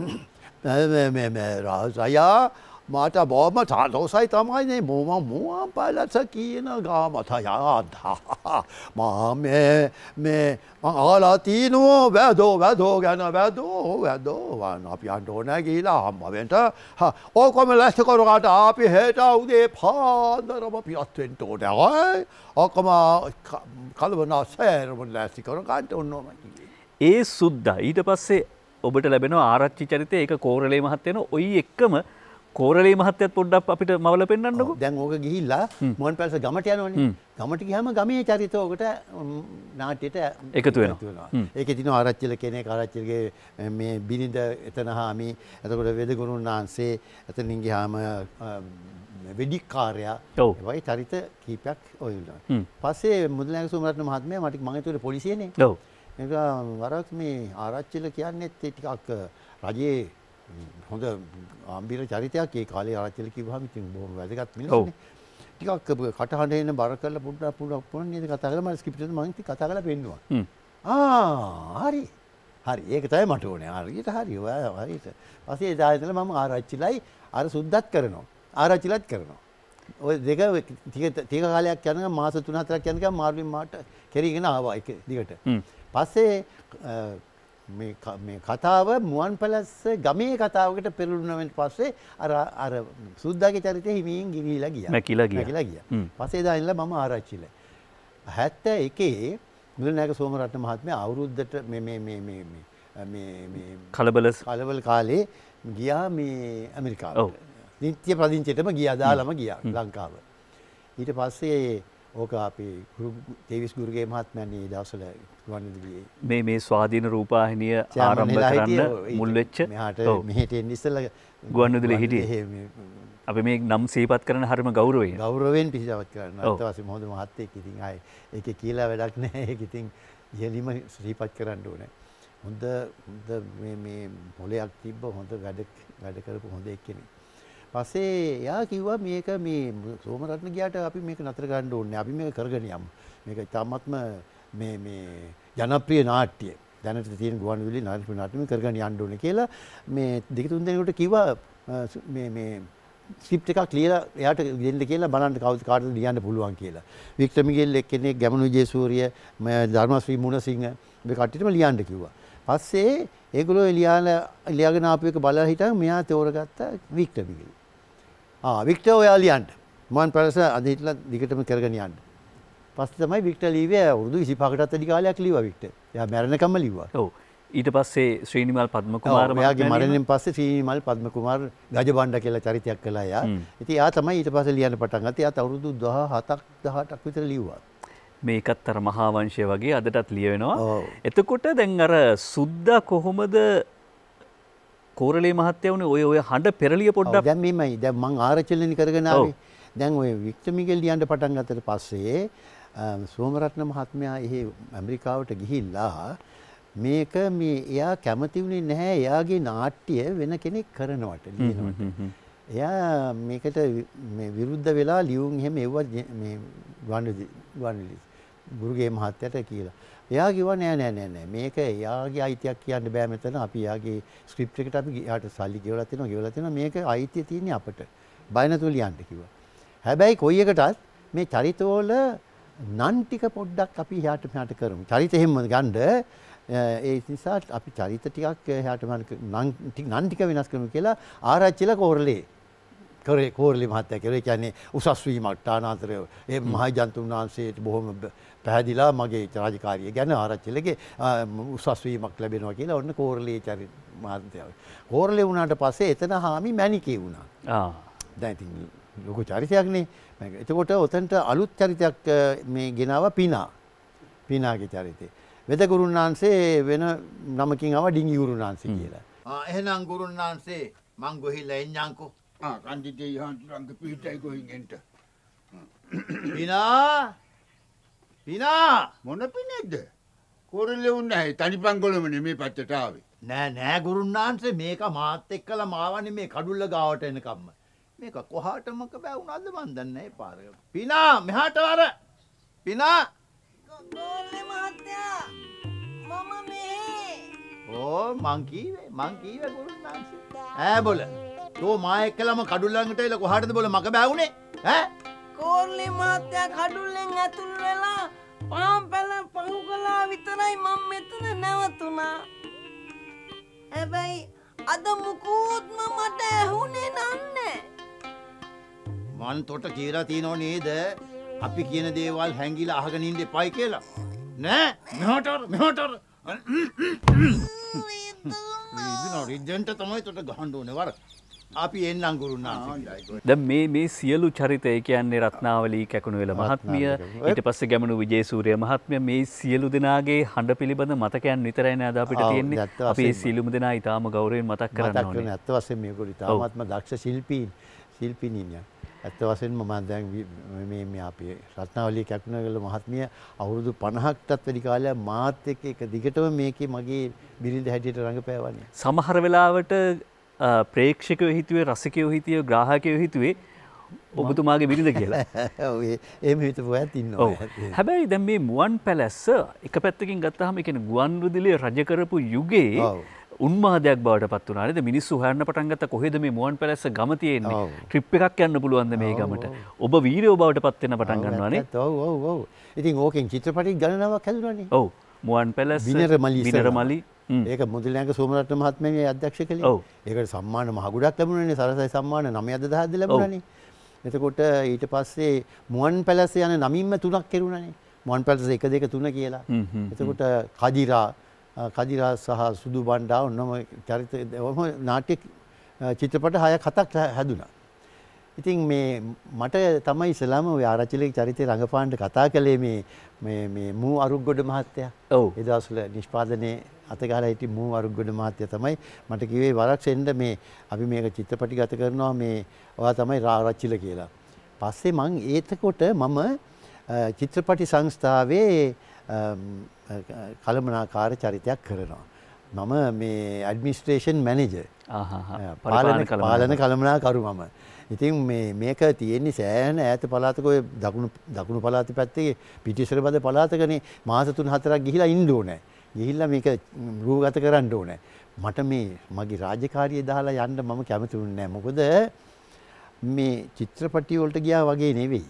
මේ රාසයියා මට බොහොම සාදෝසයි තමයි මුවන් පැලස කියන ගමට යන්න. මේ අහලා තිනවා වැදෝ ගැන වැදෝ අපි යන්න ඕනේ කියලා හම්බවෙන්න. ඔක්කොම ලැස්ති කරගන්න අපි හෙට උදේ පාන්දරම පිටත් වෙන්න ඕනේ. ඔක්කොම කලවනා සෑරම ලැස්ති කරගන්න ඕනම. ඒ සුද්දා ඊට පස්සේ ඔබට ලැබෙනවා ආරච්චි චරිතය. ඒක කෝරළේ මහත්තයන ඔයි එක්කම කෝරළේ මහත්තයත් පොඩ්ඩක් අපිට මවල පෙන්නන්නකෝ. දැන් ඕක ගිහිල්ලා මුවන් පැලස ගමට යනවනේ. ගමට ගියාම ගමේ චරිත ඔකට නාට්‍යයට එකතු වෙනවා. ඒකේ තියෙනවා ආරච්චිල කෙනෙක් ආරච්චිලගේ මේ බිරිඳ එතන හාමි එතකොට වෙදගුරුන් වහන්සේ එතනින් ගියාම වෙඩික්කාරයා වගේ චරිත කීපයක් ඔය ඉන්නවා. පස්සේ මුදලිනායක සෝමරත්න මහත්මයා මම හිතුවේ පොලිසියනේ. ඔව්. ඒක වරක් මේ ආරච්චිල කියන්නේත් ටිකක් රජයේ හොඳ ආම්බීර චරිතයක්. ඒ කාලේ ආරච්චිල කිව්වහම ඉතින් බොහොම වැදගත් මිනිස්සුනේ. ටිකක් කටහඬ එන බර කරලා පොඩ්ඩක් නේද කතා කරලා මම ස්ක්‍රිප්ට් මම කතා කරලා පෙන්නුවා. හරි. ඒක තමයි මට ඕනේ. හරියට හරි. ඔයා හරියට. පස්සේ එදා ඉඳලා මම ආරච්චිලයි අර සුද්දත් කරනවා. ආරච්චිලත් කරනවා. ඔය දෙක ටික කාලයක් යනකම් මාස 3-4ක් යනකම් මාර්වින් මාට කෙරීගෙන ආවා එක දිගට. පස්සේ මේ කතාව මුවන් පැලස්ස ගමේ කතාවකට පෙරළුණාට පස්සේ අර සුද්දාගේ චරිතය හිමින් ගිලිලා ගියා. මැකිලා ගියා. පස්සේ එදා ඉඳලා මම ආරච්චිල. 71 මුදල්නායක සෝමරත්න මහත්මයා අවුරුද්දට මේ කලබල කාලේ ගියා මේ ඇමරිකාවට. නිත්‍ය පදිංචියටම ගියා දාලම ගියා ලංකාව. ඊට පස්සේ ඕක අපේ තේවිස් ගුරුගේ මහත්මයානේ දවස්වල ගුවන්විදුලියේ මේ ස්වාධීන රූපවාහිනිය ආරම්භ කරන්න මුල් වෙච්ච මෙහෙට එන්න ඉස්සෙල්ලා ගුවන්විදුලියේ හිටියේ. අපි මේ නම් සිහිපත් කරන හරිම ගෞරවයෙන් පිළිසවත් කරනවා. ඊට පස්සේ මොහොත මහත්තයෙක් ඉතින් ආයේ ඒකේ කියලා වැඩක් නැහැ. ඒක ඉතින් ඉහළින්ම සිහිපත් කරන්න ඕනේ. හොඳ මේ මොලයක් තිබ්බ හොඳ වැඩ කරපු හොඳ එක්කෙනෙක්. පස්සේ එයා කිව්වා මේක මේ සෝමරත්න ගියාට අපි මේක නතර ගන්න ඕනේ. අපි මේක කරගෙන යමු. මේක ඉතාමත්ම මේ ජනප්‍රිය නාට්‍ය. දැනට තියෙන ගුවන්විදුලි නාට්‍ය කරගෙන යන්න ඕනේ කියලා මේ දෙක තුන් දෙනෙකුට කිව්වා මේ ස්ක්‍රිප්ට් එකක් ලියලා එයාට දෙන්න කියලා බලන්න කවුද කාටද ලියන්න පුළුවන් කියලා. වික්ටර් මිගෙල් එක්කෙනෙක්, ගැමණු විජේසූරිය, ධර්මශ්‍රී මුණසිංහ මේ කට්ටියටම ලියන්න කිව්වා. පස්සේ ඒගොල්ලෝ ලියාගෙන ආපු එක බලලා හිටන් මෙයා තෝරගත්තා වික්ටර් මිගෙල්. වික්ටර් ඔයා ලියන්න. මුවන් පැලස අද හිටලා දිගටම කරගෙන යන්න. පස්සේ තමයි වික්ටර් ලිව්වේ අවුරුදු 25කටත් වැඩි කාලයක් ලිව්වා වික්ටර්. එයා මැරෙනකම්ම ලිව්වා. ඔව්. ඊට පස්සේ ශ්‍රීනිමල් පද්මකුමාර මහත්මයාගේ මරණයෙන් පස්සේ ශ්‍රීනිමල් පද්මකුමාර ගජබණ්ඩ කියලා චරිතයක් කළා එයා. ඉතින් එයා තමයි ඊට පස්සේ ලියන්න පටන් ගත්තේ. එයාත් අවුරුදු 17ක් 18ක් විතර ලිව්වා. මේකත් අර මහා වංශය වගේ අදටත් ලියවෙනවා. එතකොට දැන් අර සුද්දා කොහොමද කෝරළේ මහත්තයා වුණේ ඔය හඬ පෙරලිය පොඩ්ඩක්. දැන් මෙමයි. දැන් මං ආරච්චිලෙනි කරගෙන ආවේ. දැන් ඔය වික්ටර් මිගෙල් ලියන්න පටන් ගත්තට පස්සේ සෝමරත්න මහත්මයා එහි ඇමරිකාවට ගිහිල්ලා මේක එයා කැමති වුණේ නැහැ එයාගේ නාට්‍ය වෙන කෙනෙක් කරනවට ලියනවට. එයා මේකට මේ විරුද්ධ වෙලා ලියුම් එහෙම එව්වා මේ ගුවන්විදුලි ගුරුගේ මහත්තයාට කියලා. එයා කිව්වා නෑ මේක එයාගේ අයිතියක් කියන්න බෑ මෙතන. අපි එයාගේ ස්ක්‍රිප්ට් එකට අපි එයාට සල්ලි ගෙවලා තියෙනවා මේක අයිතිය තියෙන්නේ අපට. බය නැතුව ලියන්න කිව්වා. හැබැයි කොයි එකටත් මේ චරිතවල නන් ටික පොඩ්ඩක් අපි එහාට මෙහාට කරමු. චරිත එහෙම ගන්න ඒ නිසා අපි චරිත ටිකක් එහාට මෙහාට නන් ටික වෙනස් කරමු කියලා ආරච්චිලා කෝරළේ මහත්තයා කියලා. ඒ කියන්නේ උසස් වීමක් තානාන්තර ඒ මහජනතුන් වහන්සේට බොහොම පැහැදිලා මගේ රාජකාරිය ගැන ආරච්චිලගේ උසස් වීමක් ලැබෙනවා කියලා ඔන්න කෝරළේ චරිත මහත්තයා. කෝරළේ වුණාට පස්සේ එතන හාමි මැණිකේ වුණා. දැන් ඉතින් ලොකු චරිතයක්නේ. එතකොට ඔතනට අලුත් චරිතයක් මේ ගෙනාවා පිනාගේ චරිතේ. වෙද ගුරුන්නාන්සේ වෙන නමකින් ආවා ඩිංගි ගුරුන්නාන්සේ කියලා. එහෙනම් ගුරුන්නාන්සේ මං ගොහිල්ලා එන්නම්කෝ. කන්දිතේ යහන්තුරන්ගේ පිටයි ගොහින් එන්ට. පිනා මොන පිනේද? කෝරළේ උන්නේ නැහැ. තනිපංගොළමනේ මේ පැත්තට ආවේ. නෑ ගුරුන්නාන්සේ මේක මාත් එක්කලා මාවන්නේ මේ කඩුල්ල ගාවට එනකම්ම. මේක කොහාටමක බෑ වුණාද මන් දන්නේ නැහැ පාර. පිනා මෙහාට වර. පිනා කෝරළේ මහත්තයා මම මේ. මං කීවේ ගුරුන්නාන්සේ. බොල. තෝ මා එක්කලම කඩුල්ල ළඟට එලා කොහාටද බොල මක බෑ වුනේ? කෝරළේ මහත්තයා කඩුල්ලෙන් ඇතුල් වෙලා පාම් පැල පහු කළා විතරයි මම මෙතන නැවතුණා. හැබැයි අද මුකුත්ම මට ඇහුනේ නැහැ. මන් තොට කියලා තියෙනව නේද? අපි කියන දේවල් හැංගිලා අහගෙන ඉන්න එපයි කියලා. නෑ මෙහාට රිද්දන්ට තමයි තොට ගහන්න ඕනේ වර. අපි එන්නම් ගුරුනාන්සේ. දැන් මේ සියලු චරිතය කියන්නේ රත්නාවලී කැකුණුවෙල මහත්මිය, ඊට පස්සේ ගැමණු විජේසූරිය මහත්මිය, මේ සියලු දෙනාගේ හඬ පිළිබඳ මතකයන් විතරයි නේද අපිට තියෙන්නේ. අපි මේ සියලුම දෙනා ඊටාම ගෞරවයෙන් මතක් කරන්න ඕනේ. ඇත්ත වශයෙන්ම මේගොල්ලෝ ඊටාමත්ම දක්ෂ ශිල්පීනියක්. ඇත්ත වශයෙන්ම මම දැන් මේ අපේ රත්නාවලී කැකුණුවෙල මහත්මිය අවුරුදු 50කටත් වැඩි කාලයක් මාත් එක්ක එක දිගටම මේකේ මගේ බිරිඳ හැටියට රඟපෑවනේ. සමහර වෙලාවට ප්‍රේක්ෂකයෝ හිතුවේ, රසිකයෝ හිතුවේ, ග්‍රාහකයෝ හිතුවේ ඔබතුමාගේ බිරිඳ කියලා. ඔව් එහෙම හිතපු අයත් ඉන්නවා. හැබැයි දැන් මේ මුවන් පැලැස්ස එක පැත්තකින් ගත්තාම ඒ කියන්නේ ගුවන්විදුලිය රජ කරපු යුගයේ උන්මාදයක් බවට පත් වුණා නේද? මිනිස්සු හොයන්න පටන් ගත්තා කොහෙද මේ මුවන් පැලැස්ස ගම තියෙන්නේ? ට්‍රිප් එකක් යන්න පුළුවන්ද මේ ගමට? ඔබ වීරයෝ බවට පත් වෙන්න පටන් ගන්නවා නේ? ඔව්. ඉතින් ඕකෙන් චිත්‍රපටි ගණනාවක් හැදුණානේ. ඔව්. මුවන් පැලැස්ස, විනරමලි, ඒක මුදලියන්ගේ සෝමරත්න මහත්මයා මේ අධ්‍යක්ෂ කළේ. ඒකට සම්මාන මහ ගොඩක් ලැබුණානේ. සරසයි සම්මාන 9ද 10ද ලැබුණානේ. එතකොට ඊට පස්සේ මුවන් පැලස යන නමින්ම 3ක් කෙරුණානේ. මුවන් පැලස 1 2 3 කියලා. එතකොට කදිරා සහ සුදු බණ්ඩා ඔන්නම චරිත නාට්‍ය චිත්‍රපට 6ක් 7ක් හැදුනා. ඉතින් මේ මට තමයි ඉස්ලාම ඔය ආරච්චිලේ චරිතය රඟපාන්න කතා කළේ මේ මූ අරුග්ගොඩ මහත්තයා. ඔව්. ඒ දවස්වල නිෂ්පාදනයේ අතගාලා හිටි මූ අරුග්ගොඩ මහත්තයා තමයි මට කිව්වේ වරක් එන්න මේ අපි මේක චිත්‍රපටිගත කරනවා මේ ඔයා තමයි ආරච්චිල කියලා. පස්සේ මං ඒතකොට මම චිත්‍රපටි සංස්ථාවේ කළමනාකාර චරිතයක් කරනවා. මම මේ ඇඩ්මිනිස්ට්‍රේෂන් මැනේජර්. පාලන කළමනාකරු මම. ඉතින් මේක තියෙන්නේ සෑහෙන ඈත පළාතක ඔය දකුණු පළාත පැත්තේ පිටිසර බද පළාතකනේ මාස 3-4ක් ගිහිලා ඉන්න ඕනේ. ගිහිල්ලා මේක රූපගත කරන්න ඕනේ. මට මගේ රාජකාරිය දාලා යන්න මම කැමති වුණේ නැහැ. මොකද මේ චිත්‍රපටි වලට ගියා වගේ නෙවෙයි.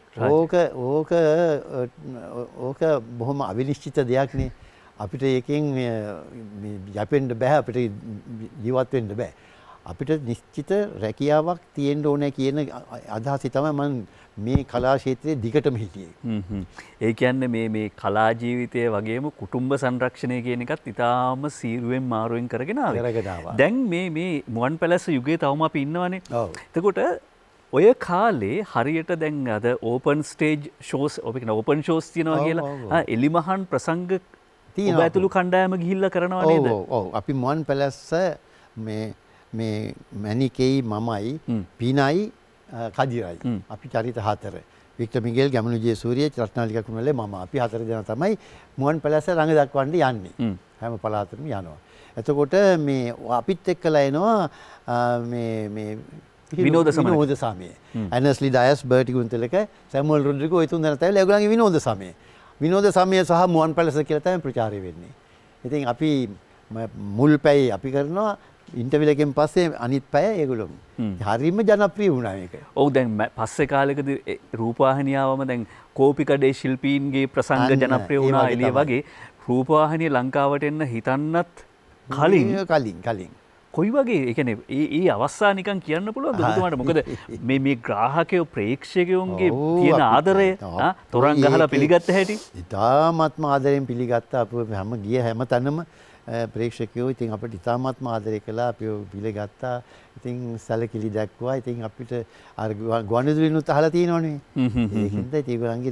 ඕක බොහොම අවිනිශ්චිත දෙයක් නේ. අපිට ඒකෙන් යැපෙන්න බෑ, අපිට ජීවත් වෙන්න බෑ. අපිට නිශ්චිත රැකියාවක් තියෙන්න ඕනේ කියන අදහසයි තමයි මම මේ කලා ක්ෂේත්‍රයේ දිගටම හිටියේ. ඒ කියන්නේ මේ කලා ජීවිතය වගේම කුටුම්බ සංරක්ෂණය කියන එකත් ඉතාම සීරුවෙන් මාරුවෙන් කරගෙන ආවා. දැන් මේ මුවන් පැලැස්ස යුගයේ තවම අපි ඉන්නවනේ. එතකොට ඔය කාලේ හරියට දැන් අද open stage shows open shows තියනවා කියලා එලිමහන් ප්‍රසංග ඔබ ඇතුළු කණ්ඩායම ගිහිල්ලා කරනවා නේද? ඔව්. අපි මුවන් පැලැස්ස මේ මැනිකෙයි මමයි පීනයි කදිරයි අපි චරිත 4 වික්ටර් මිගෙල් ගැමුණු ජයසූරිය රත්නාලිකා කුණලේ මම අපි 4 දෙනා තමයි මුවන් පැලැස්ස රඟ දක්වන්න යන්නේ හැම පළාතෙම යනවා. එතකොට මේ අපිත් එක්කලා එනවා මේ විනෝද සමය ඇනස්ලි ඩයස් බර්ටි ගුන්තලක සැමුවල් රොඩ්රිගෝ ඔය තුන් දෙනා තමයි ඒගොල්ලන්ගේ විනෝද සමය සහ මුවන් පැලැස්ස කියලා තමයි ප්‍රචාරය වෙන්නේ. ඉතින් අපි මුල් පැය අපි කරනවා ඉන්ටර්විව් එකෙන් පස්සේ අනිත් පැය ඒගොල්ලෝ හරියම ජනප්‍රිය වුණා මේක. ඔව් දැන් පස්සේ කාලෙකදී රූපවාහිනියාවම දැන් කෝපිකඩේ ශිල්පීන්ගේ ප්‍රසංග ජනප්‍රිය වුණා එළිය වගේ රූපවාහිනිය ලංකාවට එන්න හිතන්නත් කලින් කොයි වගේ ඒ කියන්නේ ඒ අවස්ථා නිකන් කියන්න පුළුවන්ද ඔබතුමාට? මොකද මේ ග්‍රාහකයෝ ප්‍රේක්ෂකයෝන්ගේ තියෙන ආදරය තොරන් ගහලා පිළිගත්ත හැටි ඉතාමත්ම ආදරෙන් පිළිගත්තා. අපව හැම තැනම ප්‍රේක්ෂකයෝ ඉතින් අපිට ඉතාමත්ම ආදරය කළා. අපිව පිළිගත්තා. ඉතින් සැලකිලි දැක්වුවා. ඉතින් අපිට අර ගුවන්විදුලිනුත් අහලා තියෙනවනේ. ඒකින්ද ඒගොල්ලන්ගේ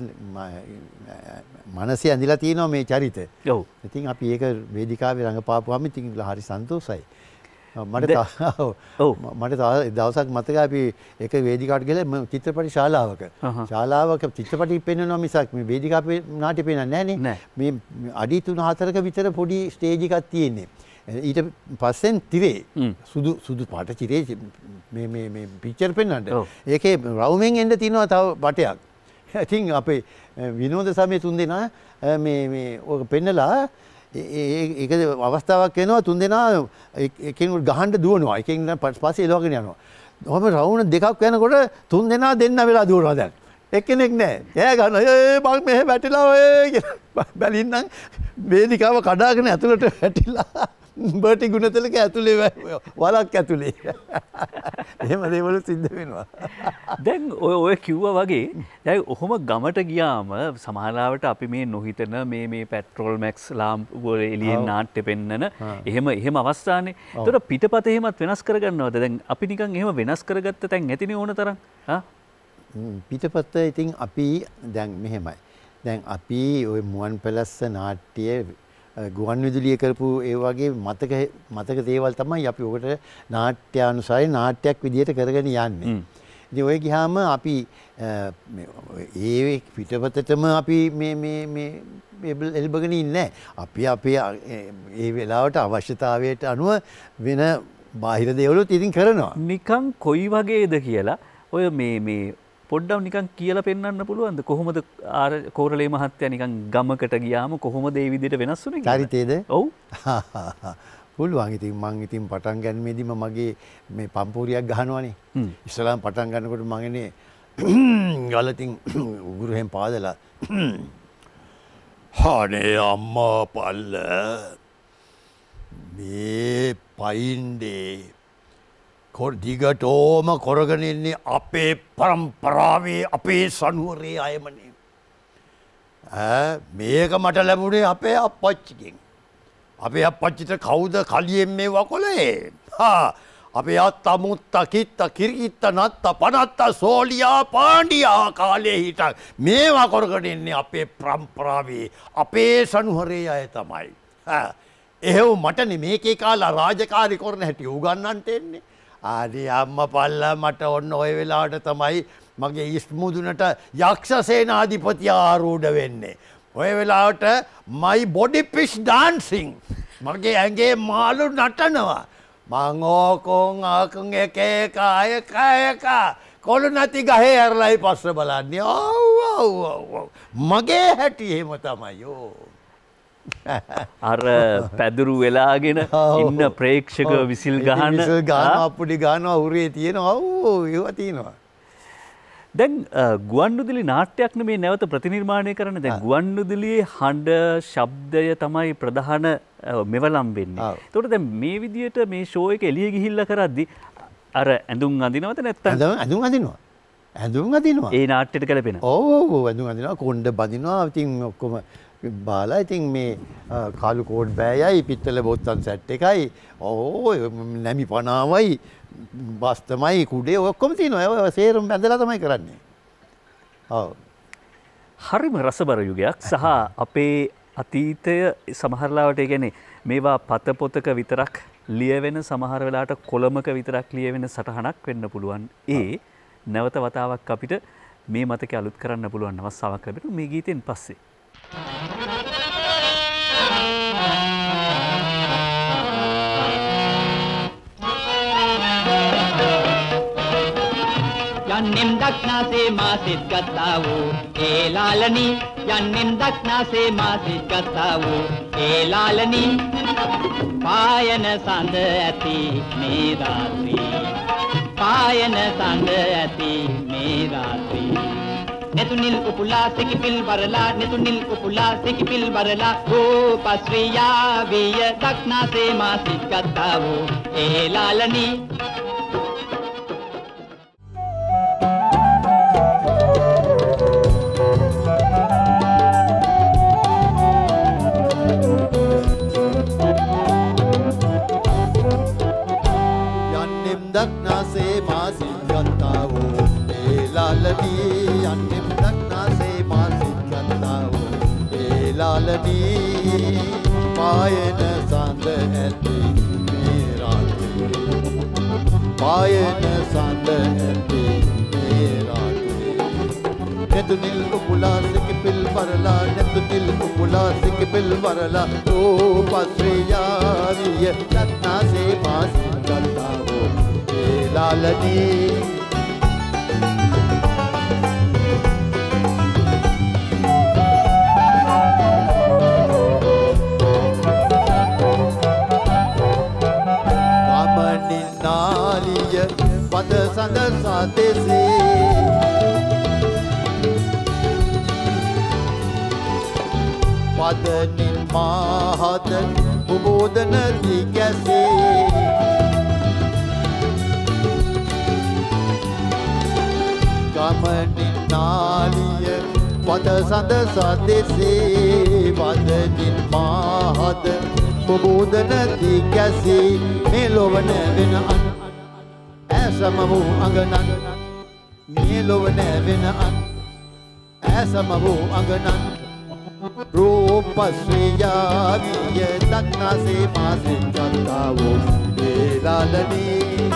මනසේ ඇඳිලා තියෙනවා මේ චරිත. ඔව්. ඉතින් අපි ඒක වේදිකාවේ රඟපාපුවාම ඉතින් හරි සන්තෝෂයි. මට දවසක් මතකයි අපි එක වේදිකාවට ගිහලා චිත්‍රපටි ශාලාවක චිත්‍රපටි පෙන්වනවා මිසක් මේ වේදිකාවේ නාට්‍ය පෙන්වන්නේ නැහනේ. මේ අඩි 3-4ක විතර පොඩි ස්ටේජ් එකක් තියෙන්නේ. ඊට පස්සෙන් තිරේ සුදු පාට තිරේ මේ පික්චර් පෙන්වන්න. ඒකේ රවුමෙන් එන්න තියෙනවා තව බටයක්. ඉතින් අපේ විනෝද සමය තුන් දෙනා මේ ඔක පෙන්නලා ඒක අවස්ථාවක් එනවා තුන් දෙනා එකෙන් ගහන්න දුවනවා. එකෙන් පස්සේ එලවගෙන යනවා. ඔහම රවුන්ඩ් දෙකක් යනකොට තුන් දෙනා දෙන්න වෙලා දුවනවා දැන්. එක්කෙනෙක් නැහැ. ඈ ගන්නවා. මං මෙහෙ වැටිලා ඔය කියලා. බැලින්නම් වේදිකාව කඩාගෙන ඇතුළට වැටිලා බර්ටි ගුණතිලක ඇතුලේ වලක් ඇතුලේ. එහෙම දේවල් සිද්ධ වෙනවා. දැන් ඔය කිව්වා වගේ දැන් ඔහොම ගමට ගියාම සමහරවට අපි මේ නොහිතන මේ පෙට්‍රෝල් මැක්ස් ලාම්පු වල එළියෙන් නාට්‍ය පෙන්නන එහෙම අවස්ථානේ. ඒතර පිටපත එහෙමත් වෙනස් කරගන්නවද? දැන් අපි නිකන් එහෙම වෙනස් කරගත්ත තැන් ඇතිනේ ඕන තරම්. පිටපත ඉතින් අපි දැන් මෙහෙමයි. දැන් අපි ওই මුවන් පැලස්ස නාට්‍ය ගුවන් විදුලිය කරපු ඒ වගේ මතක දේවල් තමයි අපි ඔකට නාට්‍යානුසාරී නාට්‍යයක් විදියට කරගෙන යන්නේ. ඉතින් ඔය ගියාම අපි ඒ පිටපතටම අපි මේ එල්බගෙන ඉන්නේ. අපි අපේ ඒ වෙලාවට අවශ්‍යතාවයට අනුව වෙන බාහිර දේවලුත් ඉතින් කරනවා. නිකන් කොයි වගේද කියලා ඔය මේ පොඩ්ඩක් නිකන් කියලා පෙන්වන්න පුළුවන්ද? කොහොමද කෝරළේ මහත්තයා නිකන් ගමකට ගියාම කොහොමද ඒ විදිහට වෙනස් වුනේ කියලා? චරිතේද? ඔව්. පුළුවන්. ඉතින් මං ඉතින් පටන් ගන්නේදීම මගේ මේ පම්පූරියක් ගහනවනේ. ඉස්සලාම පටන් ගන්නකොට මං එනේ ගලතින් උගුරෙන් පාදලා "හානේ අම්මා පල්ල මේ පයින්ඩේ දිගටෝම කොරගෙන ඉන්නේ අපේ පරම්පරාවේ අපේ සනුවරේ අයමනේ. මේක මට ලැබුණේ අපේ අප්පච්චිගෙන්. අපේ අප්පච්චිට කවුද කලියෙන් මේවා කොළේ? අපේ අත්තා මුත්තා කිත්තා කිරිකිත්තා නත්තා පනත්තා සෝලියා පාණ්ඩියා කාලේ හිටන් මේවා කරගෙන ඉන්නේ අපේ පරම්පරාවේ අපේ සනුහරේ අය තමයි. එහෙව් මටනේ මේකේ කාලා රාජකාරී කරන හැටි උගන්නන්නට එන්නේ. ආදී අම්මා පල්ලා මට ඔන්න ওই වෙලාවට තමයි මගේ ඉස්මුදුනට යක්ෂ සේනාධිපති ආරූඪ වෙන්නේ. ඔය වෙලාවට my body pitch dancing මගේ ඇඟේ මාළු නටනවා. මං ඕකොන් ආකුන් එක කොළු නැති ගහේ ඇරලයි පස්ස බලන්නේ. මගේ හැටි එහෙම තමයි. අර පැදුරු වෙලාගෙන ඉන්න ප්‍රේක්ෂක විසිල් ගහන අපුඩි ගානවා උරේ තියෙනවා. ඒවා තියෙනවා. දැන් ගුවන්විදුලි නාට්‍යයක් නෙමේ නැවත ප්‍රතිනිර්මාණය කරන. දැන් ගුවන්විදුලියේ හඬ ශබ්දය තමයි ප්‍රධාන මෙවලම් වෙන්නේ. ඒතකොට දැන් මේ විදියට මේ ෂෝ එක එළිය ගිහිල්ලා කරද්දි අර ඇඳුම් අඳිනවද නැත්නම්? ඇඳුම් අඳිනවා. ඇඳුම් අඳිනවා. ඒ නාට්‍යයට ගැලපෙන. ඔව් ඇඳුම් අඳිනවා. කොණ්ඩ බඳිනවා. ඉතින් ඔක්කොම බාලා ඉතින් මේ කාලු කෝඩ් බෑයයි පිත්තල බොත්තම් සෙට් එකයි නැමි පනාවයි බස්තමයි කුඩේ ඔක්කොම තියෙනවා. ඔය සේරම බැඳලා තමයි කරන්නේ. ඔව්. හරිම රසබර යුගයක් සහ අපේ අතීතය සමහරලාවට ඒ කියන්නේ මේවා පත පොතක විතරක් ලියවෙන සමහර වෙලාවට කොළමක විතරක් ලියවෙන සටහනක් වෙන්න පුළුවන්. ඒ නැවත වතාවක් අපිට මේ මතක අලුත් කරන්න පුළුවන් අවස්ථාවක් ලැබෙනවා මේ ගීතෙන් පස්සේ. යන්නෙම් දක්නාසේ මාසිත් ගත්තා වූ ඒ ලාලනී යන්නෙම් දක්නාසේ මාසිත් ගත්තා වූ ඒ ලාලනී පායන සඳ ඇති මේ රාත්‍රී පායන සඳ ඇති මේ රාත්‍රී netunil upula sekipil barala netunil upula sekipil barala rupasriya viya daknase masit gattavu e lalani yannim daknase masit gattavu e lalani yannim ලාලනී පායන සඳ ඇති මේ රාත්‍රී පායන සඳ ඇති මේ රාත්‍රී netunil upula sekipil barala netunil upula sekipil barala rupasriya viya daknase masit gattavu e lalani पद संद साते से पद निर्माहत उबोधन दी कैसे कमनि नालिय पद संद साते से पद निर्माहत उबोधन दी कैसे मेलोवन विन ऐसमवु अंगनन मेलोव नेविन अन ऐसमवु अंगनन रूपश्रिया विय दक्नासे मासित गत्तावु ए लालनी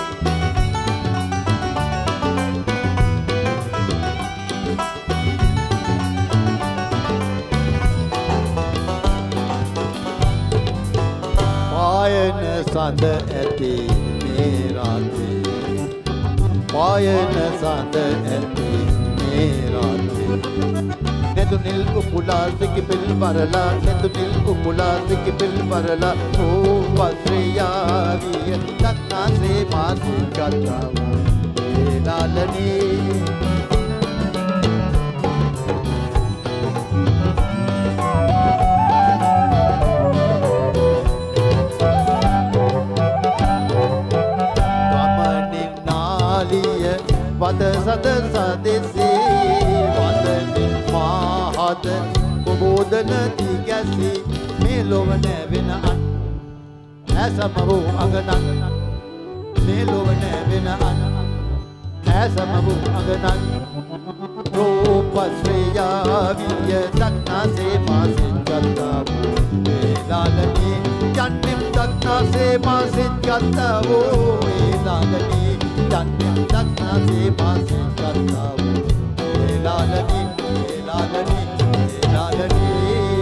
पायन संद ऐति මේ රාත්‍රී පායන සඳ ඇති මේ රාත්‍රී netunil upula sekipil barala netunil upula sekipil barala rupasriya viya daknase masit gattavu e lalani අද සදෙසේ වදන මාහද ප්‍රබෝධන තිගැසී මේ ලොව නැවෙන අන් ඇසම වූ අගනන් මේ ලොව නැවෙන අන් ඇසම වූ අගනන් රූපශ්‍රේයා විය දක්නාසේ මාසින් ගත්තා වූ ඒ ලාලනී යන්නෙම් දක්නාසේ මාසින් ගත්තා වූ ඒ ලාලනී යන්නෙම් දක්නාසේ මාසින් ගත්තා වූ ඒ ලාලනී ඒ ලාලනී ඒ ලාලනී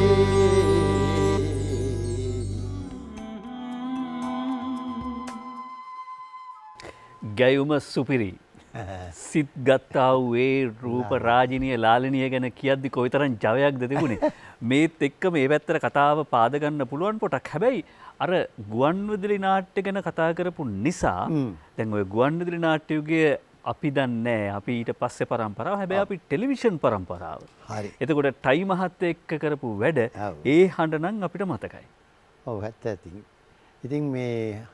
ගැයුම සුපිරි සිත් ගත්තා වූ ඒ රූප රාජිනිය ලාලනිය ගැන කියද්දි කොයිතරම් ජවයක්ද තිබුණේ මේත් එක්ක මේ පැත්තට කතාව පාද ගන්න පුළුවන් පොටක් හැබැයි අර ගුවන්විදුලි නාට්‍ය ගැන කතා කරපු නිසා දැන් ඔය ගුවන්විදුලි නාට්‍යයේ අපි දන්නේ අපි ඊට පස්සේ පරම්පරාව හැබැයි අපි ටෙලිවිෂන් පරම්පරාව හරි එතකොට ටයි මහත්තයා එක්ක කරපු වැඩ ඒ හඬ නම් අපිට මතකයි ඔව් ඇත්ත ඉතින් මේ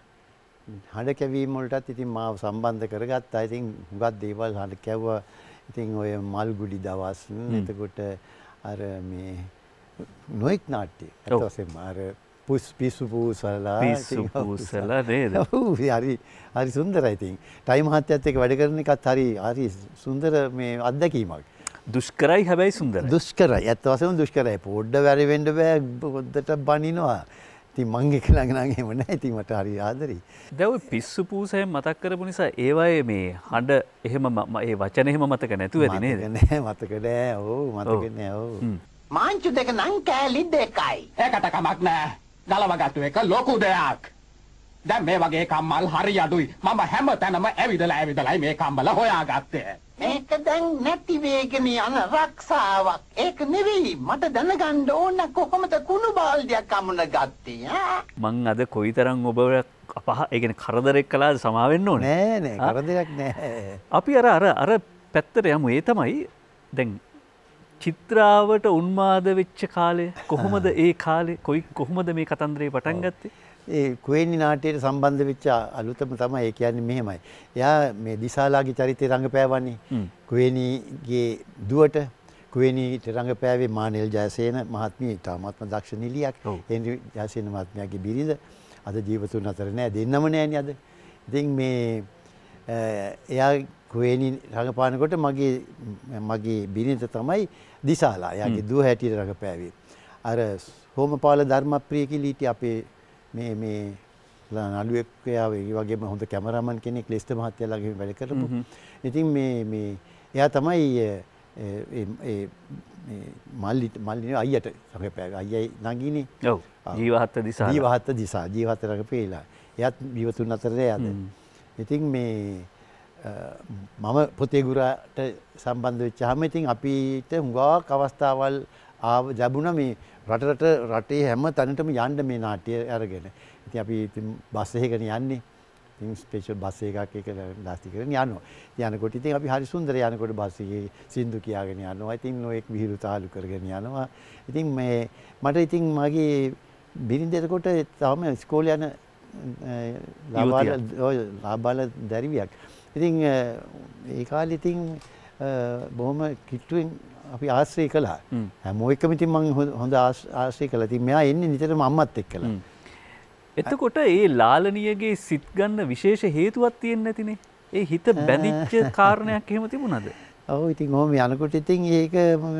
හඬ කැවීම වලටත් ඉතින් මාව සම්බන්ධ කරගත්තා. ඉතින් හුඟක් දේවල් හඬ කැවුවා. ඉතින් ඔය මල්ගුඩි දවස් එතකොට අර මේ නොඑක් නාට්‍ය. ඒත් වශයෙන්ම අර පිස්සු පූසලා නේද? ඔව් හරි සුන්දරයි ඉතින්. ටයි මහත්තයත් එක්ක වැඩ කරන එකත් හරි සුන්දර මේ අත්දැකීමක්. දුෂ්කරයි හැබැයි සුන්දරයි. දුෂ්කරයි. ඇත්ත වශයෙන්ම දුෂ්කරයි. පොඩ්ඩ වැරි වෙන්න බෑ. පොඩ්ඩට බනිනවා. ඉතින් මං එක ළඟ නම් එහෙම නැහැ. ඉතින් මට හරි ආදරෙයි. දැන් ඔය පිස්සු පූසයෙන් මතක් කරපු නිසා ඒවායේ මේ හඬ එහෙම ඒ වචන එහෙම මතක නැතුව ඇති නේද? මතක නෑ. ඔව් මතක නෑ. ඔව්. මාංචු දෙක නම් කෑලි දෙකයි. ඒකට කමක් නෑ. ගලවගත්තු එක ලොකු දෙයක්. දැන් මේ වගේ කම්මල් හරි අඩුයි. මම හැම තැනම ඇවිදලා මේ කම්මල හොයාගත්තේ. මේක දැන් නැති වේගෙන යන රක්ෂාවක්. ඒක නෙවෙයි. මට දැනගන්න ඕන කොහොමද කුණු බාල්දියක් අමුණ ගත්තේ ඈ? මං අද කොයිතරම් ඔබ ඒ කියන්නේ කරදරයක් කළාද සමා වෙන්න ඕනේ. නෑ කරදරයක් නෑ. අපි අර පැත්තට යමු. ඒ තමයි දැන් චිත්‍රාවට උන්මාද වෙච්ච කාලය කොහොමද ඒ කාලේ කොහොමද මේ කතන්දරේ පටන් ගත්තේ? ඒ කුවේණි නාට්‍යයට සම්බන්ධ වෙච්ච අලුතම තමයි ඒ කියන්නේ මෙහෙමයි. එයා මේ දිසාලාගේ චරිතය රංගපෑවන්නේ. කුවේණිගේ දුවට කුවේණිට රංගපෑවේ මානෙල් ජයසේන මහත්මිය තාමත්ම දක්ෂ නිලියක්. හෙන්රි ජයසේන මහත්මයාගේ බිරිඳ අද ජීවතුන් අතර නෑ දෙන්නම නෑනේ අද. ඉතින් මේ එයා කුවේණි රංගපානකොට මගේ බිරිඳ තමයි දිසාලා. එයාගේ දුව හැටියට රංගපෑවේ. අර හෝමපාල ධර්මප්‍රිය කිලීටි අපේ මේ නළුවෙක් වගේම හොඳ කැමරාමන් කෙනෙක් ලෙස්ටර් මහත්තයා ළඟ වැඩ කරපු. ඉතින් මේ එයා තමයි ඒ මල්ලි අයියට රඟපෑවේ. අයියයි නගිනේ. ඔව්. ජීවහත්ත දිසා රඟපෑලා. එයාත් ජීවතුන් අතර නෑ. ඉතින් මේ මම පොතේ ගුරාට සම්බන්ධ වෙච්චාම ඉතින් අපිට හුඟක් අවස්ථාවල් ලැබුණා මේ රටේ හැම තැනටම යන්න මේ නාට්‍ය අරගෙන. ඉතින් අපි ඉතින් බස් එකකට යන්නේ. ඉතින් ස්පෙෂල් බස් එකක් එක ලාස්ති කරගෙන යනවා. යනකොට ඉතින් අපි හරි සුන්දර යනකොට බස් එකේ සින්දු කියාගෙන යනවා. ඉතින් නොඑක් විහිළු තාලු කරගෙන යනවා. ඉතින් මේ මට ඉතින් මගේ බිරිඳ එතකොට තාම ඉස්කෝලේ යන ලාබාල දරිවියක්. ඉතින් ඒ කාලේ ඉතින් බොහොම කිට්ටුවෙන් අපි ආශ්‍රය කළා. හැමෝ එකම ඉතින් මම හොඳ ආශ්‍රය කළා. ඉතින් මෙයා එන්නේ නිතරම අම්මත් එක්කලා. එතකොට ඒ ලාලනියගේ සිත් ගන්න විශේෂ හේතුවක් තියෙන්නේ නැතිනේ. ඒ හිත බැඳිච්ච කාරණයක් එහෙම තිබුණාද? ඔව් ඉතින් ඔහොම යනකොට ඉතින් ඒක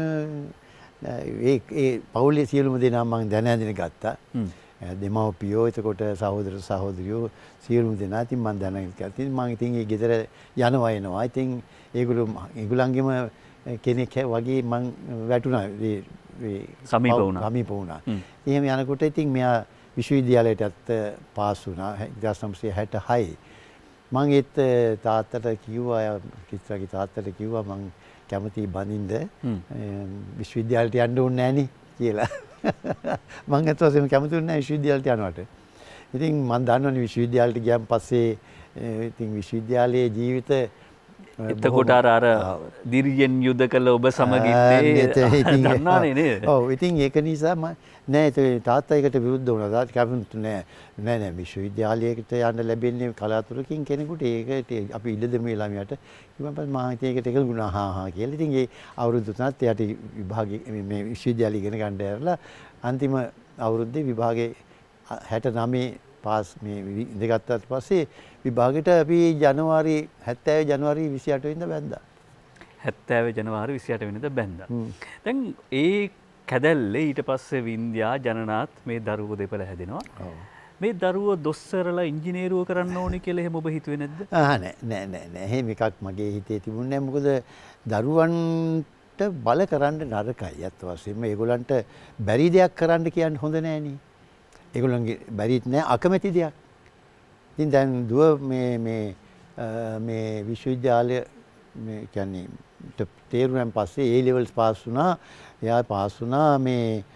ඒ පවුලේ සියලුම දෙනා මම දැන ඇඳින ගත්තා. දෙමව්පියෝ එතකොට සහෝදර සහෝදරියෝ සියලුම දෙනා ඉතින් මම දැනගෙන ගත්තා. ඉතින් මම ඉතින් ඒ ගෙදර යනවා එනවා. ඉතින් ඒගොල්ලන්ගෙම කෙනෙක් වගේ මං වැටුණා සමීප වුණා. එහෙම යනකොට ඉතින් මෙයා විශ්වවිද්‍යාලයටත් පාස් වුණා 1966. මං ඒත් තාත්තට කිව්වා කිත්‍රාගේ තාත්තට කිව්වා මං කැමති බඳින්න විශ්වවිද්‍යාලයට යන්න ඕනේ නෑනේ කියලා. මං ඒත් වශයෙන් කැමති වුණේ නෑ විශ්වවිද්‍යාලයට යනවට. ඉතින් මං දන්නවනේ විශ්වවිද්‍යාලයට ගියන් පස්සේ ඉතින් විශ්වවිද්‍යාලයේ ජීවිත එතකොට අර දිරියෙන් යුද කළ ඔබ සමගින්නේ දන්නවනේ නේද? ඔව් ඉතින් ඒක නිසා නෑ ඒ තාත්තා ඒකට විරුද්ධ වුණා. තාත්තා කැමති නෑ විශ්වවිද්‍යාලයකට යන්න ලැබෙන්නේ කලාතුරකින් කෙනෙකුට ඒකට අපි ඉල්ල දෙමු ඒ ළමයාට. ඊට පස්සේ මම ඒකට එකතු වුණා හා කියලා. ඉතින් ඒ අවුරුදු 3ත් එයාට විභාගේ මේ විශ්වවිද්‍යාලය ඉගෙන ගන්න ඇරලා අන්තිම අවුරුද්දේ විභාගේ 69 පාස් මේ ඉඳගත්තාට පස්සේ විභාගෙට අපි ජනවාරි 70 ජනවාරි 28 වෙනිදා බැන්දා. 70 ජනවාරි 28 වෙනිදා බැන්දා. දැන් ඒ කැදැල්ලේ ඊට පස්සේ වින්ද්‍යා ජනනාත් මේ දරුවෝ දෙපළ හැදෙනවා. මේ දරුවෝ දොස්තරලා ඉංජිනේරුව කරන්න ඕනි කියලා එහෙම ඔබ හිතුවේ නැද්ද? නෑ. එහෙම එකක් මගේ හිතේ තිබුණේ නෑ. මොකද දරුවන්ට බල කරන්න නරකයි. අත් වශයෙන්ම ඒගොල්ලන්ට බැරි දෙයක් කරන්න කියන්න හොඳ නෑනේ. ඒගොල්ලන්ගේ බැරිත් නෑ අකමැති දෙයක්. ඉතින් දැන් දුව මේ විශ්වවිද්‍යාලය මේ කියන්නේ තේරුණාන් පස්සේ A levels පාස් වුණා. එයා පාස් වුණා මේ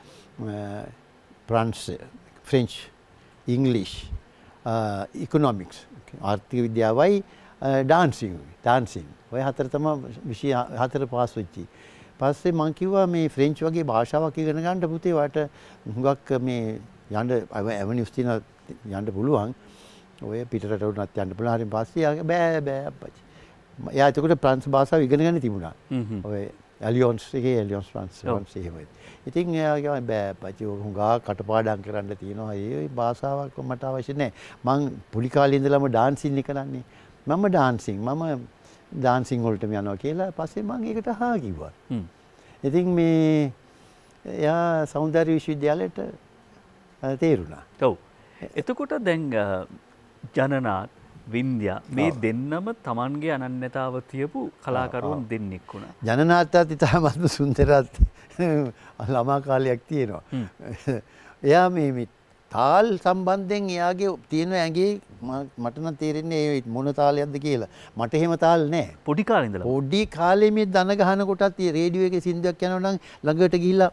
ෆ්‍රෙන්ච්, ඉංග්ලිෂ්, ඉකොනොමික්ස්, ආර්ථික විද්‍යාවයි ඩාන්සින්. ඔය හතර තමයි 24 පාස් වෙච්චි. පස්සේ මං කිව්වා මේ ෆ්‍රෙන්ච් වගේ භාෂාවක් ඉගෙන ගන්න පුතේ වට හුඟක් මේ යන්න ඇවනියුස් තියෙන යන්න පුළුවන්. ඔය පිටරට උනත් යන්න පුළුවන්. හරි පස්සේ බෑ අප්පච්චි. එයා එතකොට ප්‍රංශ භාෂාව ඉගෙන ගන්න තිබුණා. ඔය ඇලියොන්ස් ෆ්‍රාන්ස් එහෙමයි. ඉතින් එයා කිව්වා බෑ අප්පච්චි ඔය හුඟා කටපාඩම් කරන්න තියෙනවා. ඒ භාෂාවක් මට අවශ්‍ය නැහැ. මං පුලි කාලේ ඉඳලම ඩාන්සින් කරන්නේ. මම ඩාන්සින් වලටම යනවා කියලා පස්සේ මං ඒකට හා කිව්වා. ඉතින් මේ එයා සෞන්දර්ය විශ්වවිද්‍යාලයට තේරුණා. ඔව්. එතකොට දැන් ජනනාත් වින්ද්‍යා මේ දෙන්නම Tamanගේ අනන්‍යතාව තියපු කලාකරුවන් දෙන්නෙක් වුණා. ජනනාත්ත් ඉතාමත්ම සුන්දරත් ළමා කාලයක් තියෙනවා. එයා මේ තාල් සම්බන්ධයෙන් එයාගේ තියෙන ඇඟේ මට නම් තේරෙන්නේ මොන තාලයක්ද කියලා. මට එහෙම තාල් නැහැ. පොඩි කාලේ ඉඳලා. පොඩි කාලේ මේ දන ගහන කොටත් රේඩියෝ එකේ සින්දුවක් යනවා නම් ළඟට ගිහිල්ලා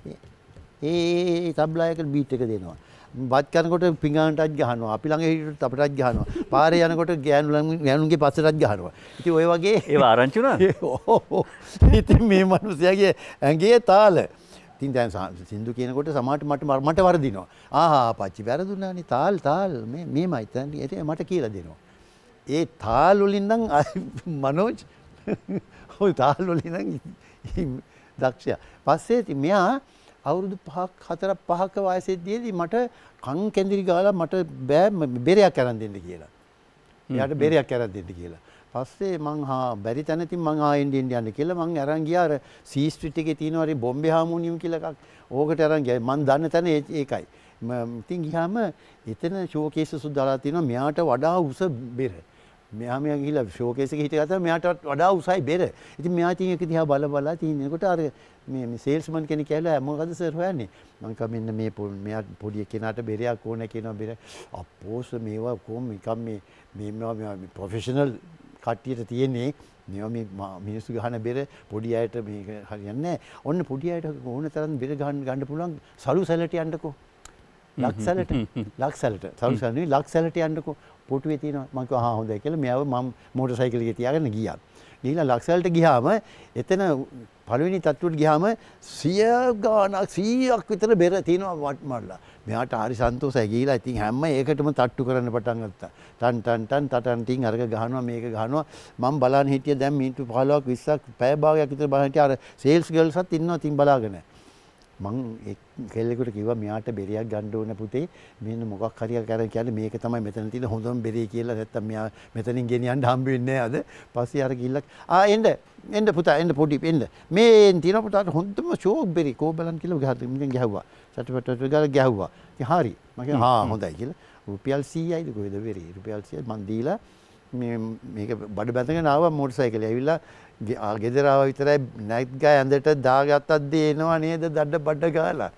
ඒ තබ්ලායකට බීට් එක දෙනවා. වත් කරනකොට පිඟානටත් ගහනවා. අපි ළඟ හිටියොත් අපටත් ගහනවා. පාරේ යනකොට ගෑනුන්ගේ පස්සටත් ගහනවා. ඉතින් ඔය වගේ ඒවා ආරංචි වුණාද? ඔව්. ඉතින් මේ මිනිස්යාගේ ඇඟේ තාල. ඉතින් දැන් සින්දු කියනකොට සමහරට මට වරදිනවා. ආහා පච්චි වැරදුනානේ තාල් මේමයි තන්නේ මට කියලා දෙනවා. ඒ තාල් වලින් නම් මනෝජ් ඔය තාල් වලින් නම් දක්ෂයා. පස්සේ මෙයා අවුරුදු 4-5ක වයසේදී මට කන් කැඳිරි ගාලා මට බෑ බෙරයක් අරන් දෙන්න කියලා. එයාට බෙරයක් අරන් දෙන්න කියලා. පස්සේ මං බැරි තැනකින් මං එන්න යන්න කියලා මං අරන් ගියා අර සී ස්ට්‍රීට් එකේ තියෙනවා හරි බොම්බේ හාමෝනියම් කියලා එකක්. ඕකට අරන් ගියා. මං දන්න තැන ඒකයි. ඉතින් ගියාම එතන ෂෝකේස් දාලා තියෙනවා මෙයාට වඩා උස බෙර. මෙයා ගිහිල්ලා ෂෝකේස් එකේ හිටගත්තා මෙයාට වඩා උසයි බෙර. ඉතින් මෙයා ඉතින් ඒක දිහා බලා තිනනකොට අර මේ සේල්ස්මන් කෙනෙක් කියලා මොකද සර් හොයන්නේ? මං කිව්වා මෙන්න මේ මෙයා පොඩි කෙනාට බෙරයක් ඕන කියනවා බෙර. අපෝස් මේවා කොහොම නිකම් මේ ප්‍රොෆෙෂනල් කට්ටියට තියෙන්නේ මේවා මේ මිනිස්සු ගහන බෙර පොඩි අයට මේක හරියන්නේ නැහැ. ඔන්න පොඩි අයට ඕන තරම් බෙර ගන්න පුළුවන් සලු සැලට යන්නකෝ. ලක්සැලට යන්නකෝ. පොටුවේ තියෙනවා. මං කිව්වා හා හොඳයි කියලා මෙයාව මම මෝටර් සයිකල් එකේ තියාගෙන ගියා. ගිහිල්ලා ලක්සැලට ගියාම එතන පළවෙනි තට්ටුවට ගියාම 100ක් විතර බෙර තියෙනවා වට්මඩලා. මෙයාට හරි සන්තෝෂයි ගිහිලා ඉතින් හැම එකටම තට්ටු කරන්න පටන් ගත්තා. ටන් ටින් අරක ගහනවා මේක ගහනවා. මම බලන් හිටිය දැන් මිනිත්තු 15ක් 20ක් පැය භාගයක් විතර බලන් හිටියා. අර සේල්ස් ගර්ල්ස්ත් ඉන්නවා ඉතින් බලාගෙන. මං ඒ කෙල්ලෙකුට කිව්වා මෙයාට බෙරයක් ගන්න ඕන පුතේ. මෙන්න මොකක් හරි කරලා කියන්නේ මේක තමයි මෙතන තියෙන හොඳම බෙරේ කියලා. නැත්තම් මෙයා මෙතනින් ගෙනියන්න හම්බ වෙන්නේ නැහැ අද. පස්සේ අර ගිහිල්ලා එන්න පුතා එන්න පොඩි එන්න. මේ තියෙන පුතාට හොඳම ෂෝක් බෙරේ කෝ බලන්න කියලා මිනිහෙන් ගැහුවා. සටපටට ගාලා ගැහුවා. ඉතින් හරි. මම කිව්වා හොඳයි කියලා. රුපියල් 100යිද කොහෙද බෙරේ? රුපියල් 100යි මං දීලා මේක බඩ බැඳගෙන ආවා මෝටර් සයිකලේ. ඇවිල්ලා ගෙදර ආවා විතරයි නයිට් ගාය ඇඳට දාගත්තත් දේනවා නේද දඩ බඩ ගාලා.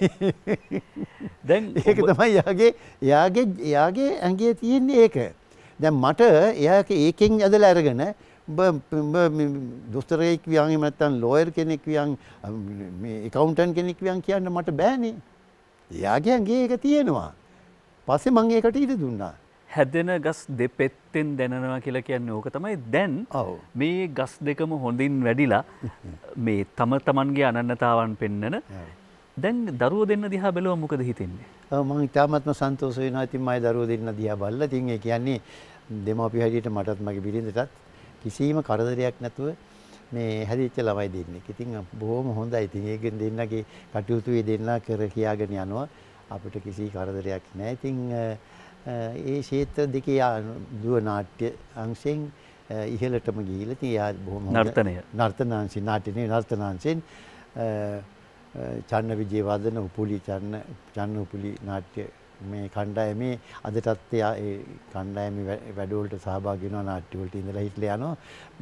දැන් ඒක තමයි එයාගේ ඇඟේ තියෙන්නේ ඒක. දැන් මට එයාගේ ඒකෙන් ඇදලා අරගෙන දොස්තරයෙක් වියන් එහෙම නැත්නම් ලෝයර් කෙනෙක් වියන් මේ ඇකවුන්ටන්ට් කෙනෙක් වියන් කියන්න මට බෑනේ. එයාගේ ඇඟේ ඒක තියෙනවා. පස්සේ මම ඒකට ඉඩ දුන්නා. හැදෙන ගස් දෙපැත්තෙන් දැනෙනවා කියලා කියන්නේ ඕක තමයි. දැන් මේ ගස් දෙකම හොඳින් වැඩිලා මේ තම තමන්ගේ අනන්‍යතාවන් පෙන්නන දැන් දරුවෝ දෙන්න දිහා බැලුවම මොකද හිතෙන්නේ? මම ඉතාමත්ම සන්තෝෂ වෙනවා. ඉතින් මගේ දරුවෝ දෙන්න දිහා බලලා ඉතින් ඒ කියන්නේ දෙමව්පිය හැටියට මටත් මගේ බිරිඳටත් කිසිම කරදරයක් නැතුව මේ හැදිච්ච ළමයි දෙන්නෙක්. ඉතින් බොහොම හොඳයි. ඉතින් ඒකෙන් දෙන්නගේ කටයුතු ඒ දෙන්න කර කියාගෙන යනවා. අපිට කිසි කරදරයක් නැහැ. ඉතින් ඒ ක්ෂේත්‍ර දෙකේ දුව නාට්‍ය අංශෙන් ඉහළටම ගිහිල්ලා ඉතින් යා බොහොම නර්තනාංශෙන් නාට්‍යනේ නර්තනාංශෙන් චන්න විජේවර්ධන උපුලි චන්න උපුලි නාට්‍ය මේ කණ්ඩායමේ අදටත් ඒ කණ්ඩායමේ වැඩවලට සහභාගී වෙනවා. නාට්‍ය වලට ඉඳලා හිටලා යනවා.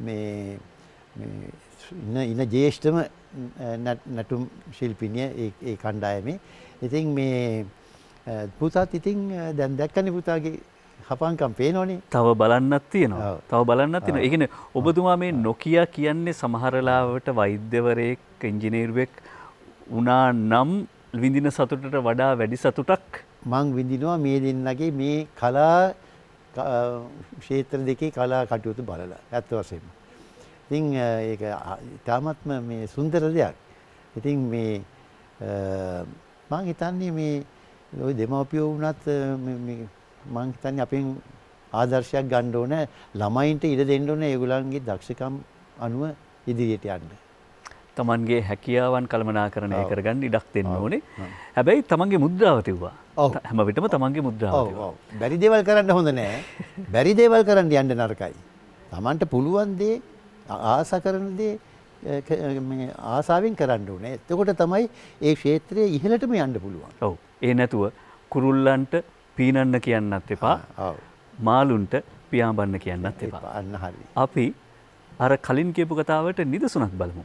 මේ ඉන ජේෂ්ඨම නටුම් ශිල්පිනිය ඒ කණ්ඩායමේ. ඉතින් මේ පුතාත් ඉතින් දැන් දැක්කනේ පුතාගේ හපංකම් පේනෝනේ. තව බලන්නත් තියෙනවා. තව බලන්නත් තියෙනවා. ඒ කියන්නේ ඔබතුමා මේ නොකියා කියන්නේ සමහර ලාවට වෛද්‍යවරයෙක් ඉංජිනේරුවෙක් වුණා නම් විඳින සතුටට වඩා වැඩි සතුටක් මං විඳිනවා මේ දෙන්නගේ මේ කලා ක්ෂේත්‍ර දෙකේ කලා කටයුතු බලලා. ඇත්ත වශයෙන්ම. ඉතින් ඒක තාමත්ම මේ සුන්දර දෙයක්. ඉතින් මේ මං හිතන්නේ මේ ওই දෙමව්පියෝ වුණත් මං හිතන්නේ අපෙන් ආදර්ශයක් ගන්න ඕන. ළමයින්ට ඉඩ දෙන්න ඕන ඒගොල්ලන්ගේ දක්ෂකම් අනුව ඉදිරියට යන්න. තමන්ගේ හැකියාවන් කළමනාකරණය කරගන්න ඉඩක් දෙන්න ඕනේ. හැබැයි තමන්ගේ මුද්‍රාව තියුවා. හැම විටම තමන්ගේ මුද්‍රාව තියුවා. බැරි දේවල් කරන්න හොඳ නෑ. බැරි දේවල් කරන්න යන්න නරකයි. තමන්ට පුළුවන් දේ ආසා කරන දේ මේ ආසාවෙන් කරන්න ඕනේ. එතකොට තමයි ඒ ක්ෂේත්‍රයේ ඉහළටම යන්න පුළුවන්. ඔව්. ඒ නැතුව කුරුල්ලන්ට පීනන්න කියන්නත් එපා. මාළුන්ට පියාඹන්න කියන්නත් එපා. අන්න හරි. අපි අර කලින් කියපු කතාවට නිදසුනක් බලමු.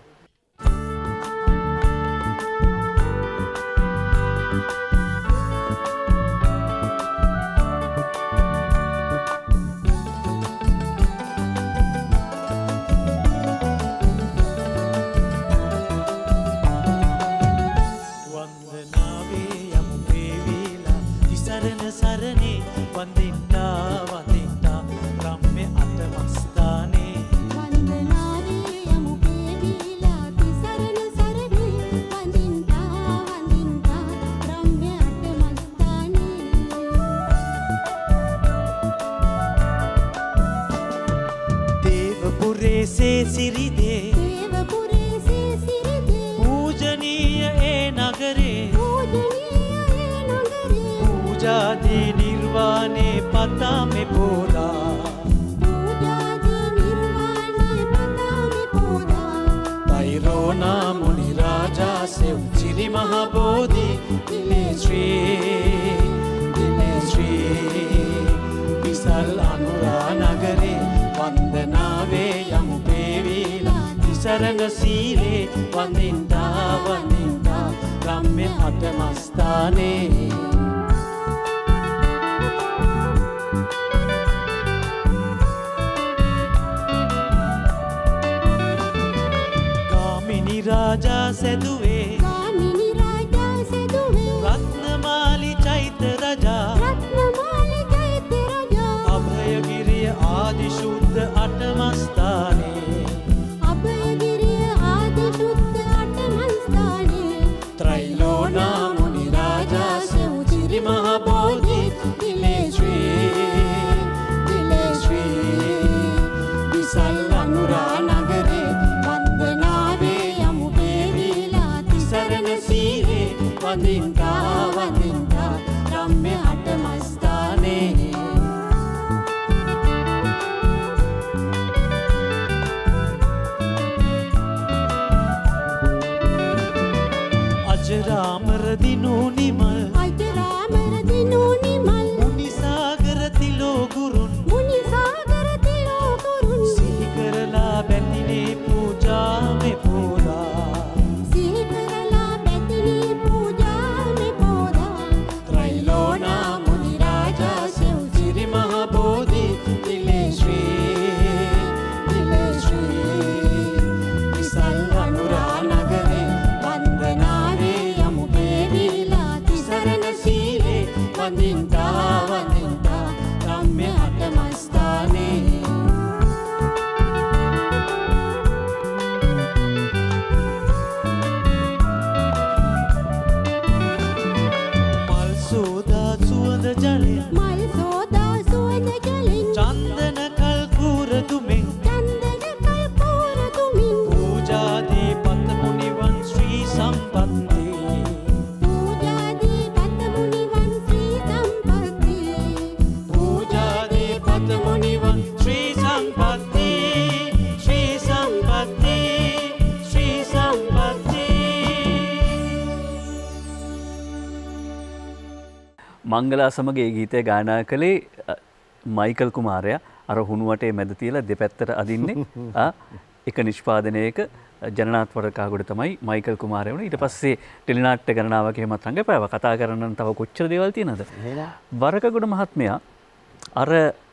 මංගලා සමග ඒ ගීතය ගායනා කළේ මයිකල් කුමාරයා අර හුණුවටේ මැද තියලා දෙපැත්තට අදින්නේ එක නිෂ්පාදනයක ජනනාත් වරකාගොඩ තමයි මයිකල් කුමාරයා වුණේ. ඊට පස්සේ ටෙලිනාට්‍ය ගණනාවක එහෙමත් රංගපෑවා. කතා කරන්න තව කොච්චර දේවල් තියෙනවද? වරකගොඩ මහත්මයා අර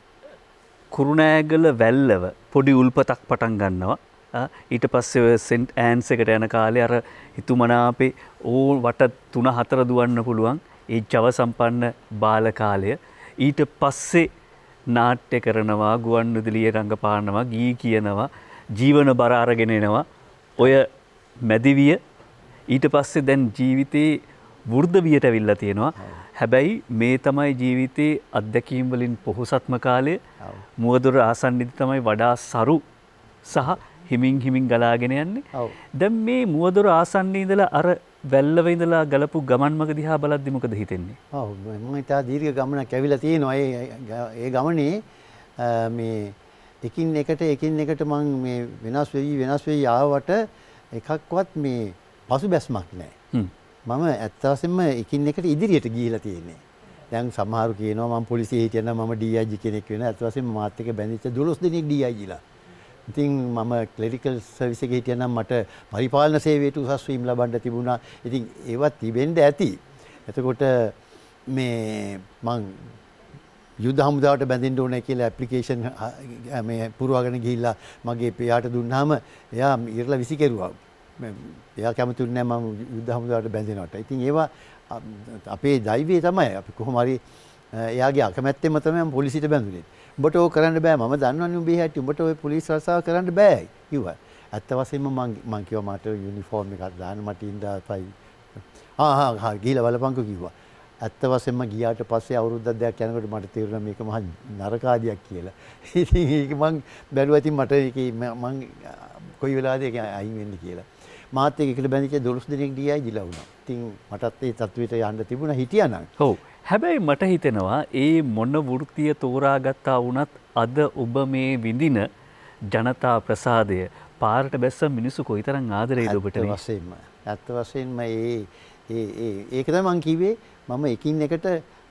කුරුණෑගල වැල්ලව පොඩි උල්පතක් පටන් ගන්නවා. ඊට පස්සේ සෙන්ට් ඇන්ස් එකට යන කාලේ අර හිතුමනාපේ වට 3-4 දුවන්න පුළුවන් ඒ ජව සම්පන්න බාල කාලය. ඊට පස්සේ නාට්‍ය කරනවා, ගුවන්විදුලියේ රංගපානවා, ගී කියනවා, ජීවන බර අරගෙන එනවා. ඔය මැදිවිය ඊට පස්සේ දැන් ජීවිතේ වෘද්ධ වියට ඇවිල්ලා තියෙනවා. හැබැයි මේ තමයි ජීවිතේ අත්දැකීම් වලින් පොහොසත්ම කාලය. මුවදොර ආසන්නිදි තමයි වඩා සරු සහ හිමින් ගලාගෙන යන්නේ. දැන් මේ මුවදොර ආසන්නයේ ඉඳලා අර වැල්ලව ඉඳලා ගලපු ගමන් මග දිහා බලද්දි මොකද හිතෙන්නේ? ඔව් මම ඉතා දීර්ඝ ගමනක් ඇවිල්ලා තියෙනවා. ඒ ගමනේ මේ එකින් එකට මම මේ වෙනස් වෙවි ආවට එකක්වත් මේ පසුබැස්මක් නැහැ. මම ඇත්ත වශයෙන්ම එකින් එකට ඉදිරියට ගිහිලා තියෙන්නේ. දැන් සමහරු කියනවා මම පොලිසියේ හිටියනම් මම DIG කෙනෙක් වෙනවා. ඇත්ත වශයෙන්ම මාත් එක්ක බැඳිච්ච 12 දෙනෙක් DIGලා. ඉතින් මම ක්ලරිකල් සර්විස් එකේ හිටියනම් මට පරිපාලන සේවයට උසස් වීම ලබන්න තිබුණා. ඉතින් ඒවත් තිබෙන්න ඇති. එතකොට මේ මං යුද්ධ හමුදාවට බැඳෙන්න ඕනේ කියලා ඇප්ලිකේෂන් මේ පුරවගෙන ගිහිල්ලා මගේ පියාට දුන්නාම එයා ඉරලා විසිකරුවා. එයා කැමතිුන්නේ නැහැ මම යුද්ධ හමුදාවට බැඳෙනවට. ඉතින් ඒවා අපේ දෛවයේ තමයි. අපි කොහොම හරි එයාගේ අකමැත්තෙන්ම තමයි මම පොලිසියට බැඳුනේ. උඹට ඕක කරන්න බෑ. මම දන්නවනේ උඹේ හැටි. උඹට ඔය පොලිස් රස්සාව කරන්න බෑ කිව්වා. ඇත්ත වශයෙන්ම මං කිව්වා මට යුනිෆෝම් එකක් දාන්න මට ඉඳාපයි. ගිහලා බලපංකෝ කිව්වා. ඇත්ත වශයෙන්ම ගියාට පස්සේ අවුරුද්දක් දෙකක් යනකොට මට තේරුණා මේක මහා නරකාදියක් කියලා. ඉතින් ඒක මං බැලුවා ඉතින් මට ඒකේ මං කොයි වෙලාවද ඒක අයින් වෙන්නේ කියලා. මාත් එක්ක බැඳිච්ච 12 දෙනෙක් DIGලා වුණා. ඉතින් මටත් ඒ තත්ත්වයට යන්න තිබුණා හිටියානම්. ඔව්. හැබැයි මට හිතෙනවා ඒ මොන වෘත්තිය තෝරාගත්තා වුණත් අද ඔබ මේ විඳින ජනතා ප්‍රසාදය පාරට බැස්ස මිනිස්සු කොයිතරම් ආදරේද ඔබට නේ? ඇත්ත වශයෙන්ම ඒක තමයි මං කිව්වේ මම එකින් එකට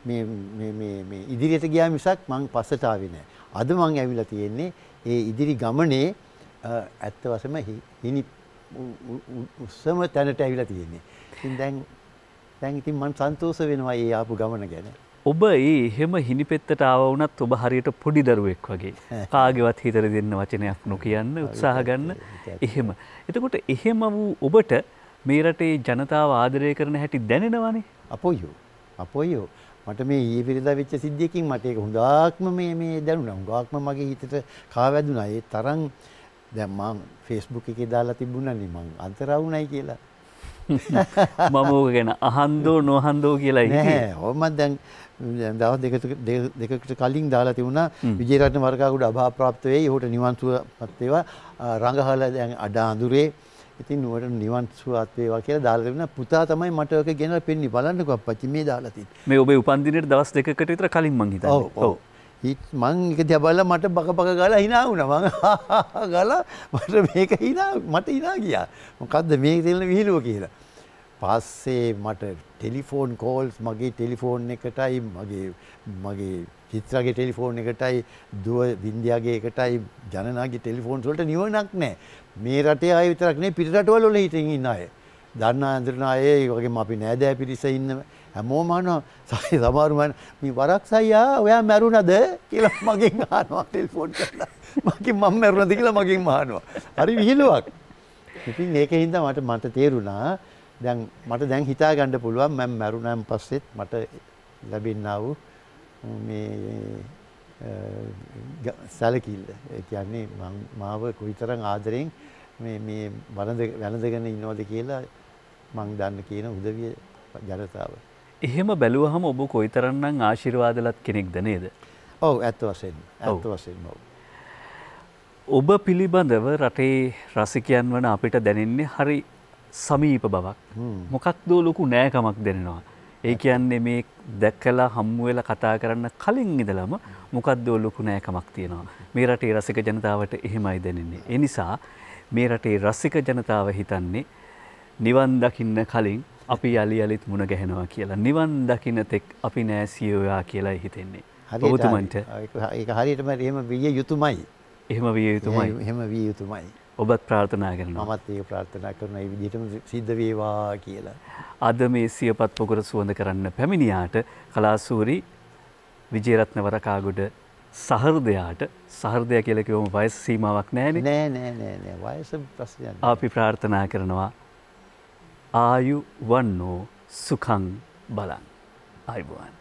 මේ ඉදිරියට ගියා මිසක් මං පස්සට ආවේ නැහැ. අද මං ඇවිල්ලා තියෙන්නේ ඒ ඉදිරි ගමනේ ඇත්ත වශයෙන්ම හිනි උස්සම තැනට ඇවිල්ලා තියෙන්නේ. ඉතින් දැන් ඉතින් මම සන්තෝෂ වෙනවා ඒ ආපු ගමන ගැන. ඔබ එහෙම හිනිපෙත්තට ආව වුණත් ඔබ හරියට පොඩි දරුවෙක් වගේ. කාගේවත් හිතට දෙන්න වචනයක් නොකියන්න උත්සාහ ගන්න. එහෙම. එතකොට එහෙම වූ ඔබට මේ රටේ ජනතාව ආදරය කරන හැටි දැනෙනවනේ. අපොයෝ. මට මේ ඊයේ පෙරේදා වෙච්ච සිද්ධියකින් මට ඒක හුඟක්ම මේ දැනුණා. හුඟක්ම මගේ හිතට කාවැදුනා. ඒ තරම් දැන් මම Facebook එකේ දාලා තිබුණානේ මං අන්තරාවුණයි කියලා. මම ඕක ගැන අහන්දෝ නොහන්දෝ කියලා හිතුවේ. නෑ. මම දැන් දවස් දෙකකට කලින් දාලා තිබුණා විජේරත්න වරකාගොඩ අභාප්‍රාප්ත වෙයි. ඒකට නිවන් සුවපත් වේවා. රංගහල දැන් අඩ අඳුරේ. ඉතින් නුවර නිවන් සුවපත් වේවා කියලා දාලා තිබුණා. පුතා තමයි මට ඔක ගෙනලා පෙන්නි බලන්නකෝ අප්පච්චි මේ දාලා තියෙන්නේ. මේ ඔබේ උපන්දිනේට දවස් දෙකකට විතර කලින් මං හිතන්නේ. ඔව්. මං එක දිහා බලලා මට බක ගාලා hina වුණා. මං ගාලා මට hina ගියා. මොකද්ද මේ තියෙන විහිළුව කියලා. පස්සේ මට ටෙලිෆෝන් කෝල්ස් මගේ ටෙලිෆෝන් එකටයි මගේ චිත්‍රාගේ ටෙලිෆෝන් එකටයි දුව වින්ද්‍යාගේ එකටයි ජනනාගේ ටෙලිෆෝන්ස් වලට නිවනක් නැහැ. මේ රටේ අය විතරක් නෙවෙයි පිට රටවල වල හිටින් ඉන්න අය. දන්නා අඳුරන අය ඒ වගේම අපි නෑදෑ පිරිස ඉන්න හැමෝම අහනවා සමහරු මම මේ වරක් සයියා ඔයා මැරුණද කියලා මගෙන් අහනවා ටෙලිෆෝන් කරලා. මම මැරුණද කියලා මගෙන් අහනවා. හරි විහිළුවක්. ඉතින් ඒකින්ද මට තේරුණා මට දැන් හිතා ගන්න පුළුවන් මම මැරුණාන් පස්සෙත් මට ලැබෙන්නා වූ මේ සැලකිල්ල. ඒ කියන්නේ මාව කොයිතරම් ආදරෙන් මේ වැළඳගෙන ඉන්නවද කියලා මං දන්න කියන උදවිය ජනතාව. එහෙම බැලුවහම ඔබ කොයිතරම්නම් ආශිර්වාදලත් කෙනෙක්ද නේද? ඔව් ඇත්ත වශයෙන්ම. ඔබ පිළිබඳව රටේ රසිකයන් වන අපිට දැනෙන්නේ හරි සමීප බවක්. මොකක්ද ලොකු නෑකමක් දැනෙනවා. ඒ කියන්නේ මේ දැක්කලා හම්බු වෙලා කතා කරන්න කලින් ඉඳලම මොකක්ද ලොකු නෑකමක් තියෙනවා. මේ රටේ රසික ජනතාවට එහෙමයි දැනෙන්නේ. ඒ නිසා මේ රටේ රසික ජනතාව හිතන්නේ නිවන් දකින්න කලින් අපි යලි යලිත් මුණ ගැහෙනවා කියලා. නිවන් දකින්න තෙක් අපි නෑ සියෝයා කියලා හිතෙන්නේ. ඔබතුමන්ට ඒක හරියටම එහෙම විය යුතුමයි. එහෙම විය යුතුමයි. එහෙම විය යුතුමයි. ඔබත් ප්‍රාර්ථනා කරනවා. මමත් ඒක ප්‍රාර්ථනා කරනවා මේ විදිහටම සිද්ධ වේවා කියලා. අද මේ සියපත් පොකුර සුවඳ කරන්න පැමිණියාට කලාසූරි විජේරත්න වරකාගොඩ සහෘදයාට සහෘදය කියලා කිව්වම වයස සීමාවක් නැහැනේ. නෑ වයස ප්‍රශ්නයක් නෑ. අපි ප්‍රාර්ථනා කරනවා ආයු වන්නෝ සුඛං බලං. ආයුබෝවන්.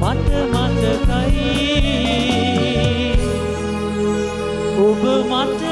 ඔබ මට